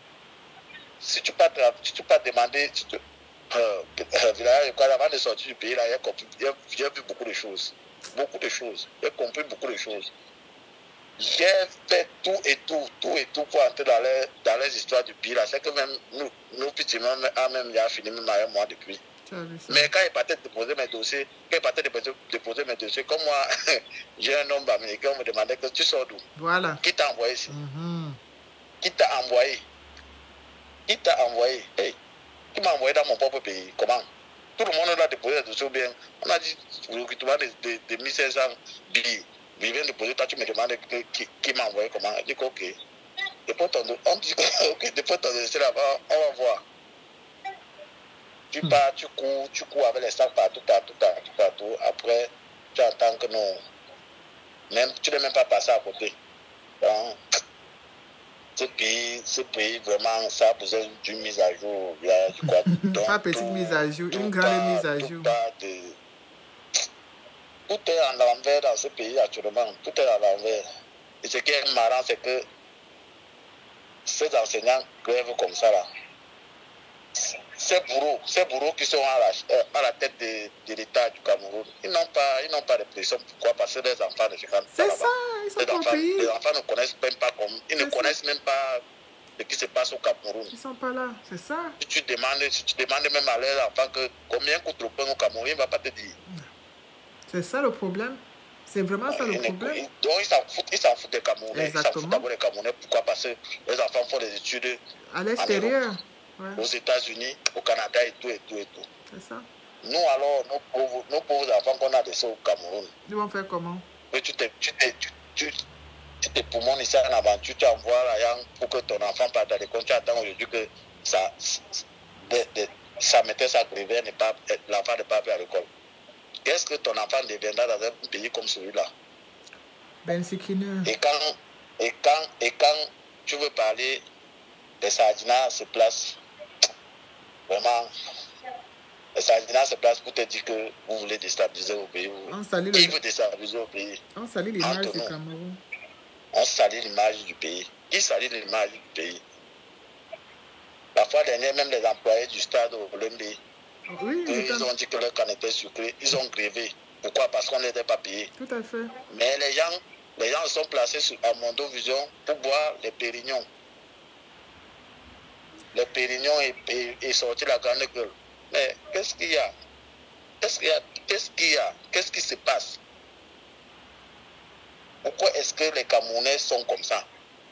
Si tu ne peux pas, si pas demander, si tu, euh, euh, avant de sortir du pays, là, j'ai vu beaucoup de choses. Beaucoup de choses. J'ai compris beaucoup de choses. J'ai fait tout et tout, tout et tout pour entrer dans les, dans les histoires du pays. C'est que même nous, nous petits, même, même, il a fini même avec moi depuis. Mais quand il partait de déposer mes dossiers, quand il partait de déposer mes dossiers, comme moi, j'ai un homme américain, on me demandait que tu sors d'où? Voilà. Qui t'a envoyé ici? Mm-hmm. Qui t'a envoyé? Qui t'a envoyé? Hey, qui m'a envoyé dans mon propre pays? Comment? Tout le monde a déposé des dossiers bien. On a dit, le recrutement de, de, de mille cinq cents billets. Il vient de poser, toi tu me demandes que, qui, qui m'a envoyé comment? Je dis que ok. Depuis ton, on dit que ok, depuis ton dossier là-bas, on va voir. Tu pars, tu cours, tu cours avec les sacs partout, partout, partout, partout. Après, tu entends que non. Même, tu n'es même pas passé à côté. Donc, ce pays, ce pays, vraiment, ça a besoin d'une mise à jour. Là, je crois. Donc, pas petite tout, mise à jour, tout une part, grande mise à jour. Tout part de, tout est à l'envers dans ce pays actuellement. Tout est à l'envers. Et ce qui est marrant, c'est que ces enseignants grèvent comme ça là. Ces bourreaux, ces bourreaux qui sont à la, à la tête de, de l'État du Cameroun, ils n'ont pas, ils n'ont pas de pression. Pourquoi? Parce que les enfants ne se rendent pas là-bas. C'est ça, ils sont Les pas au enfants, pays. les enfants ne connaissent même pas comme, ils ne C'est connaissent même pas ce qui se passe au Cameroun. Ils sont pas là, c'est ça. Si tu demandes, si tu demandes même à leurs enfants que combien coûte le pain au Cameroun, il ne va pas te dire. C'est ça le problème. C'est vraiment ça le Ils ne- problème. ils- donc ils s'en foutent, ils s'en foutent des Camerounais. Ils s'en Exactement. foutent d'abord des Camerounais. Pourquoi? Parce que les enfants font des études À l'extérieur. Ouais, aux États-Unis, au Canada et tout et tout et tout. c'est ça. Nous alors, nos pauvres, nos pauvres enfants qu'on a laissés au Cameroun, Ils vont faire comment? que tu te, tu te, tu, tu, tu te poumones ici en aventure, tu envoies la yang pour que ton enfant parte dans l'école, tu attends aujourd'hui que ça, de, de, sa maîtresse a grévé, l'enfant n'est pas appris à l'école. Qu'est-ce que ton enfant deviendra dans un pays comme celui-là? Ben Sikine. Et quand, et quand, et quand tu veux parler des Sardinats se place, vraiment, les Sardinats se place pour te dire que vous voulez déstabiliser au pays. On salit Qui le- veut déstabiliser au pays? on salit l'image Entre du nous. Cameroun. On salit l'image du pays. Qui salit l'image du pays? La fois dernière, même les employés du stade Olympique, Oui, eux, c'est ils ont dit que leur canne était sucré, ils ont grévé. Pourquoi? Parce qu'on n'était pas payé. tout à fait. Mais les gens, les gens sont placés sur, à Mondovision pour boire les pérignons. Les pérignons et, et, et sortir la grande gueule. Mais qu'est-ce qu'il y a? Qu'est-ce qu'il y a? Qu'est-ce qu'il y a? Qu'est-ce qui se passe? Pourquoi est-ce que les Camerounais sont comme ça?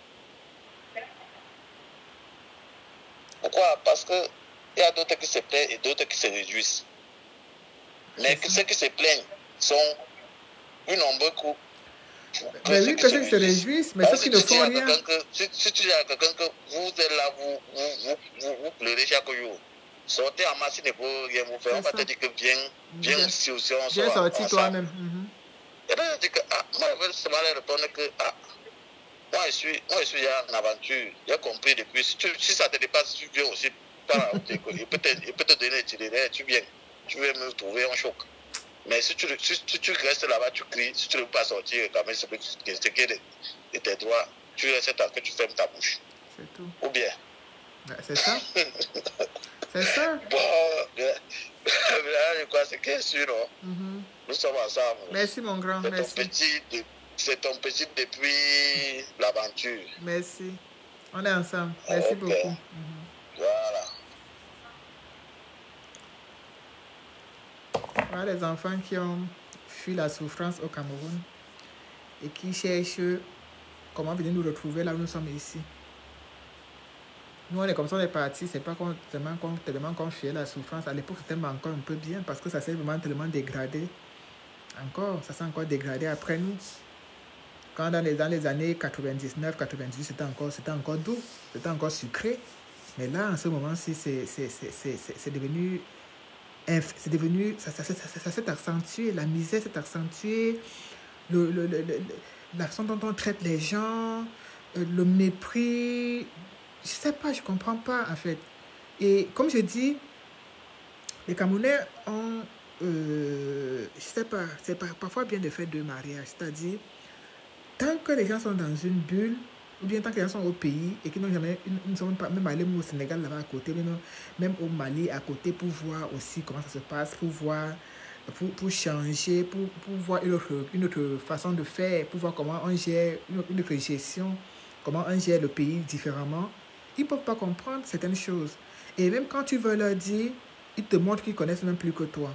Pourquoi? Parce que il y a d'autres qui se plaignent et d'autres qui se réjouissent. Mais que ceux qui se plaignent sont plus nombreux que, que Mais ceux oui, qui que se ceux qui se réjouissent. réjouissent, mais Parce ceux que qui ne si tu dis font à rien. quelqu'un que, si, si tu dis à quelqu'un que vous êtes là, vous, vous, vous, vous, vous pleurez chaque jour, sortez en masse, il ne faut rien vous faire. C'est On va ça. te dire que viens, viens Viens- aussi, aussi, on Viens sort sortir ensemble. toi-même. Mhm. Et bien, je dis que, ah, moi, je vais seulement leur répondre que, ah, moi, je suis, moi, je suis déjà en aventure. J'ai compris depuis. Si, tu, si ça te dépasse, tu viens aussi par la haute école. Il peut te, il peut te donner l'itinéraire, tu viens. Tu viens me trouver en choc. Mais si tu, si, si tu restes là-bas, tu cries. Si tu ne veux pas sortir, quand même, ce qui est de, de tes droits, tu restes tant que tu fermes ta bouche. C'est tout. Ou bien. Ouais, c'est ça. C'est ça. Bon, là, je crois que c'est que sûr, non? Mhm. Nous sommes ensemble. Merci, mon grand. C'est ton Merci. petit, de- c'est ton petit depuis l'aventure. Merci. On est ensemble. Merci Ok. beaucoup. Mhm. Voilà. Voilà les enfants qui ont fui la souffrance au Cameroun et qui cherchent comment venir nous retrouver là où nous sommes ici. Nous, on est comme ça, on est partis. C'est pas qu'on- tellement qu'on tellement qu'on fuyait la souffrance. À l'époque, c'était encore un peu bien parce que ça s'est vraiment tellement dégradé. Encore, ça s'est encore dégradé après nous. Quand dans les, dans les années quatre-vingt-dix-neuf quatre-vingt-dix, c'était encore, c'était encore doux, c'était encore sucré. Mais là, en ce moment-ci, c'est c'est- c'est- c'est- c'est- c'est devenu... inf- C'est devenu... Ça, ça, ça, ça, ça s'est accentué. La misère s'est accentuée. Le, le, le, le- la façon dont on traite les gens, euh, le mépris... Je sais pas, je comprends pas, en fait. Et comme je dis, les Camerounais ont... Euh, je sais pas, c'est par- parfois bien de faire deux mariages. C'est-à-dire, tant que les gens sont dans une bulle, ou bien tant que les gens sont au pays et qu'ils n'ont jamais, ils ne sont pas même allés au Sénégal là-bas à côté, mais non, même au Mali à côté pour voir aussi comment ça se passe, pour voir, pour, pour changer, pour, pour voir une autre, une autre façon de faire, pour voir comment on gère une, une autre gestion, comment on gère le pays différemment. Ils ne peuvent pas comprendre certaines choses. Et même quand tu veux leur dire, ils te montrent qu'ils connaissent même plus que toi.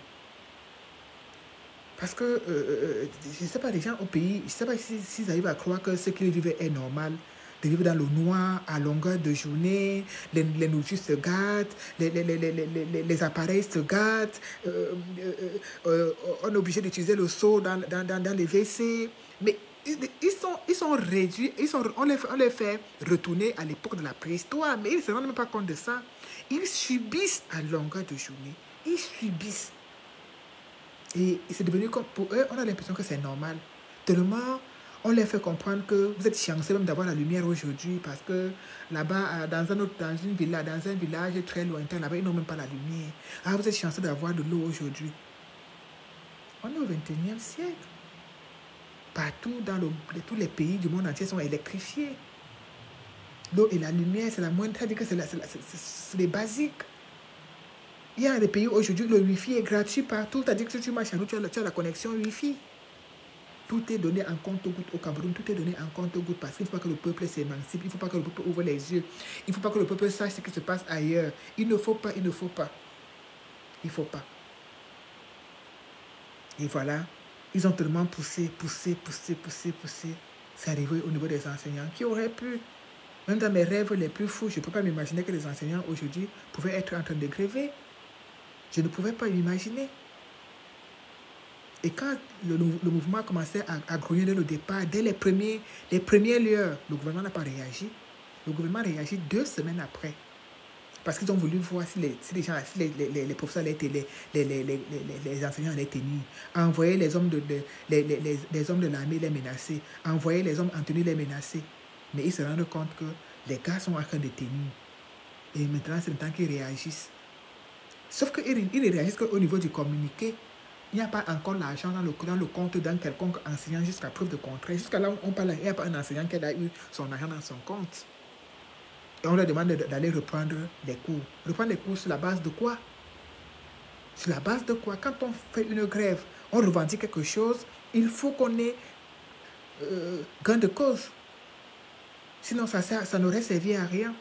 Parce que, euh, euh, je ne sais pas, les gens au pays, je ne sais pas s'ils si, arrivent à croire que ce qu'ils vivent est normal. De vivre dans le noir à longueur de journée, les, les nourritures se gâtent, les, les, les, les, les, les appareils se gâtent, euh, euh, euh, on est obligé d'utiliser le seau dans, dans, dans, dans les W C. Mais ils, ils, sont, ils sont réduits, ils sont, on, les, on les fait retourner à l'époque de la préhistoire, mais ils ne se rendent même pas compte de ça. Ils subissent à longueur de journée. Ils subissent. Et c'est devenu comme pour eux, on a l'impression que c'est normal. Tellement on leur fait comprendre que vous êtes chanceux même d'avoir la lumière aujourd'hui parce que là-bas, dans, un autre, dans une villa, dans un village très lointain, là-bas, ils n'ont même pas la lumière. Ah, vous êtes chanceux d'avoir de l'eau aujourd'hui. On est au vingt et unième siècle. Partout dans le, tous les pays du monde entier sont électrifiés. L'eau et la lumière, c'est la moindre, c'est-à-dire que c'est les basiques. Il y a des pays aujourd'hui, le Wi-Fi est gratuit partout, c'est-à-dire que si tu marches à l'eau, tu, tu as la connexion Wi-Fi. Tout est donné en compte-goutte au Cameroun, tout est donné en compte-goutte parce qu'il ne faut pas que le peuple s'émancipe, il ne faut pas que le peuple ouvre les yeux, il ne faut pas que le peuple sache ce qui se passe ailleurs. Il ne faut pas, il ne faut pas. Il ne faut pas. Et voilà, ils ont tellement poussé, poussé, poussé, poussé, poussé. C'est arrivé au niveau des enseignants qui auraient pu, même dans mes rêves les plus fous, je ne peux pas m'imaginer que les enseignants aujourd'hui pouvaient être en train de gréver. Je ne pouvais pas l'imaginer. Et quand le, le mouvement a commencé à, à grogner dès le départ, dès les premiers, les premiers lueurs, le gouvernement n'a pas réagi. Le gouvernement a réagi deux semaines après. Parce qu'ils ont voulu voir si les, si les, gens, si les, les, les professeurs allaient être, les, les, les, les, les enseignants allaient être tenus. Envoyer les hommes de, de, les, les, les, les hommes de l'armée les menacer. Envoyer les hommes en tenue les menacer. Mais ils se rendent compte que les gars sont en train de tenir. Et maintenant, c'est le temps qu'ils réagissent. Sauf qu'ils ils ne réagissent qu'au niveau du communiqué. Il n'y a pas encore l'argent dans le, dans le compte d'un quelconque enseignant jusqu'à preuve de contraire. Jusqu'à là, on parle, il n'y a pas un enseignant qui a eu son argent dans son compte. Et on leur demande d'aller reprendre les cours. Reprendre les cours sur la base de quoi? Sur la base de quoi? Quand on fait une grève, on revendique quelque chose, il faut qu'on ait euh, gain de cause. Sinon, ça, ça, ça n'aurait servi à rien.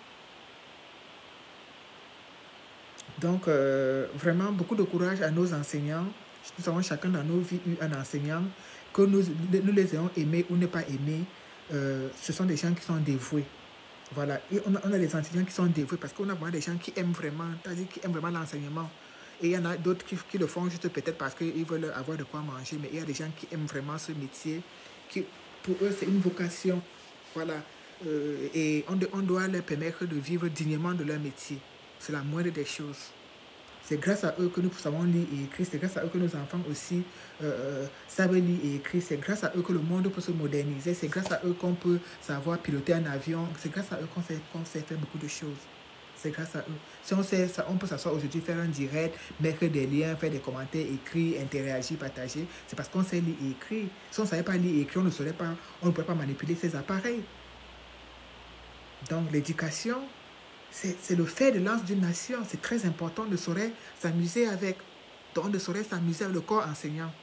Donc, euh, vraiment, beaucoup de courage à nos enseignants. Nous avons chacun dans nos vies eu un enseignant, que nous, nous les ayons aimés ou ne pas aimés. Euh, ce sont des gens qui sont dévoués. Voilà. Et on a, on a des enseignants qui sont dévoués parce qu'on a vraiment des gens qui aiment vraiment, c'est-à-dire qui aiment vraiment l'enseignement. Et il y en a d'autres qui, qui le font juste peut-être parce qu'ils veulent avoir de quoi manger. Mais il y a des gens qui aiment vraiment ce métier, qui pour eux c'est une vocation. Voilà. Euh, et on, on doit leur permettre de vivre dignement de leur métier. C'est la moindre des choses. C'est grâce à eux que nous savons lire et écrire. C'est grâce à eux que nos enfants aussi euh, savent lire et écrire. C'est grâce à eux que le monde peut se moderniser. C'est grâce à eux qu'on peut savoir piloter un avion. C'est grâce à eux qu'on sait, qu'on sait faire beaucoup de choses. C'est grâce à eux. Si on sait ça, on peut s'asseoir aujourd'hui, faire un direct, mettre des liens, faire des commentaires, écrire, interagir, partager. C'est parce qu'on sait lire et écrire. Si on ne savait pas lire et écrire, on ne saurait pas, on ne pourrait pas manipuler ces appareils. Donc l'éducation, c'est le fer de lance d'une nation. C'est très important. On ne saurait s'amuser avec. On ne saurait s'amuser avec le corps enseignant.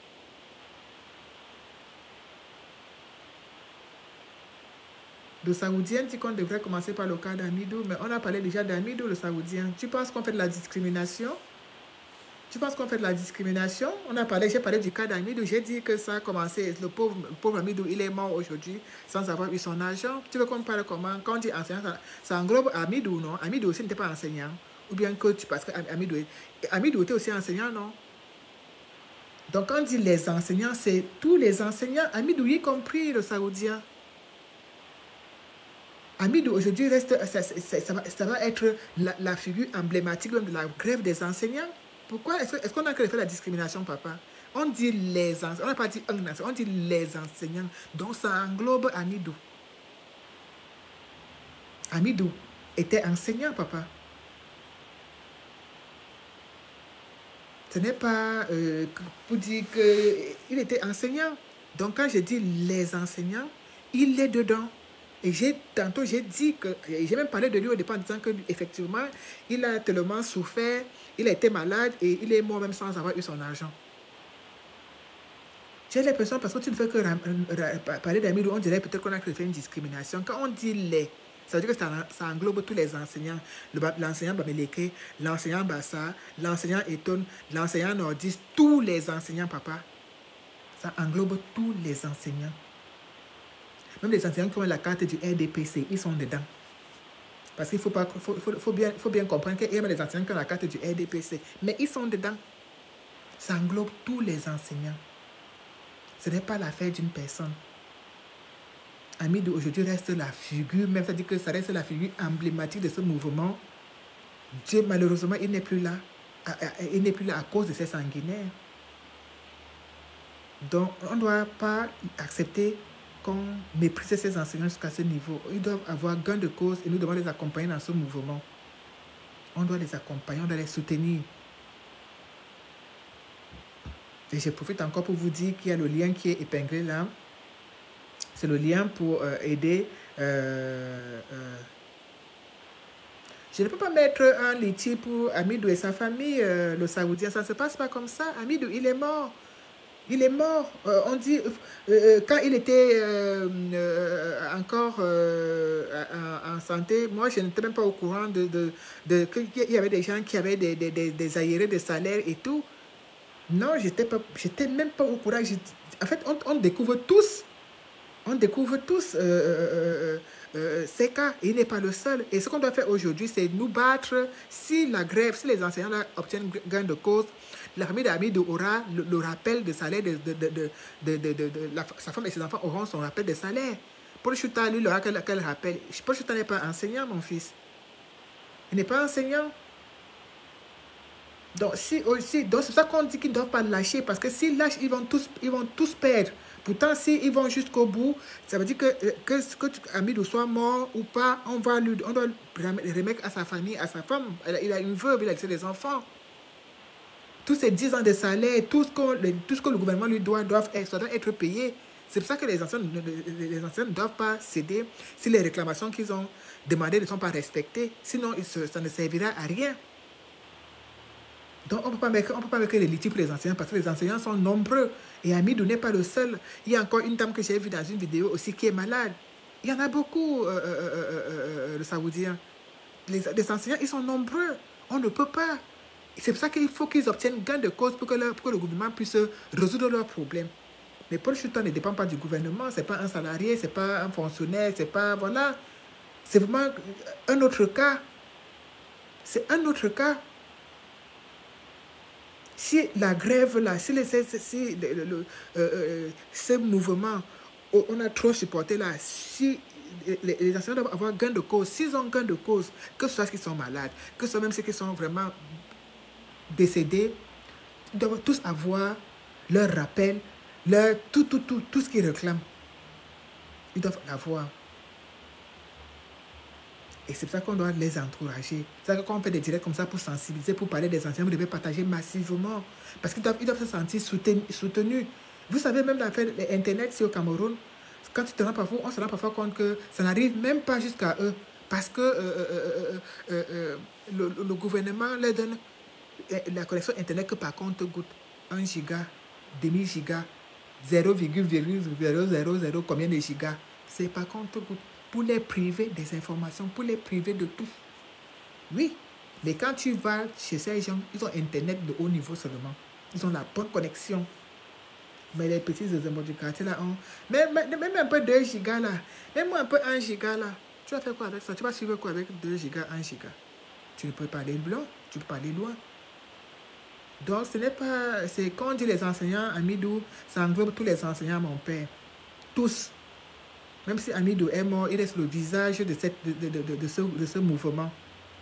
Le Saoudien dit qu'on devrait commencer par le cas d'Amidou, mais on a parlé déjà d'Amidou, le Saoudien. Tu penses qu'on fait de la discrimination? Tu penses qu'on fait de la discrimination? On a parlé, j'ai parlé du cas d'Amidou, j'ai dit que ça a commencé, le pauvre, le pauvre Amidou, il est mort aujourd'hui sans avoir eu son argent. Tu veux qu'on parle comment? Quand on dit enseignant, ça, ça englobe Amidou, non? Amidou aussi n'était pas enseignant. Ou bien que tu, parce que Amidou, Amidou était aussi enseignant, non? Donc quand on dit les enseignants, c'est tous les enseignants, Amidou y compris le Saoudien. Amidou aujourd'hui reste, ça, ça, ça, va, ça va être la, la figure emblématique de la grève des enseignants. Pourquoi est-ce est qu'on a fait la discrimination, papa? On dit les enseignants, on n'a pas dit un enseignant, on dit les enseignants. Donc ça englobe Amidou. Amidou était enseignant, papa. Ce n'est pas euh, pour dire qu'il était enseignant. Donc quand je dis les enseignants, il est dedans. Et j'ai tantôt j'ai dit que j'ai même parlé de lui au départ en disant que effectivement il a tellement souffert, il a été malade et il est mort même sans avoir eu son argent. J'ai l'impression parce que tu ne fais que parler d'Amidou, on dirait peut-être qu'on a fait une discrimination. Quand on dit les, ça veut dire que ça, ça englobe tous les enseignants. L'enseignant Bamileke, l'enseignant Bassa, l'enseignant Eton, l'enseignant nordiste, tous les enseignants, papa. Ça englobe tous les enseignants. Même les enseignants qui ont la carte du R D P C, ils sont dedans. Parce qu'il faut, pas, faut, faut, faut, bien, faut bien comprendre qu'il y a des enseignants qui ont la carte du R D P C. Mais ils sont dedans. Ça englobe tous les enseignants. Ce n'est pas l'affaire d'une personne. Amidou aujourd'hui reste la figure, même ça dit que ça reste la figure emblématique de ce mouvement. Dieu, malheureusement, il n'est plus là. Il n'est plus là à cause de ces sanguinaires. Donc, on ne doit pas accepter qu'on méprise ces enseignants jusqu'à ce niveau. Ils doivent avoir gain de cause et nous devons les accompagner dans ce mouvement. On doit les accompagner, on doit les soutenir. Et je profite encore pour vous dire qu'il y a le lien qui est épinglé là. C'est le lien pour euh, aider. Euh, euh, je ne peux pas mettre un litige pour Hamidou et sa famille, euh, le Saoudien. Ça ne se passe pas comme ça. Hamidou, il est mort. Il est mort. Euh, on dit, euh, euh, quand il était euh, euh, encore euh, en, en santé, moi, je n'étais même pas au courant de, de, de, qu'il y avait des gens qui avaient des, des, des, des aérés de salaire et tout. Non, je n'étais même pas au courant. En fait, on, on découvre tous. On découvre tous euh, euh, euh, ces cas. Il n'est pas le seul. Et ce qu'on doit faire aujourd'hui, c'est nous battre. Si la grève, si les enseignants là, obtiennent gain de cause, la famille d'Hamidou aura le, le rappel de salaire de, de, de, de, de, de, de, de la, sa femme et ses enfants auront son rappel de salaire. Paul Chouta, lui, il aura quel, quel rappel? Paul Chouta n'est pas enseignant, mon fils. Il n'est pas enseignant. Donc, si, aussi, donc c'est ça qu'on dit qu'ils ne doivent pas lâcher, parce que s'ils lâchent, ils vont tous, ils vont tous perdre. Pourtant, s'ils vont jusqu'au bout, ça veut dire que, que, que Hamidou soit mort ou pas, on, va lui, on doit le remettre à sa famille, à sa femme. Il a une veuve, il a des enfants. Tous ces dix ans de salaire, tout ce, tout ce que le gouvernement lui doit, doivent être, ça doit être payé. C'est pour ça que les anciens, les anciens ne doivent pas céder si les réclamations qu'ils ont demandées ne sont pas respectées. Sinon, ça ne servira à rien. Donc, on ne peut pas mettre, on peut pas mettre les litiges pour les enseignants parce que les enseignants sont nombreux. Et Hamidou n'est pas le seul. Il y a encore une dame que j'ai vue dans une vidéo aussi qui est malade. Il y en a beaucoup, euh, euh, euh, euh, le Saoudien. Les, les enseignants, ils sont nombreux. On ne peut pas. C'est pour ça qu'il faut qu'ils obtiennent gain de cause pour que, le, pour que le gouvernement puisse résoudre leurs problèmes. Mais Paul Chouta ne dépend pas du gouvernement. Ce n'est pas un salarié, ce n'est pas un fonctionnaire, c'est pas... Voilà. C'est vraiment un autre cas. C'est un autre cas. Si la grève, là, si, les, si le, le, le, euh, euh, ce mouvement, on a trop supporté là, si les, les enseignants doivent avoir gain de cause, s'ils ont gain de cause, que ce soit ceux qui sont malades, que ce soit même ceux qui sont vraiment décédés, ils doivent tous avoir leur rappel, leur, tout, tout, tout, tout ce qu'ils réclament. Ils doivent l'avoir. Et c'est pour ça qu'on doit les encourager. C'est ça qu'on fait des directs comme ça pour sensibiliser, pour parler des enseignants. Vous devez partager massivement. Parce qu'ils doivent, ils doivent se sentir soutenus. Vous savez, même l'affaire Internet, c'est au Cameroun. Quand tu te rends parfois, on se rend parfois compte que ça n'arrive même pas jusqu'à eux. Parce que euh, euh, euh, euh, le, le gouvernement leur donne la connexion Internet que par contre goûte un giga, demi giga, zéro virgule zéro zéro zéro combien de gigas. C'est par contre goûte. Pour les priver des informations, pour les priver de tout. Oui, mais quand tu vas chez ces gens, ils ont Internet de haut niveau seulement. Ils ont la bonne connexion. Mais les petits éléments du quartier là, ont... même, même un peu deux gigas là, même un peu un giga là, tu vas faire quoi avec ça? Tu vas suivre quoi avec deux gigas, un giga? Tu ne peux pas aller loin, tu peux pas aller loin. Donc ce n'est pas... C'est quand on dit les enseignants, Hamidou, ça englobe tous les enseignants, mon père. Tous. Même si Hamidou est mort, il reste le visage de, cette, de, de, de, de, ce, de ce mouvement.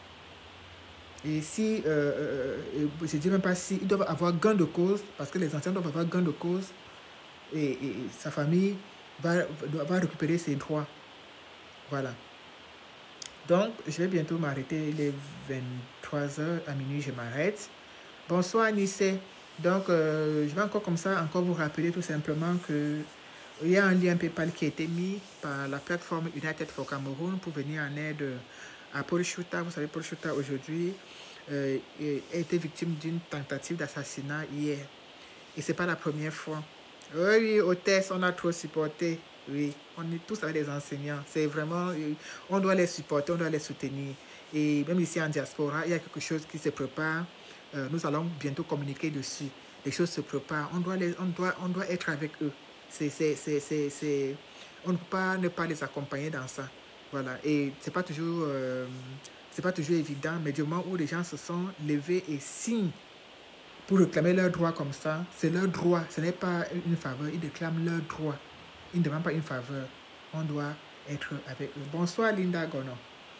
Et si, euh, euh, je ne dis même pas si, ils doivent avoir gain de cause, parce que les anciens doivent avoir gain de cause, et, et, et sa famille va, va récupérer ses droits. Voilà. Donc, je vais bientôt m'arrêter. Il est vingt-trois heures, à minuit, je m'arrête. Bonsoir, Anissé. Donc, euh, je vais encore comme ça, encore vous rappeler tout simplement que il y a un lien PayPal qui a été mis par la plateforme United for Cameroun pour venir en aide à Paul Chouta. Vous savez, Paul Chouta aujourd'hui euh, a été victime d'une tentative d'assassinat hier. Et ce n'est pas la première fois. Oui, hôtesse, on a trop supporté. Oui, on est tous avec les enseignants. C'est vraiment, on doit les supporter, on doit les soutenir. Et même ici en diaspora, il y a quelque chose qui se prépare. Euh, nous allons bientôt communiquer dessus. Les choses se préparent. On doit, les, on doit, on doit être avec eux. C'est, c'est, c'est, c'est, c'est, on ne peut pas ne pas les accompagner dans ça. Voilà. Et ce n'est pas toujours, euh, c'est pas toujours évident, mais du moment où les gens se sont levés et signent pour réclamer leurs droits comme ça, c'est leur droit. Ce n'est pas une faveur. Ils réclament leurs droits. Ils ne demandent pas une faveur. On doit être avec eux. Bonsoir, Linda Gono.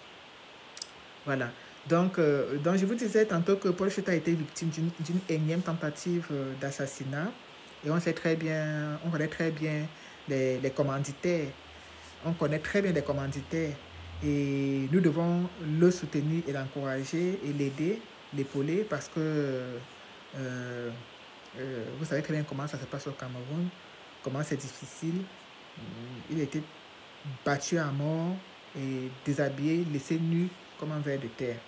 Voilà. Donc, euh, donc, je vous disais tantôt que Paul Chouta a été victime d'une, d'une énième tentative euh, d'assassinat. Et on sait très bien, on connaît très bien les, les commanditaires. On connaît très bien les commanditaires. Et nous devons le soutenir et l'encourager et l'aider, l'épauler parce que euh, Euh, vous savez très bien comment ça se passe au Cameroun, comment c'est difficile. Il a été battu à mort et déshabillé, laissé nu comme un ver de terre.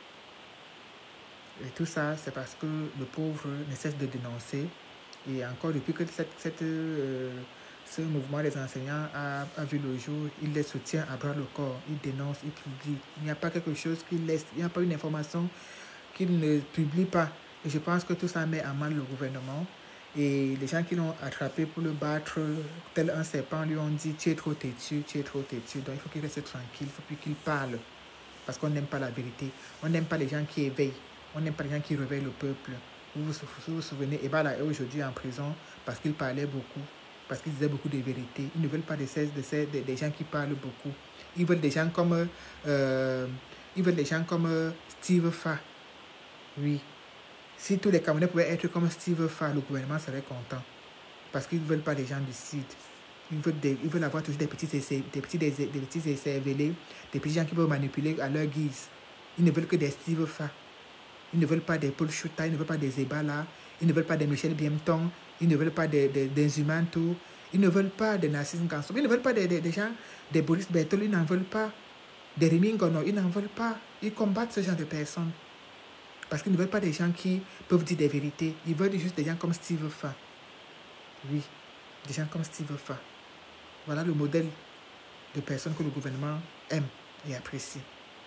Et tout ça, c'est parce que le pauvre ne cesse de dénoncer. Et encore depuis que cette, cette, euh, ce mouvement des enseignants a, a vu le jour, il les soutient à bras le corps, il dénonce, il publie. Il n'y a pas quelque chose qu'il laisse, il n'y a pas une information qu'il ne publie pas. Et je pense que tout ça met à mal le gouvernement. Et les gens qui l'ont attrapé pour le battre, tel un serpent, lui ont dit « tu es trop têtu, tu es trop têtu ». Donc il faut qu'il reste tranquille, il ne faut plus qu'il parle. Parce qu'on n'aime pas la vérité. On n'aime pas les gens qui éveillent. On n'aime pas les gens qui réveillent le peuple. Vous vous, vous, vous souvenez, Ebala est aujourd'hui en prison parce qu'il parlait beaucoup, parce qu'il disait beaucoup de vérités. Ils ne veulent pas des, des, des, des gens qui parlent beaucoup. Ils veulent des gens comme, euh, ils veulent des gens comme euh, Steve Fa. Oui. Si tous les Camerounais pouvaient être comme Steve Fa, le gouvernement serait content. Parce qu'ils ne veulent pas des gens du Sud. Ils veulent, des, ils veulent avoir toujours des petits essais, des petits, des, des petits essais vélés, des petits gens qui peuvent manipuler à leur guise. Ils ne veulent que des Steve Fa. Ils ne veulent pas des Paul Chouta, ils ne veulent pas des Ebala, ils ne veulent pas des Michel Biemton, ils ne veulent pas des, des, des Humantou, ils ne veulent pas des Narcisse Ngansom, ils ne veulent pas des, des, des gens, des Boris Bertol, ils n'en veulent pas, des Rémi Ngono, ils n'en veulent pas. Ils combattent ce genre de personnes. Parce qu'ils ne veulent pas des gens qui peuvent dire des vérités. Ils veulent juste des gens comme Steve Fa. Oui, des gens comme Steve Fa. Voilà le modèle de personnes que le gouvernement aime et apprécie.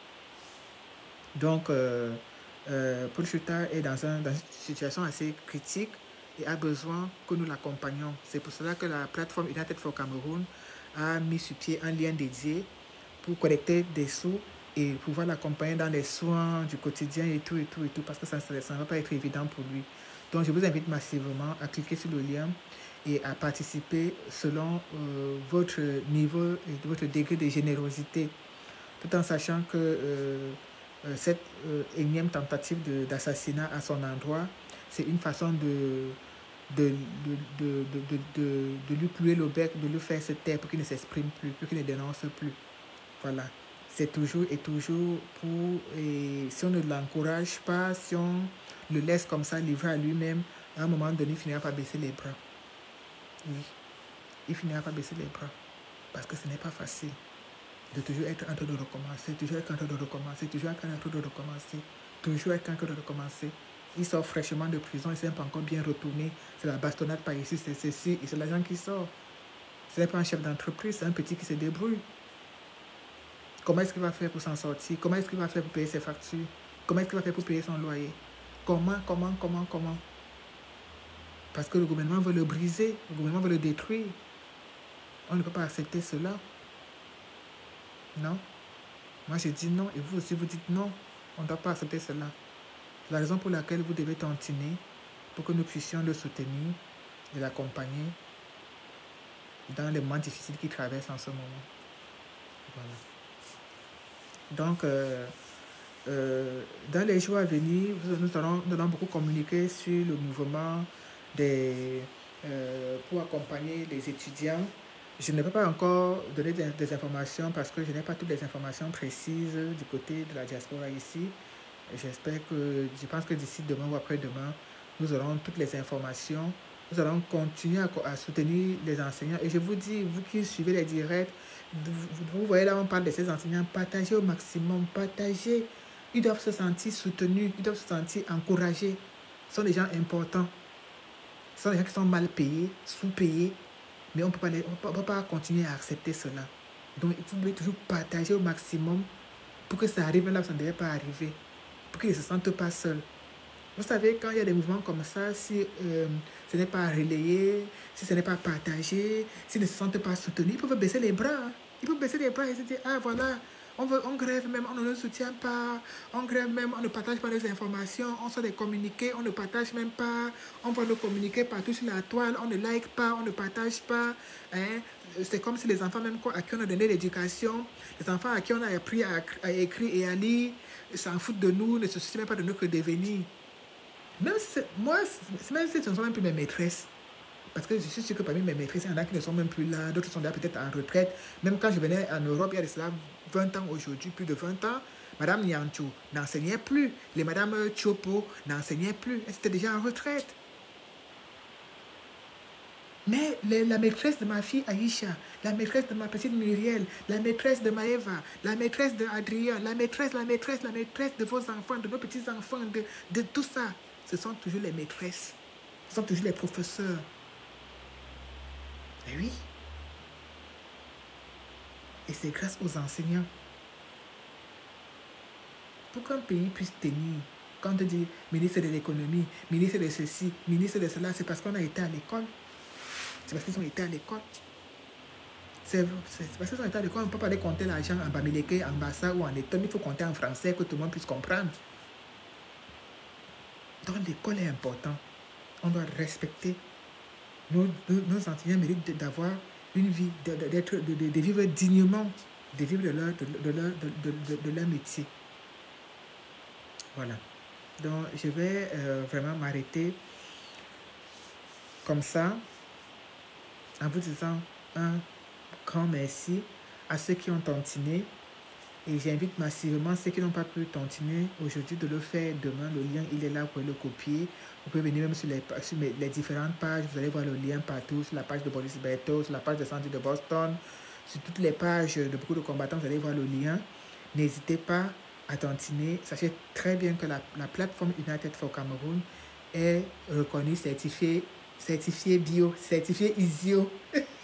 Donc, euh, euh, Paul Chouta est dans, un, dans une situation assez critique et a besoin que nous l'accompagnions. C'est pour cela que la plateforme United for Cameroun a mis sur pied un lien dédié pour collecter des sous et pouvoir l'accompagner dans les soins du quotidien et tout, et tout, et tout, parce que ça ne va pas être évident pour lui. Donc, je vous invite massivement à cliquer sur le lien et à participer selon euh, votre niveau et votre degré de générosité, tout en sachant que euh, euh, cette euh, énième tentative d'assassinat à son endroit, c'est une façon de, de, de, de, de, de, de lui clouer le bec, de lui faire se taire pour qu'il ne s'exprime plus, pour qu'il ne dénonce plus. Voilà. C'est toujours et toujours pour... Et si on ne l'encourage pas, si on le laisse comme ça, livré à lui-même, à un moment donné, il finira par baisser les bras. Oui, il finira par baisser les bras. Parce que ce n'est pas facile de toujours être en train de recommencer, toujours être en train de recommencer, toujours être en train de recommencer, toujours être en train de recommencer. Il sort fraîchement de prison, il ne s'est pas encore bien retourné. C'est la bastonnade par ici, c'est ceci, et c'est l'agent qui sort. Ce n'est pas un chef d'entreprise, c'est un petit qui se débrouille. Comment est-ce qu'il va faire pour s'en sortir? Comment est-ce qu'il va faire pour payer ses factures? Comment est-ce qu'il va faire pour payer son loyer? Comment, comment, comment, comment? Parce que le gouvernement veut le briser, le gouvernement veut le détruire. On ne peut pas accepter cela. Non. Moi, je dis non, et vous aussi, vous dites non. On ne doit pas accepter cela. C'est la raison pour laquelle vous devez tantiner pour que nous puissions le soutenir et l'accompagner dans les moments difficiles qu'il traverse en ce moment. Voilà. Donc, euh, euh, dans les jours à venir, nous allons, nous allons beaucoup communiquer sur le mouvement des, euh, pour accompagner les étudiants. Je ne peux pas encore donner des, des informations parce que je n'ai pas toutes les informations précises du côté de la diaspora ici. J'espère que, je pense que d'ici demain ou après-demain, nous aurons toutes les informations. Nous allons continuer à, à soutenir les enseignants. Et je vous dis, vous qui suivez les directs, vous, vous voyez là, on parle de ces enseignants, partagez au maximum, partagez. Ils doivent se sentir soutenus, ils doivent se sentir encouragés. Ce sont des gens importants. Ce sont des gens qui sont mal payés, sous-payés. Mais on ne peut pas continuer à accepter cela. Donc, vous devez toujours partager au maximum pour que ça arrive là où ça ne devait pas arriver. Pour qu'ils ne se sentent pas seuls. Vous savez, quand il y a des mouvements comme ça, si euh, ce n'est pas relayé, si ce n'est pas partagé, s'ils ne se sentent pas soutenus, ils peuvent baisser les bras. Hein. Ils peuvent baisser les bras et se dire, ah voilà, on, veut, on grève même, on ne le soutient pas, on grève même, on ne partage pas les informations, on sort des communiqués, on ne partage même pas, on va le communiquer partout sur la toile, on ne like pas, on ne partage pas. Hein. C'est comme si les enfants même à qui on a donné l'éducation, les enfants à qui on a appris à, à écrire et à lire, s'en foutent de nous, ne se soucient même pas de notre devenir. Même si moi, même si ce ne sont même plus mes maîtresses, parce que je suis sûr que parmi mes maîtresses, il y en a qui ne sont même plus là, d'autres sont là peut-être en retraite. Même quand je venais en Europe, il y a de cela vingt ans aujourd'hui, plus de vingt ans, Madame Nyantou n'enseignait plus, les Madame Chopo n'enseignaient plus, elles étaient déjà en retraite. Mais les, la maîtresse de ma fille Aïcha, la maîtresse de ma petite Muriel, la maîtresse de Maëva, la maîtresse de Adrien, la maîtresse, la maîtresse, la maîtresse de vos enfants, de nos petits-enfants, de, de tout ça, ce sont toujours les maîtresses. Ce sont toujours les professeurs. Et oui. Et c'est grâce aux enseignants. Pour qu'un pays puisse tenir, quand on dit ministre de l'économie, ministre de ceci, ministre de cela, c'est parce qu'on a été à l'école. C'est parce qu'ils ont été à l'école. C'est parce qu'ils ont été à l'école. On ne peut pas aller compter l'argent en bamileke, en bassa ou en éton. Il faut compter en français que tout le monde puisse comprendre. Donc l'école est important. On doit respecter. Nos, nos, nos enseignants méritent d'avoir une vie, de, de, de, de, de vivre dignement, de vivre de leur, de, de leur, de, de, de leur métier. Voilà. Donc je vais euh, vraiment m'arrêter comme ça, en vous disant un grand merci à ceux qui ont tantiné. Et j'invite massivement ceux qui n'ont pas pu tantiner aujourd'hui de le faire demain. Le lien, il est là pour le copier. Vous pouvez venir même sur les, sur les différentes pages. Vous allez voir le lien partout. Sur la page de Boris Berthaud, sur la page de Sandy de Boston, sur toutes les pages de beaucoup de combattants, vous allez voir le lien. N'hésitez pas à tantiner. Sachez très bien que la, la plateforme United for Cameroon est reconnue, certifiée, certifiée bio, certifiée I S I O.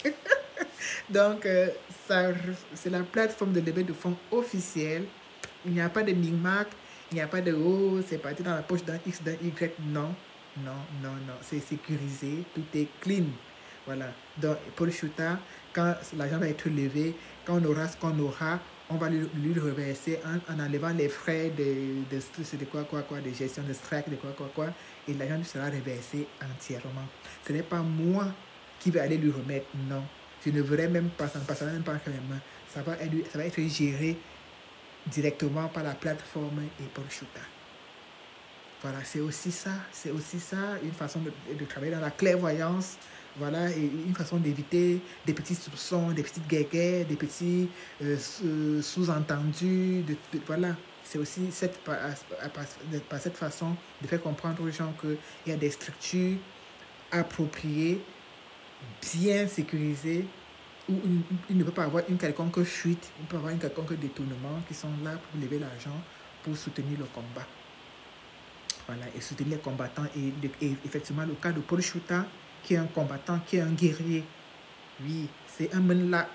Donc, euh, c'est la plateforme de levée de fonds officielle. Il n'y a pas de micmac, il n'y a pas de oh, c'est parti dans la poche d'un X, d'un Y. Non, non, non, non. C'est sécurisé, tout est clean. Voilà. Donc, Paul Chouta, quand l'argent va être levé, quand on aura ce qu'on aura, on va lui, lui reverser en, en enlevant les frais de, de, de, de quoi, quoi, quoi, de gestion de strike, de quoi, quoi, quoi, et l'argent sera reversé entièrement. Ce n'est pas moi qui vais aller lui remettre, non. Je ne verrai même pas, ça ne passera même pas entre les mains. Ça va être, ça va être géré directement par la plateforme et Paul Chouta. Voilà, c'est aussi ça, c'est aussi ça, une façon de, de travailler dans la clairvoyance, voilà, et une façon d'éviter des petits soupçons, des petites guéguerres, des petits euh, sous-entendus, de, de, voilà. C'est aussi cette, par, par, par cette façon de faire comprendre aux gens qu'il y a des structures appropriées, bien sécurisées, où il, il ne peut pas avoir une quelconque fuite, il ne peut pas avoir un quelconque détournement, qui sont là pour lever l'argent, pour soutenir le combat. Voilà, et soutenir les combattants. Et, et effectivement, le cas de Paul Chouta, qui est un combattant, qui est un guerrier, oui, c'est un men là.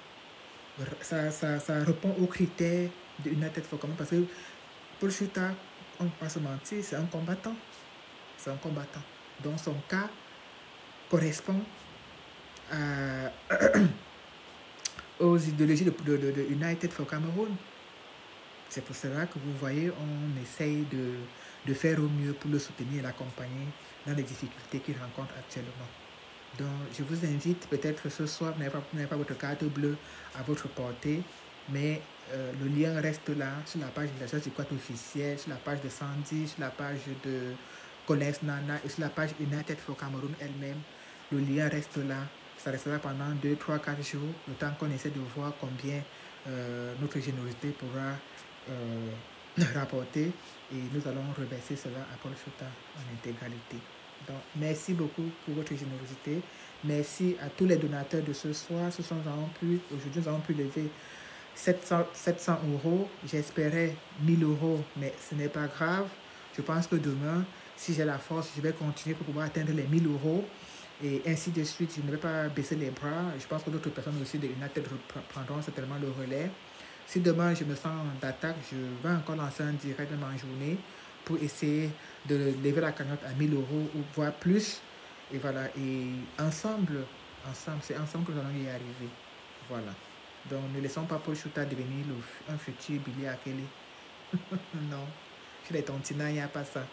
Ça, ça, ça répond aux critères de United for Cameroon, parce que Paul Chouta, on ne peut pas se mentir, c'est un combattant. C'est un combattant. Donc son cas correspond à, aux idéologies de, de, de, de United for Cameroon. C'est pour cela que vous voyez, on essaye de, de faire au mieux pour le soutenir et l'accompagner dans les difficultés qu'il rencontre actuellement. Donc, je vous invite, peut-être ce soir, vous n'avez pas, pas votre carte bleue à votre portée, mais euh, le lien reste là, sur la page de la du Quad officiel, sur la page de Sandy, sur la page de Collins Nana et sur la page United for Cameroon elle-même. Le lien reste là. Ça restera pendant deux, trois, quatre jours, le temps qu'on essaie de voir combien euh, notre générosité pourra euh, rapporter. Et nous allons reverser cela à Paul Chouta en intégralité. Donc, merci beaucoup pour votre générosité. Merci à tous les donateurs de ce soir. Ce soir, nous avons pu, aujourd'hui, nous avons pu lever sept cents euros. J'espérais mille euros, mais ce n'est pas grave. Je pense que demain, si j'ai la force, je vais continuer pour pouvoir atteindre les mille euros. Et ainsi de suite, je ne vais pas baisser les bras. Je pense que d'autres personnes aussi de United prendront certainement le relais. Si demain je me sens d'attaque, je vais encore lancer un direct même en journée pour essayer de lever la cagnotte à mille euros ou voire plus. Et voilà, et ensemble, ensemble, c'est ensemble que nous allons y arriver. Voilà. Donc ne laissons pas Paul Chouta devenir le, un futur Billy Akele. Non, chez les Tontina, il n'y a pas ça.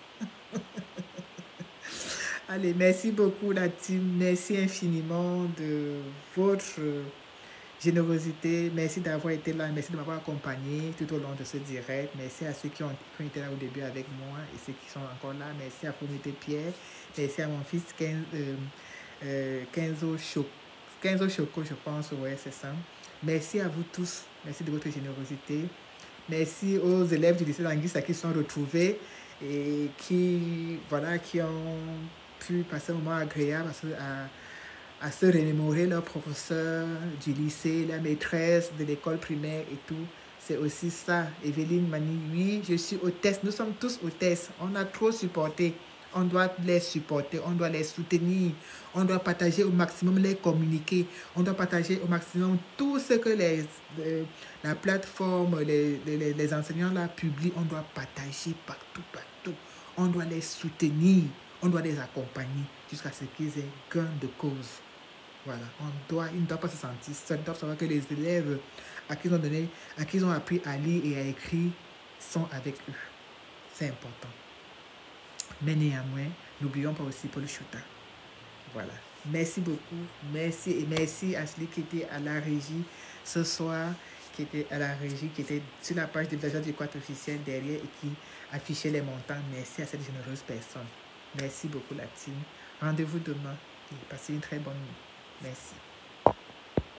Allez, merci beaucoup la team. Merci infiniment de votre générosité. Merci d'avoir été là. Merci de m'avoir accompagné tout au long de ce direct. Merci à ceux qui ont, qui ont été là au début avec moi et ceux qui sont encore là. Merci à Fomité Pierre. Merci à mon fils Kenzo, euh, euh, Kenzo Choco. Kenzo Choco, je pense. Ouais, c'est ça. Merci à vous tous. Merci de votre générosité. Merci aux élèves du lycée d'Anguissa qui se sont retrouvés et qui, voilà, qui ont pu passer un moment agréable à, à se remémorer leur professeur du lycée, la maîtresse de l'école primaire et tout. C'est aussi ça. Evelyne Mani, oui, je suis hôtesse. Nous sommes tous hôtesses. On a trop supporté. On doit les supporter, on doit les soutenir, on doit partager au maximum, les communiquer, on doit partager au maximum tout ce que les, les, la plateforme, les, les, les enseignants là publient, on doit partager partout, partout. On doit les soutenir, on doit les accompagner jusqu'à ce qu'ils aient gain de cause. Voilà, on doit, ils ne doivent pas se sentir seuls, ils doivent savoir que les élèves à qui ils ont donné, à qui ils ont appris à lire et à écrire sont avec eux. C'est important. Mais néanmoins, n'oublions pas aussi Paul Chouta. Voilà. Merci beaucoup. Merci et merci à celui qui était à la régie ce soir, qui était à la régie, qui était sur la page de l'agence du compte officiel derrière et qui affichait les montants. Merci à cette généreuse personne. Merci beaucoup la team. Rendez-vous demain et passez une très bonne nuit. Merci.